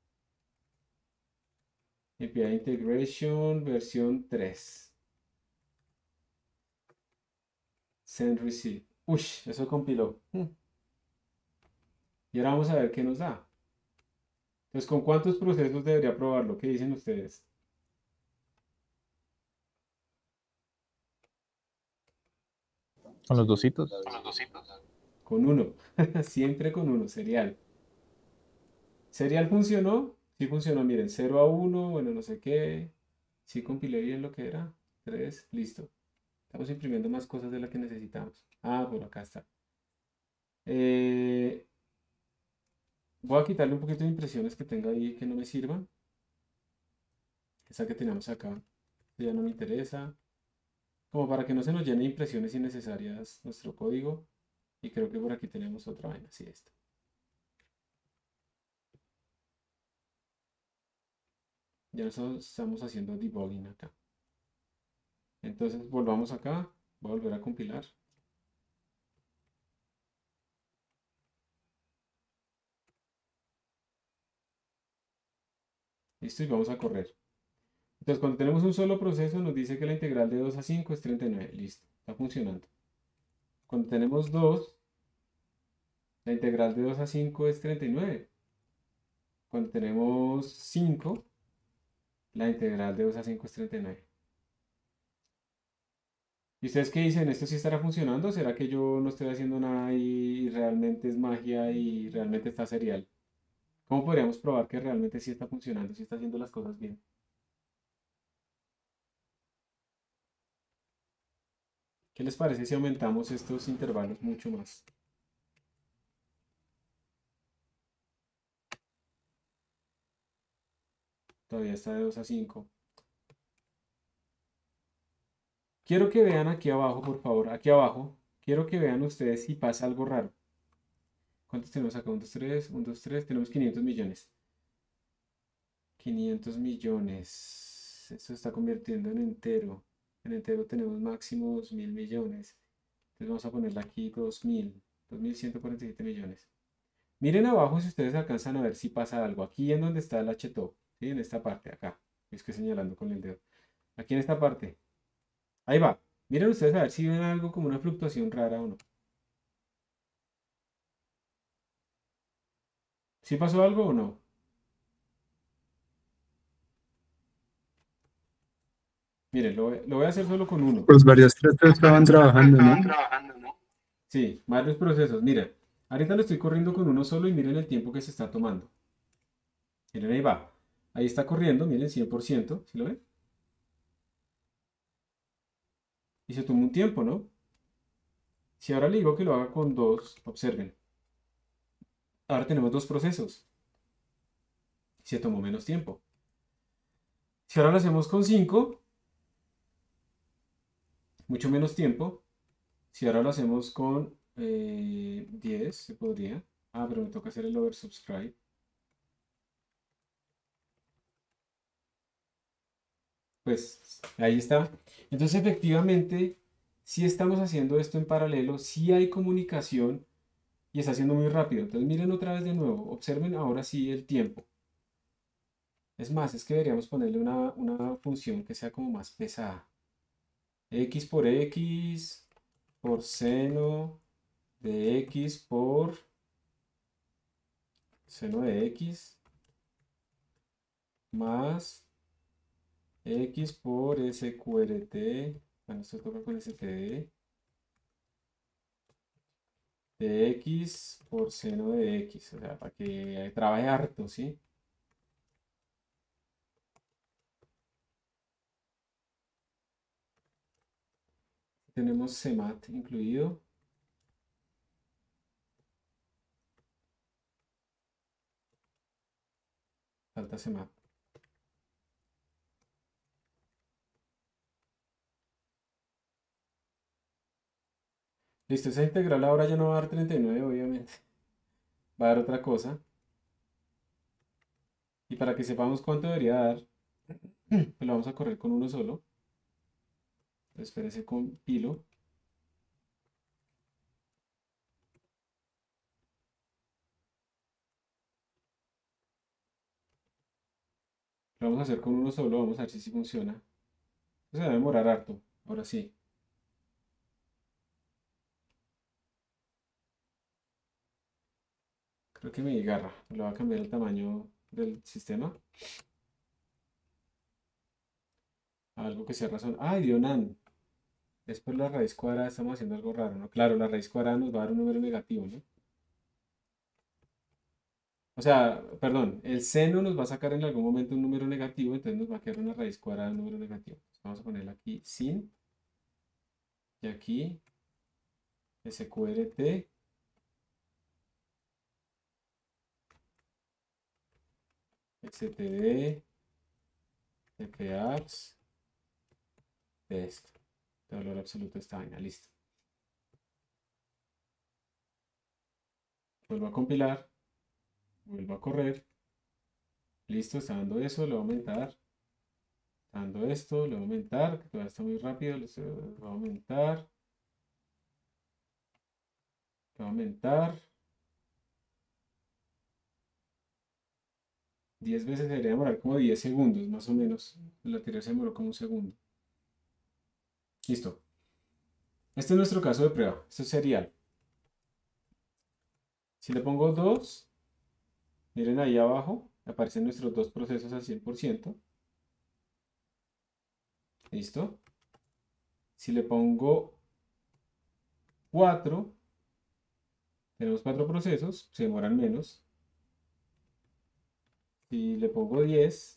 A P I Integration versión tres. Send receive. Uy, eso compiló. Hmm. Y ahora vamos a ver qué nos da. Entonces, ¿con cuántos procesos debería probarlo? ¿Qué dicen ustedes? Con los dositos. Con uno. Siempre con uno. Serial. ¿Serial funcionó? Sí funcionó. Miren, cero a uno. Bueno, no sé qué. Sí compilé bien lo que era. tres. Listo. Estamos imprimiendo más cosas de las que necesitamos. Ah, por acá está. Eh, voy a quitarle un poquito de impresiones que tenga ahí que no me sirvan. Esa que tenemos acá. Ya no me interesa. como para que no se nos llene de impresiones innecesarias nuestro código. Y creo que por aquí tenemos otra vaina, así esta. Ya nosotros estamos haciendo debugging acá. Entonces volvamos acá, voy a volver a compilar. Listo, y vamos a correr. Entonces cuando tenemos un solo proceso nos dice que la integral de dos a cinco es treinta y nueve. Listo, está funcionando. Cuando tenemos dos, la integral de dos a cinco es treinta y nueve. Cuando tenemos cinco, la integral de dos a cinco es treinta y nueve. ¿Y ustedes qué dicen? ¿Esto sí estará funcionando? ¿Será que yo no estoy haciendo nada y realmente es magia y realmente está serial? ¿Cómo podríamos probar que realmente sí está funcionando, sí está haciendo las cosas bien? ¿Qué les parece si aumentamos estos intervalos mucho más? Todavía está de dos a cinco. Quiero que vean aquí abajo, por favor, aquí abajo. Quiero que vean ustedes si pasa algo raro. ¿Cuántos tenemos acá? uno, dos, tres, uno, dos, tres. Tenemos quinientos millones. quinientos millones. Esto se está convirtiendo en entero. En entero tenemos máximo dos mil millones. Entonces vamos a ponerle aquí dos mil. dos mil ciento cuarenta y siete millones. Miren abajo si ustedes alcanzan a ver si pasa algo. Aquí en donde está el H top. ¿Sí? En esta parte, acá. Es que señalando con el dedo. Aquí en esta parte. Ahí va. Miren ustedes a ver si ven algo como una fluctuación rara o no. ¿Sí pasó algo o no? Miren, lo, voy- lo voy a hacer solo con uno. Pues varias tretas estaban trabajando, ¿no? Sí, varios procesos. Miren, ahorita lo estoy corriendo con uno solo y miren el tiempo que se está tomando. Miren, ahí va. Ahí está corriendo, miren, cien por ciento. ¿Sí lo ven? Y se tomó un tiempo, ¿no? Si ahora le digo que lo haga con dos, observen. Ahora tenemos dos procesos. Se tomó menos tiempo. Si ahora lo hacemos con cinco, mucho menos tiempo. Si ahora lo hacemos con eh, diez, se podría. Ah, pero me toca hacer el oversubscribe. Pues ahí está. Entonces, efectivamente, si estamos haciendo esto en paralelo, si hay comunicación y está haciendo muy rápido. Entonces, miren otra vez de nuevo. Observen ahora sí el tiempo. Es más, es que deberíamos ponerle una, una función que sea como más pesada. X por X por seno de X por seno de X más X por S Q R T. Bueno, esto toca con S T D. De X por seno de X. O sea, para que trabaje harto, ¿sí? Tenemos C M A T incluido. Falta C M A T. Listo, esa integral ahora ya no va a dar treinta y nueve, obviamente. Va a dar otra cosa. Y para que sepamos cuánto debería dar, pues lo vamos a correr con uno solo. Entonces, espérese con pilo. Lo vamos a hacer con uno solo, vamos a ver si sí funciona. Se va a demorar harto, ahora sí. Creo que me agarra. Le va a cambiar el tamaño del sistema. A algo que sea razón. ¡Ay, dio nan! Es por la raíz cuadrada, estamos haciendo algo raro, ¿no? Claro, la raíz cuadrada nos va a dar un número negativo, ¿no? O sea, perdón, el seno nos va a sacar en algún momento un número negativo, entonces nos va a quedar una raíz cuadrada de un número negativo. Vamos a ponerle aquí sin. Y aquí S Q R T. std. fapps. De esto. de valor absoluto esta vaina, listo. Vuelvo a compilar, vuelvo a correr, listo, está dando eso, le voy a aumentar, está dando esto, le voy a aumentar, que todavía está muy rápido, le voy a aumentar, le voy a aumentar, diez veces debería demorar como diez segundos, más o menos, la anterior se demoró como un segundo. Listo. Este es nuestro caso de prueba, esto es serial. Si le pongo dos, miren ahí abajo, aparecen nuestros dos procesos al cien por ciento. ¿Listo? Si le pongo cuatro, tenemos cuatro procesos, se demoran menos. Si le pongo diez,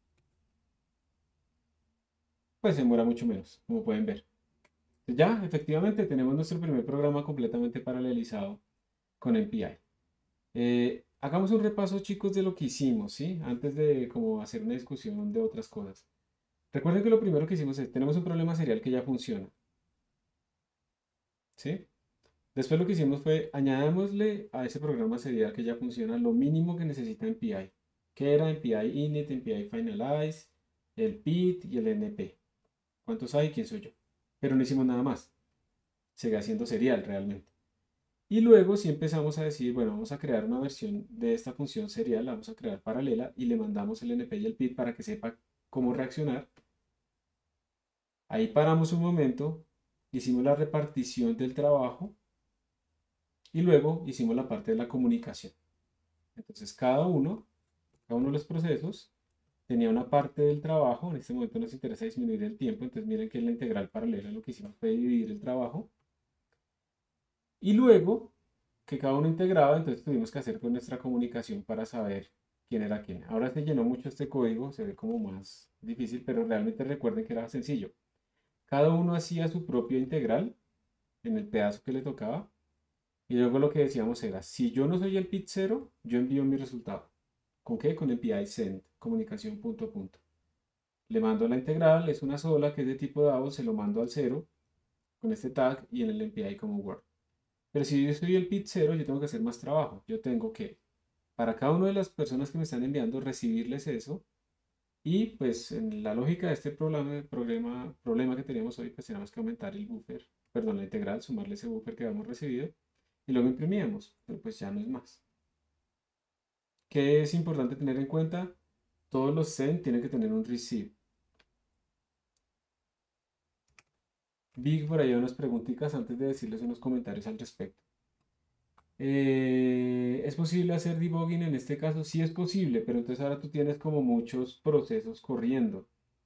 pues se demora mucho menos, como pueden ver. Ya, efectivamente, tenemos nuestro primer programa completamente paralelizado con M P I. Eh, hagamos un repaso, chicos, de lo que hicimos, ¿sí? Antes de como hacer una discusión de otras cosas. Recuerden que lo primero que hicimos es, tenemos un problema serial que ya funciona, ¿sí? Después lo que hicimos fue, añadámosle a ese programa serial que ya funciona lo mínimo que necesita M P I, que era M P I init, M P I finalize, el P I T y el N P. ¿Cuántos hay? ¿Quién soy yo? Pero no hicimos nada más. Sigue haciendo serial realmente. Y luego si empezamos a decir, bueno, vamos a crear una versión de esta función serial, la vamos a crear paralela y le mandamos el N P y el P I T para que sepa cómo reaccionar. Ahí paramos un momento, hicimos la repartición del trabajo y luego hicimos la parte de la comunicación. Entonces cada uno, cada uno de los procesos tenía una parte del trabajo. En este momento nos interesa disminuir el tiempo, entonces miren que en la integral paralela lo que hicimos fue dividir el trabajo. Y luego que cada uno integraba, entonces tuvimos que hacer con nuestra comunicación para saber quién era quién. Ahora se llenó mucho este código, se ve como más difícil, pero realmente recuerden que era sencillo. Cada uno hacía su propio integral en el pedazo que le tocaba. Y luego lo que decíamos era, si yo no soy el P I T cero, yo envío mi resultado. ¿Con qué? Con el P I send, comunicación punto a punto. Le mando la integral, es una sola que es de tipo DAO, se lo mando al cero con este tag y en el M P I como Word. Pero si yo soy el P I T cero, yo tengo que hacer más trabajo. Yo tengo que, para cada una de las personas que me están enviando, recibirles eso. Y pues en la lógica de este problema, problema, problema que teníamos hoy, pues tenemos que aumentar el buffer, perdón, la integral, sumarle ese buffer que habíamos recibido y luego imprimíamos, pero pues ya no es más. ¿Qué es importante tener en cuenta? Todos los send tienen que tener un receive. Big por ahí unas preguntitas antes de decirles unos comentarios al respecto. Eh, ¿Es posible hacer debugging en este caso? Sí es posible, pero entonces ahora tú tienes como muchos procesos corriendo.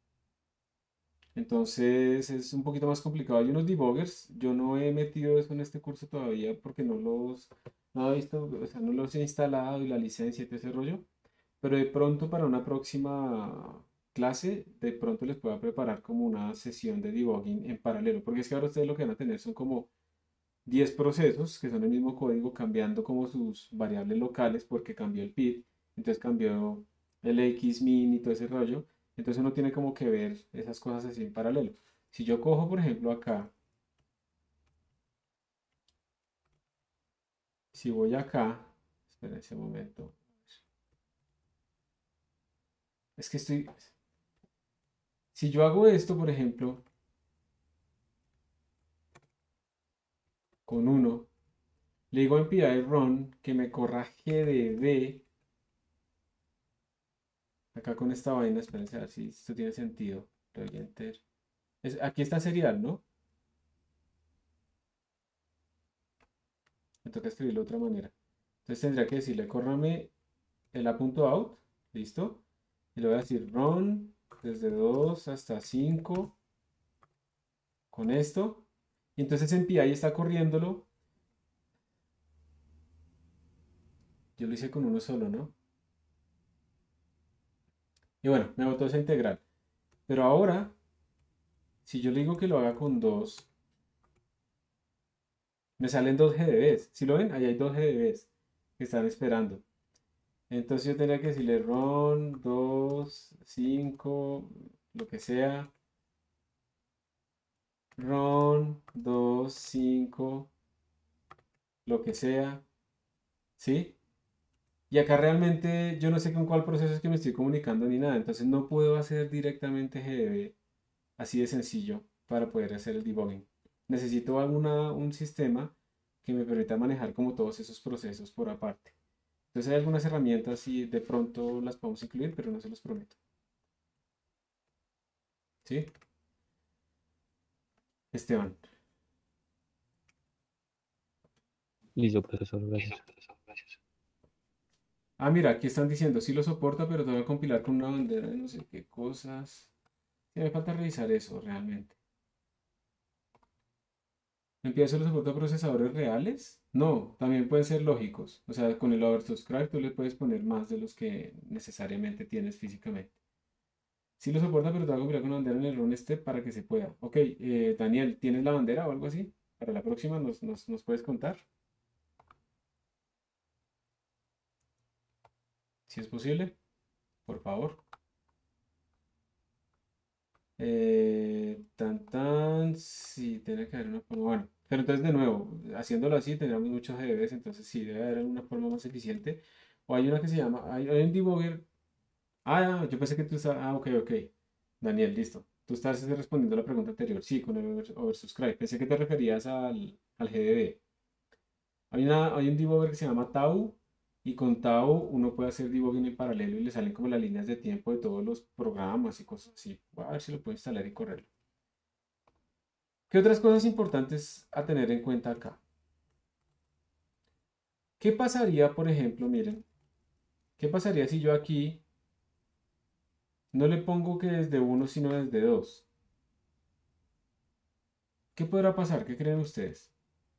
Entonces es un poquito más complicado. Hay unos debuggers, yo no he metido eso en este curso todavía porque no los, no he visto, o sea, no los he instalado y la licencia y todo ese rollo. Pero de pronto para una próxima clase, de pronto les pueda preparar como una sesión de debugging en paralelo. Porque es que ahora ustedes lo que van a tener son como diez procesos que son el mismo código cambiando como sus variables locales porque cambió el P I D, entonces cambió el X, min y todo ese rollo. Entonces uno tiene como que ver esas cosas así en paralelo. Si yo cojo, por ejemplo, acá, si voy acá, espera ese momento. Es que estoy, si yo hago esto, por ejemplo, con uno, le digo a M P I run que me corra G D B. Acá con esta vaina, espérense a ver si esto tiene sentido. Le doy enter. Es, aquí está serial, ¿no? Me toca escribirlo de otra manera. Entonces tendría que decirle, córrame el a.out, ¿listo? Y le voy a decir run desde dos hasta cinco con esto. Y entonces M P I está corriéndolo. Yo lo hice con uno solo, ¿no? Y bueno, me botó esa integral. Pero ahora, si yo le digo que lo haga con dos, me salen dos G D Bs. Si lo ven, ahí hay dos G D Bs que están esperando. Entonces yo tendría que decirle run dos, cinco, lo que sea. ron dos cinco lo que sea, ¿sí? Y acá realmente yo no sé con cuál proceso es que me estoy comunicando ni nada, entonces no puedo hacer directamente G D B así de sencillo para poder hacer el debugging. Necesito alguna, un sistema que me permita manejar como todos esos procesos por aparte. Entonces hay algunas herramientas y de pronto las podemos incluir, pero no se los prometo. ¿Sí? Esteban. Listo, profesor, gracias. Ah, mira, aquí están diciendo, sí lo soporta, pero tengo que compilar con una bandera de no sé qué cosas. Sí, me falta revisar eso realmente. ¿Empieza los soporta procesadores reales? No, también pueden ser lógicos. O sea, con el oversubscribe tú le puedes poner más de los que necesariamente tienes físicamente. Sí lo soporta, pero te voy a compilar con una bandera en el run step para que se pueda. Ok, eh, Daniel, ¿tienes la bandera o algo así? Para la próxima nos, nos, nos puedes contar. Si es posible, por favor. Eh, tan tan, sí, tiene que haber una forma. Bueno, pero entonces de nuevo, haciéndolo así tendríamos muchos G D Bs, entonces sí, debe haber una forma más eficiente. O hay una que se llama, hay, hay un debugger. Ah, yo pensé que tú estabas, ah, ok, ok. Daniel, listo. Tú estás respondiendo a la pregunta anterior. Sí, con el over- oversubscribe. Pensé que te referías al, al G D B. Hay, una, hay un debugger que se llama Tau y con Tau uno puede hacer debugging en paralelo y le salen como las líneas de tiempo de todos los programas y cosas así. Voy a ver si lo puedo instalar y correrlo. ¿Qué otras cosas importantes a tener en cuenta acá? ¿Qué pasaría, por ejemplo, miren, qué pasaría si yo aquí no le pongo que desde uno, sino desde dos? ¿Qué podrá pasar? ¿Qué creen ustedes?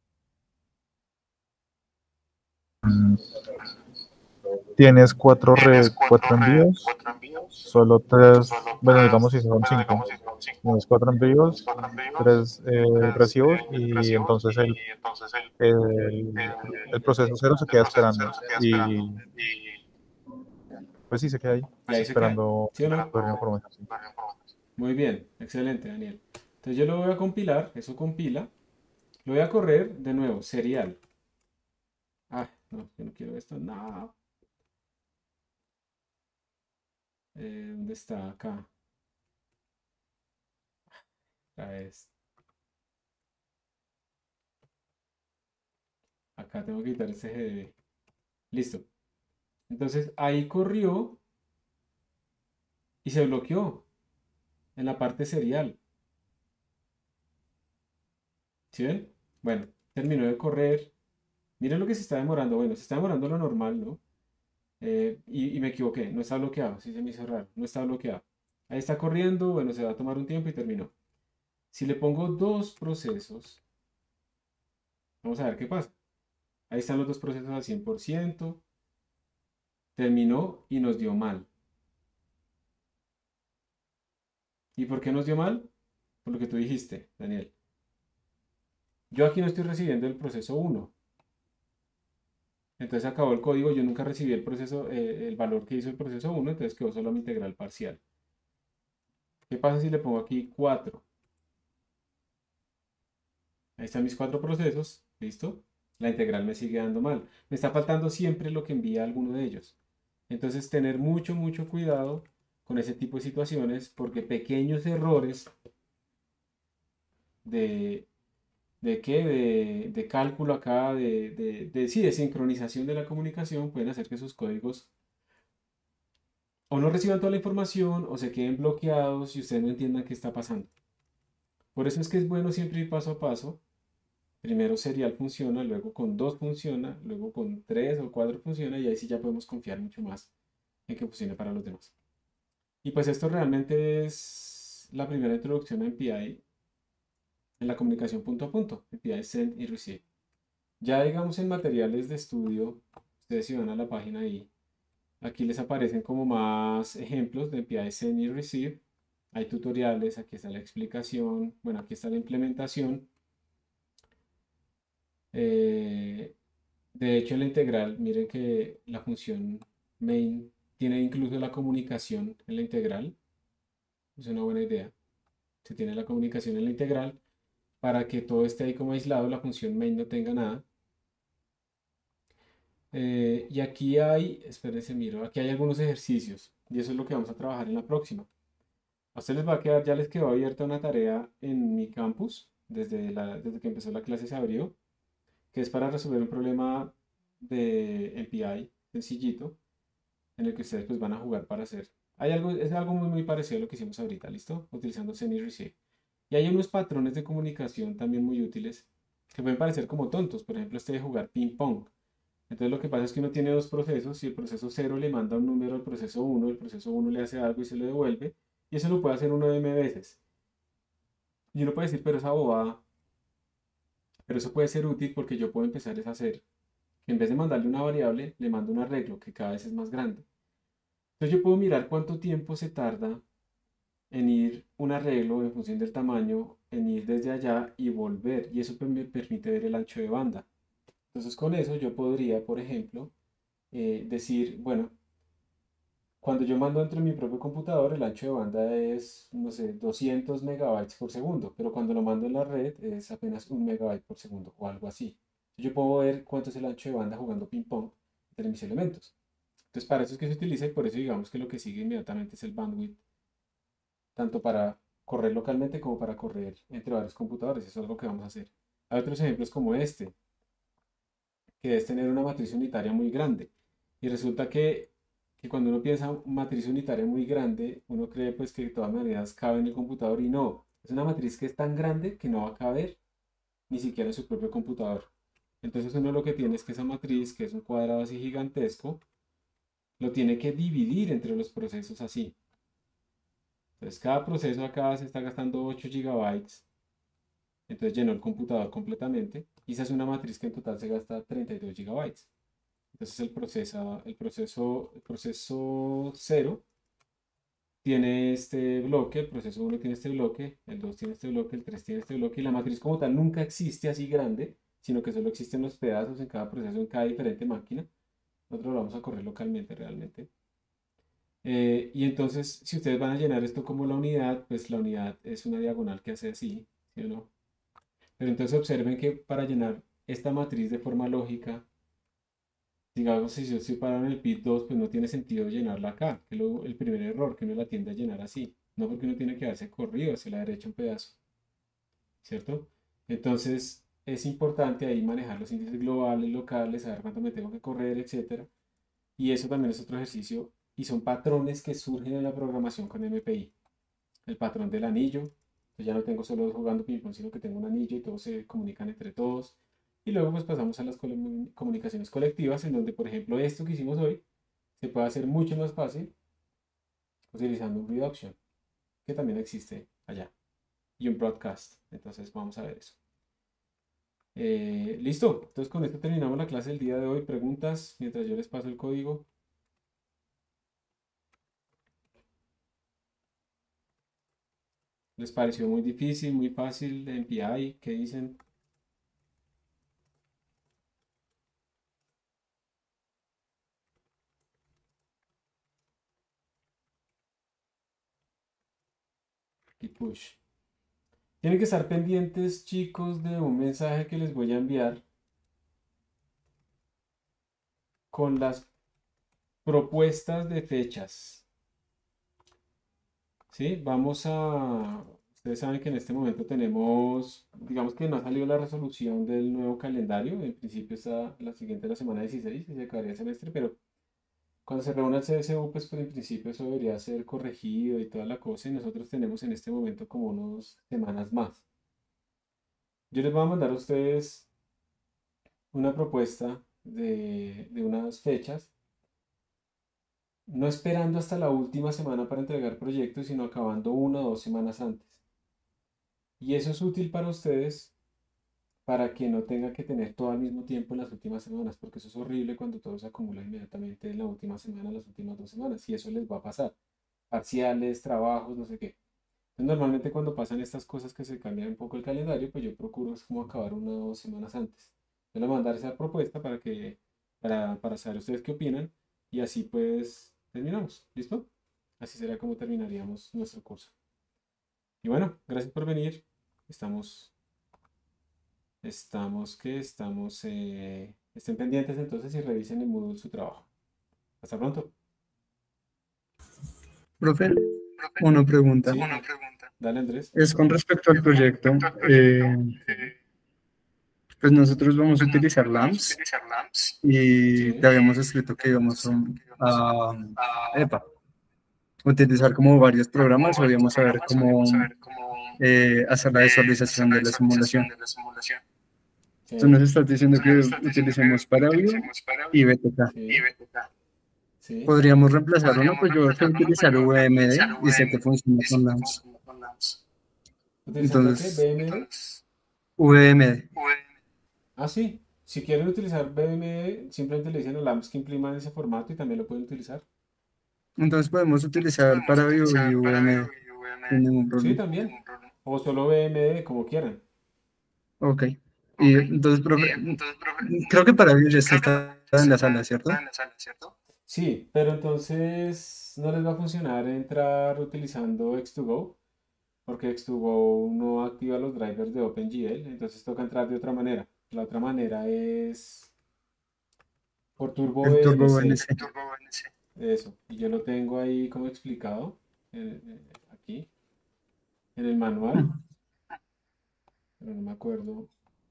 Mm, Tienes cuatro, re- cuatro envíos, solo tres, bueno, digamos si son cinco. Tienes cuatro envíos, tres eh, recibos y entonces el, el, el proceso cero se queda esperando. Y pues sí, se queda ahí, Y ahí se queda, esperando ¿sí o no? ver información. Sí. Muy bien, excelente, Daniel. Entonces yo lo voy a compilar, eso compila. Lo voy a correr de nuevo, serial. Ah, no, yo no quiero esto, no. Eh, ¿dónde está? Acá. Otra vez. Acá tengo que quitar ese G D B. Listo. Entonces ahí corrió y se bloqueó en la parte serial. ¿Sí ven? Bueno, terminó de correr. Miren lo que se está demorando. Bueno, se está demorando lo normal, ¿no? Eh, y, y me equivoqué, no está bloqueado. Sí se me hizo raro, no está bloqueado. Ahí está corriendo, bueno, se va a tomar un tiempo y terminó. Si le pongo dos procesos, vamos a ver qué pasa. Ahí están los dos procesos al cien por ciento. Terminó y nos dio mal. ¿Y por qué nos dio mal? Por lo que tú dijiste, Daniel. Yo aquí no estoy recibiendo el proceso uno. Entonces acabó el código, yo nunca recibí el proceso, eh, el valor que hizo el proceso uno, entonces quedó solo mi integral parcial. ¿Qué pasa si le pongo aquí cuatro? Ahí están mis cuatro procesos, ¿listo? La integral me sigue dando mal. Me está faltando siempre lo que envía alguno de ellos. Entonces tener mucho, mucho cuidado con ese tipo de situaciones porque pequeños errores de, ¿de qué? De, de cálculo acá, de, de, de, sí, de sincronización de la comunicación pueden hacer que sus códigos o no reciban toda la información o se queden bloqueados y ustedes no entiendan qué está pasando. Por eso es que es bueno siempre ir paso a paso. Primero serial funciona, luego con dos funciona, luego con tres o cuatro funciona y ahí sí ya podemos confiar mucho más en que funcione para los demás. Y pues esto realmente es la primera introducción a M P I en la comunicación punto a punto, M P I send y receive. Ya digamos en materiales de estudio, ustedes si van a la página ahí, aquí les aparecen como más ejemplos de M P I send y receive. Hay tutoriales, aquí está la explicación, bueno, aquí está la implementación. Eh, de hecho, en la integral, miren que la función main tiene incluso la comunicación en la integral. Es una buena idea. Se tiene la comunicación en la integral. para que todo esté ahí como aislado, la función main no tenga nada. Eh, y aquí hay, espérense, miro, aquí hay algunos ejercicios y eso es lo que vamos a trabajar en la próxima. A ustedes les va a quedar, ya les quedó abierta una tarea en mi campus, desde, la, desde que empezó la clase se abrió, que es para resolver un problema de M P I sencillito, en el que ustedes pues van a jugar para hacer. Hay algo, es algo muy, muy parecido a lo que hicimos ahorita, ¿listo? Utilizando send y receive. Y hay unos patrones de comunicación también muy útiles que pueden parecer como tontos. Por ejemplo, este de jugar ping pong. Entonces lo que pasa es que uno tiene dos procesos y el proceso cero le manda un número al proceso uno, el proceso uno le hace algo y se lo devuelve. Y eso lo puede hacer uno m veces. Y uno puede decir, pero esa bobada, pero eso puede ser útil porque yo puedo empezar a hacer que en vez de mandarle una variable, le mando un arreglo que cada vez es más grande. Entonces yo puedo mirar cuánto tiempo se tarda en ir un arreglo en función del tamaño, en ir desde allá y volver. Y eso me permite ver el ancho de banda. Entonces con eso yo podría, por ejemplo, eh, decir, bueno, cuando yo mando dentro de mi propio computador, el ancho de banda es, no sé, doscientos megabytes por segundo, pero cuando lo mando en la red es apenas un megabyte por segundo o algo así. Yo puedo ver cuánto es el ancho de banda jugando ping pong entre mis elementos. Entonces para eso es que se utiliza y por eso digamos que lo que sigue inmediatamente es el bandwidth, tanto para correr localmente como para correr entre varios computadores. Eso es lo que vamos a hacer. Hay otros ejemplos como este, que es tener una matriz unitaria muy grande. Y resulta que, que cuando uno piensa matriz unitaria muy grande, uno cree pues que de todas maneras cabe en el computador y no. Es una matriz que es tan grande que no va a caber ni siquiera en su propio computador. Entonces uno lo que tiene es que esa matriz, que es un cuadrado así gigantesco, lo tiene que dividir entre los procesos así. Entonces cada proceso acá se está gastando ocho gigabytes. Entonces llenó el computador completamente. Y esa es una matriz que en total se gasta treinta y dos gigabytes. Entonces el proceso, el proceso, el proceso cero tiene este bloque, el proceso uno tiene este bloque, el dos tiene este bloque, el tres tiene este bloque. Y la matriz como tal nunca existe así grande, sino que solo existen los pedazos en cada proceso, en cada diferente máquina. Nosotros lo vamos a correr localmente realmente. Eh, y entonces, si ustedes van a llenar esto como la unidad, pues la unidad es una diagonal que hace así, ¿sí o no? Pero entonces observen que para llenar esta matriz de forma lógica, digamos, si yo estoy parado en el pit dos, pues no tiene sentido llenarla acá, que es lo- el primer error, que uno la tiende a llenar así. No porque uno tiene que darse corrido hacia la derecha un pedazo, ¿cierto? Entonces, es importante ahí manejar los índices globales, locales, saber cuánto me tengo que correr, etcétera. Y eso también es otro ejercicio y son patrones que surgen en la programación con M P I. El patrón del anillo, entonces ya no tengo solo jugando ping-pong, sino que tengo un anillo y todos se comunican entre todos. Y luego pues pasamos a las comu- comunicaciones colectivas, en donde por ejemplo esto que hicimos hoy se puede hacer mucho más fácil utilizando un reduction, que también existe allá, y un broadcast. Entonces vamos a ver eso. Eh, listo, entonces con esto terminamos la clase del día de hoy. Preguntas mientras yo les paso el código. ¿Les pareció muy difícil, muy fácil de M P I? ¿Qué dicen? Y push. Tienen que estar pendientes, chicos, de un mensaje que les voy a enviar con las propuestas de fechas. ¿Sí? Vamos a... Ustedes saben que en este momento tenemos, digamos que no ha salido la resolución del nuevo calendario. En principio está la siguiente, la semana dieciséis, y se acabaría el semestre, pero cuando se reúna el C S U, pues, pues en principio eso debería ser corregido y toda la cosa. Y nosotros tenemos en este momento como unas semanas más. Yo les voy a mandar a ustedes una propuesta de, de unas fechas, no esperando hasta la última semana para entregar proyectos, sino acabando una o dos semanas antes. Y eso es útil para ustedes para que no tengan que tener todo al mismo tiempo en las últimas semanas, porque eso es horrible cuando todo se acumula inmediatamente en la última semana, las últimas dos semanas, y eso les va a pasar. Parciales, trabajos, no sé qué. Entonces, normalmente cuando pasan estas cosas que se cambia un poco el calendario, pues yo procuro es como acabar una o dos semanas antes. Yo les voy a mandar esa propuesta para que, para, para saber ustedes qué opinan, y así pues terminamos. ¿Listo? Así será como terminaríamos nuestro curso. Y bueno, gracias por venir. Estamos Estamos que estamos, eh, estén pendientes entonces y revisen en Moodle su trabajo. Hasta pronto. Profe, una pregunta. Sí, dale Andrés. Es con respecto al proyecto. eh, pues nosotros vamos a utilizar LAMPS y Sí, te habíamos escrito que íbamos a, a- epa, utilizar como varios programas o íbamos a ver cómo eh, hacer la visualización de la simulación. Tú sí, nos estás diciendo que utilicemos Paraview y B T K. sí, sí. Podríamos reemplazar uno, pues yo sé utilizar V M D y sé que funciona con LAMPS. ¿Utilizando qué? Entonces, ¿B M D? V M D. Ah, sí. Si quieren utilizar B M D, simplemente le dicen a LAMPS que impriman ese formato y también lo pueden utilizar. Entonces podemos utilizar Paraview y V M D sin ningún Sí, problema. también. O solo B M D, como quieran. Ok. Y entonces, profe, creo que Paraview ya está instalado en la sala, ¿cierto? Sí, pero entonces no les va a funcionar entrar utilizando X dos Go, porque X dos Go no activa los drivers de OpenGL, entonces toca entrar de otra manera. La otra manera es por Turbo El Turbo V N C. V N C. Eso, y yo lo tengo ahí como explicado, eh, eh, aquí, en el manual, pero no me acuerdo.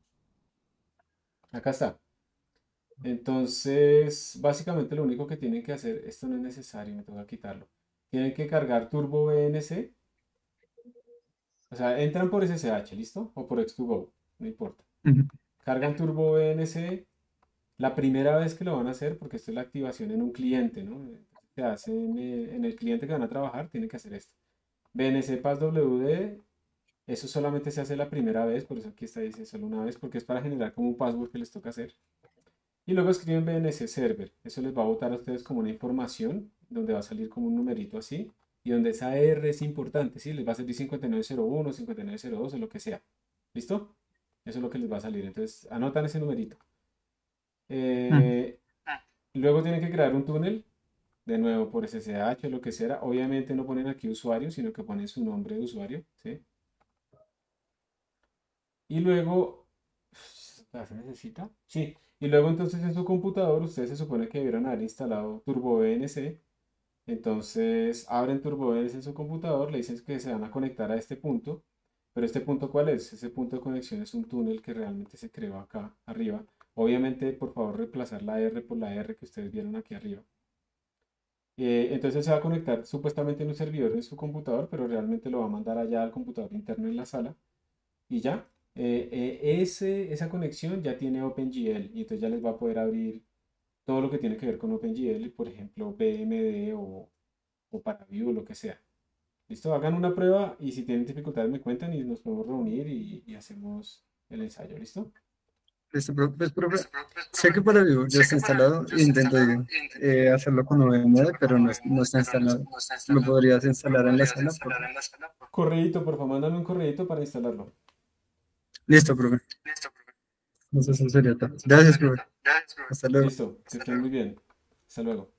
Acá está. Entonces, básicamente lo único que tienen que hacer, esto no es necesario, me toca quitarlo. Tienen que cargar Turbo V N C, o sea, entran por S S H, ¿listo? O por X dos Go, no importa. Ujú. Cargan Turbo V N C la primera vez que lo van a hacer, porque esto es la activación en un cliente, ¿no? Se hace en el, en el cliente que van a trabajar, tienen que hacer esto. V N C passwd, eso solamente se hace la primera vez, por eso aquí está dice solo una vez, porque es para generar como un password que les toca hacer. Y luego escriben V N C server. Eso les va a botar a ustedes como una información donde va a salir como un numerito así y donde esa R es importante, ¿sí? Les va a salir cincuenta y nueve cero uno, cincuenta y nueve cero dos o lo que sea. ¿Listo? Eso es lo que les va a salir. Entonces anotan ese numerito. Mm. Eh, luego tienen que crear un túnel, de nuevo por S S H o lo que sea. Obviamente no ponen aquí usuario, sino que ponen su nombre de usuario, ¿sí? Y luego, ¿se necesita? Sí. Y luego entonces en su computador ustedes se supone que debieron haber instalado Turbo V N C. Entonces abren Turbo V N C en su computador, le dicen que se van a conectar a este punto. Pero este punto, ¿cuál es? Ese punto de conexión es un túnel que realmente se creó acá arriba. Obviamente, por favor, reemplazar la R por la R que ustedes vieron aquí arriba. Eh, entonces se va a conectar supuestamente en un servidor en su computador, pero realmente lo va a mandar allá al computador interno en la sala. Y ya, eh, eh, ese, esa conexión ya tiene OpenGL y entonces ya les va a poder abrir todo lo que tiene que ver con OpenGL, por ejemplo, B M D o, o Paraview o lo que sea. Listo, hagan una prueba y si tienen dificultades me cuentan y nos podemos reunir y, y hacemos el ensayo, ¿listo? Listo, pro- pues, profe, sé que Paraview ya está instalado e intenté eh, hacerlo con V M D, pero no, es- no está instalado. ¿Lo podrías instalar en la sala, por favor? Correíto, por favor, mándame un correíto para instalarlo. Listo, profe. Entonces eso sería todo. Gracias, profe. Hasta luego. Listo, que estén muy bien. Hasta luego.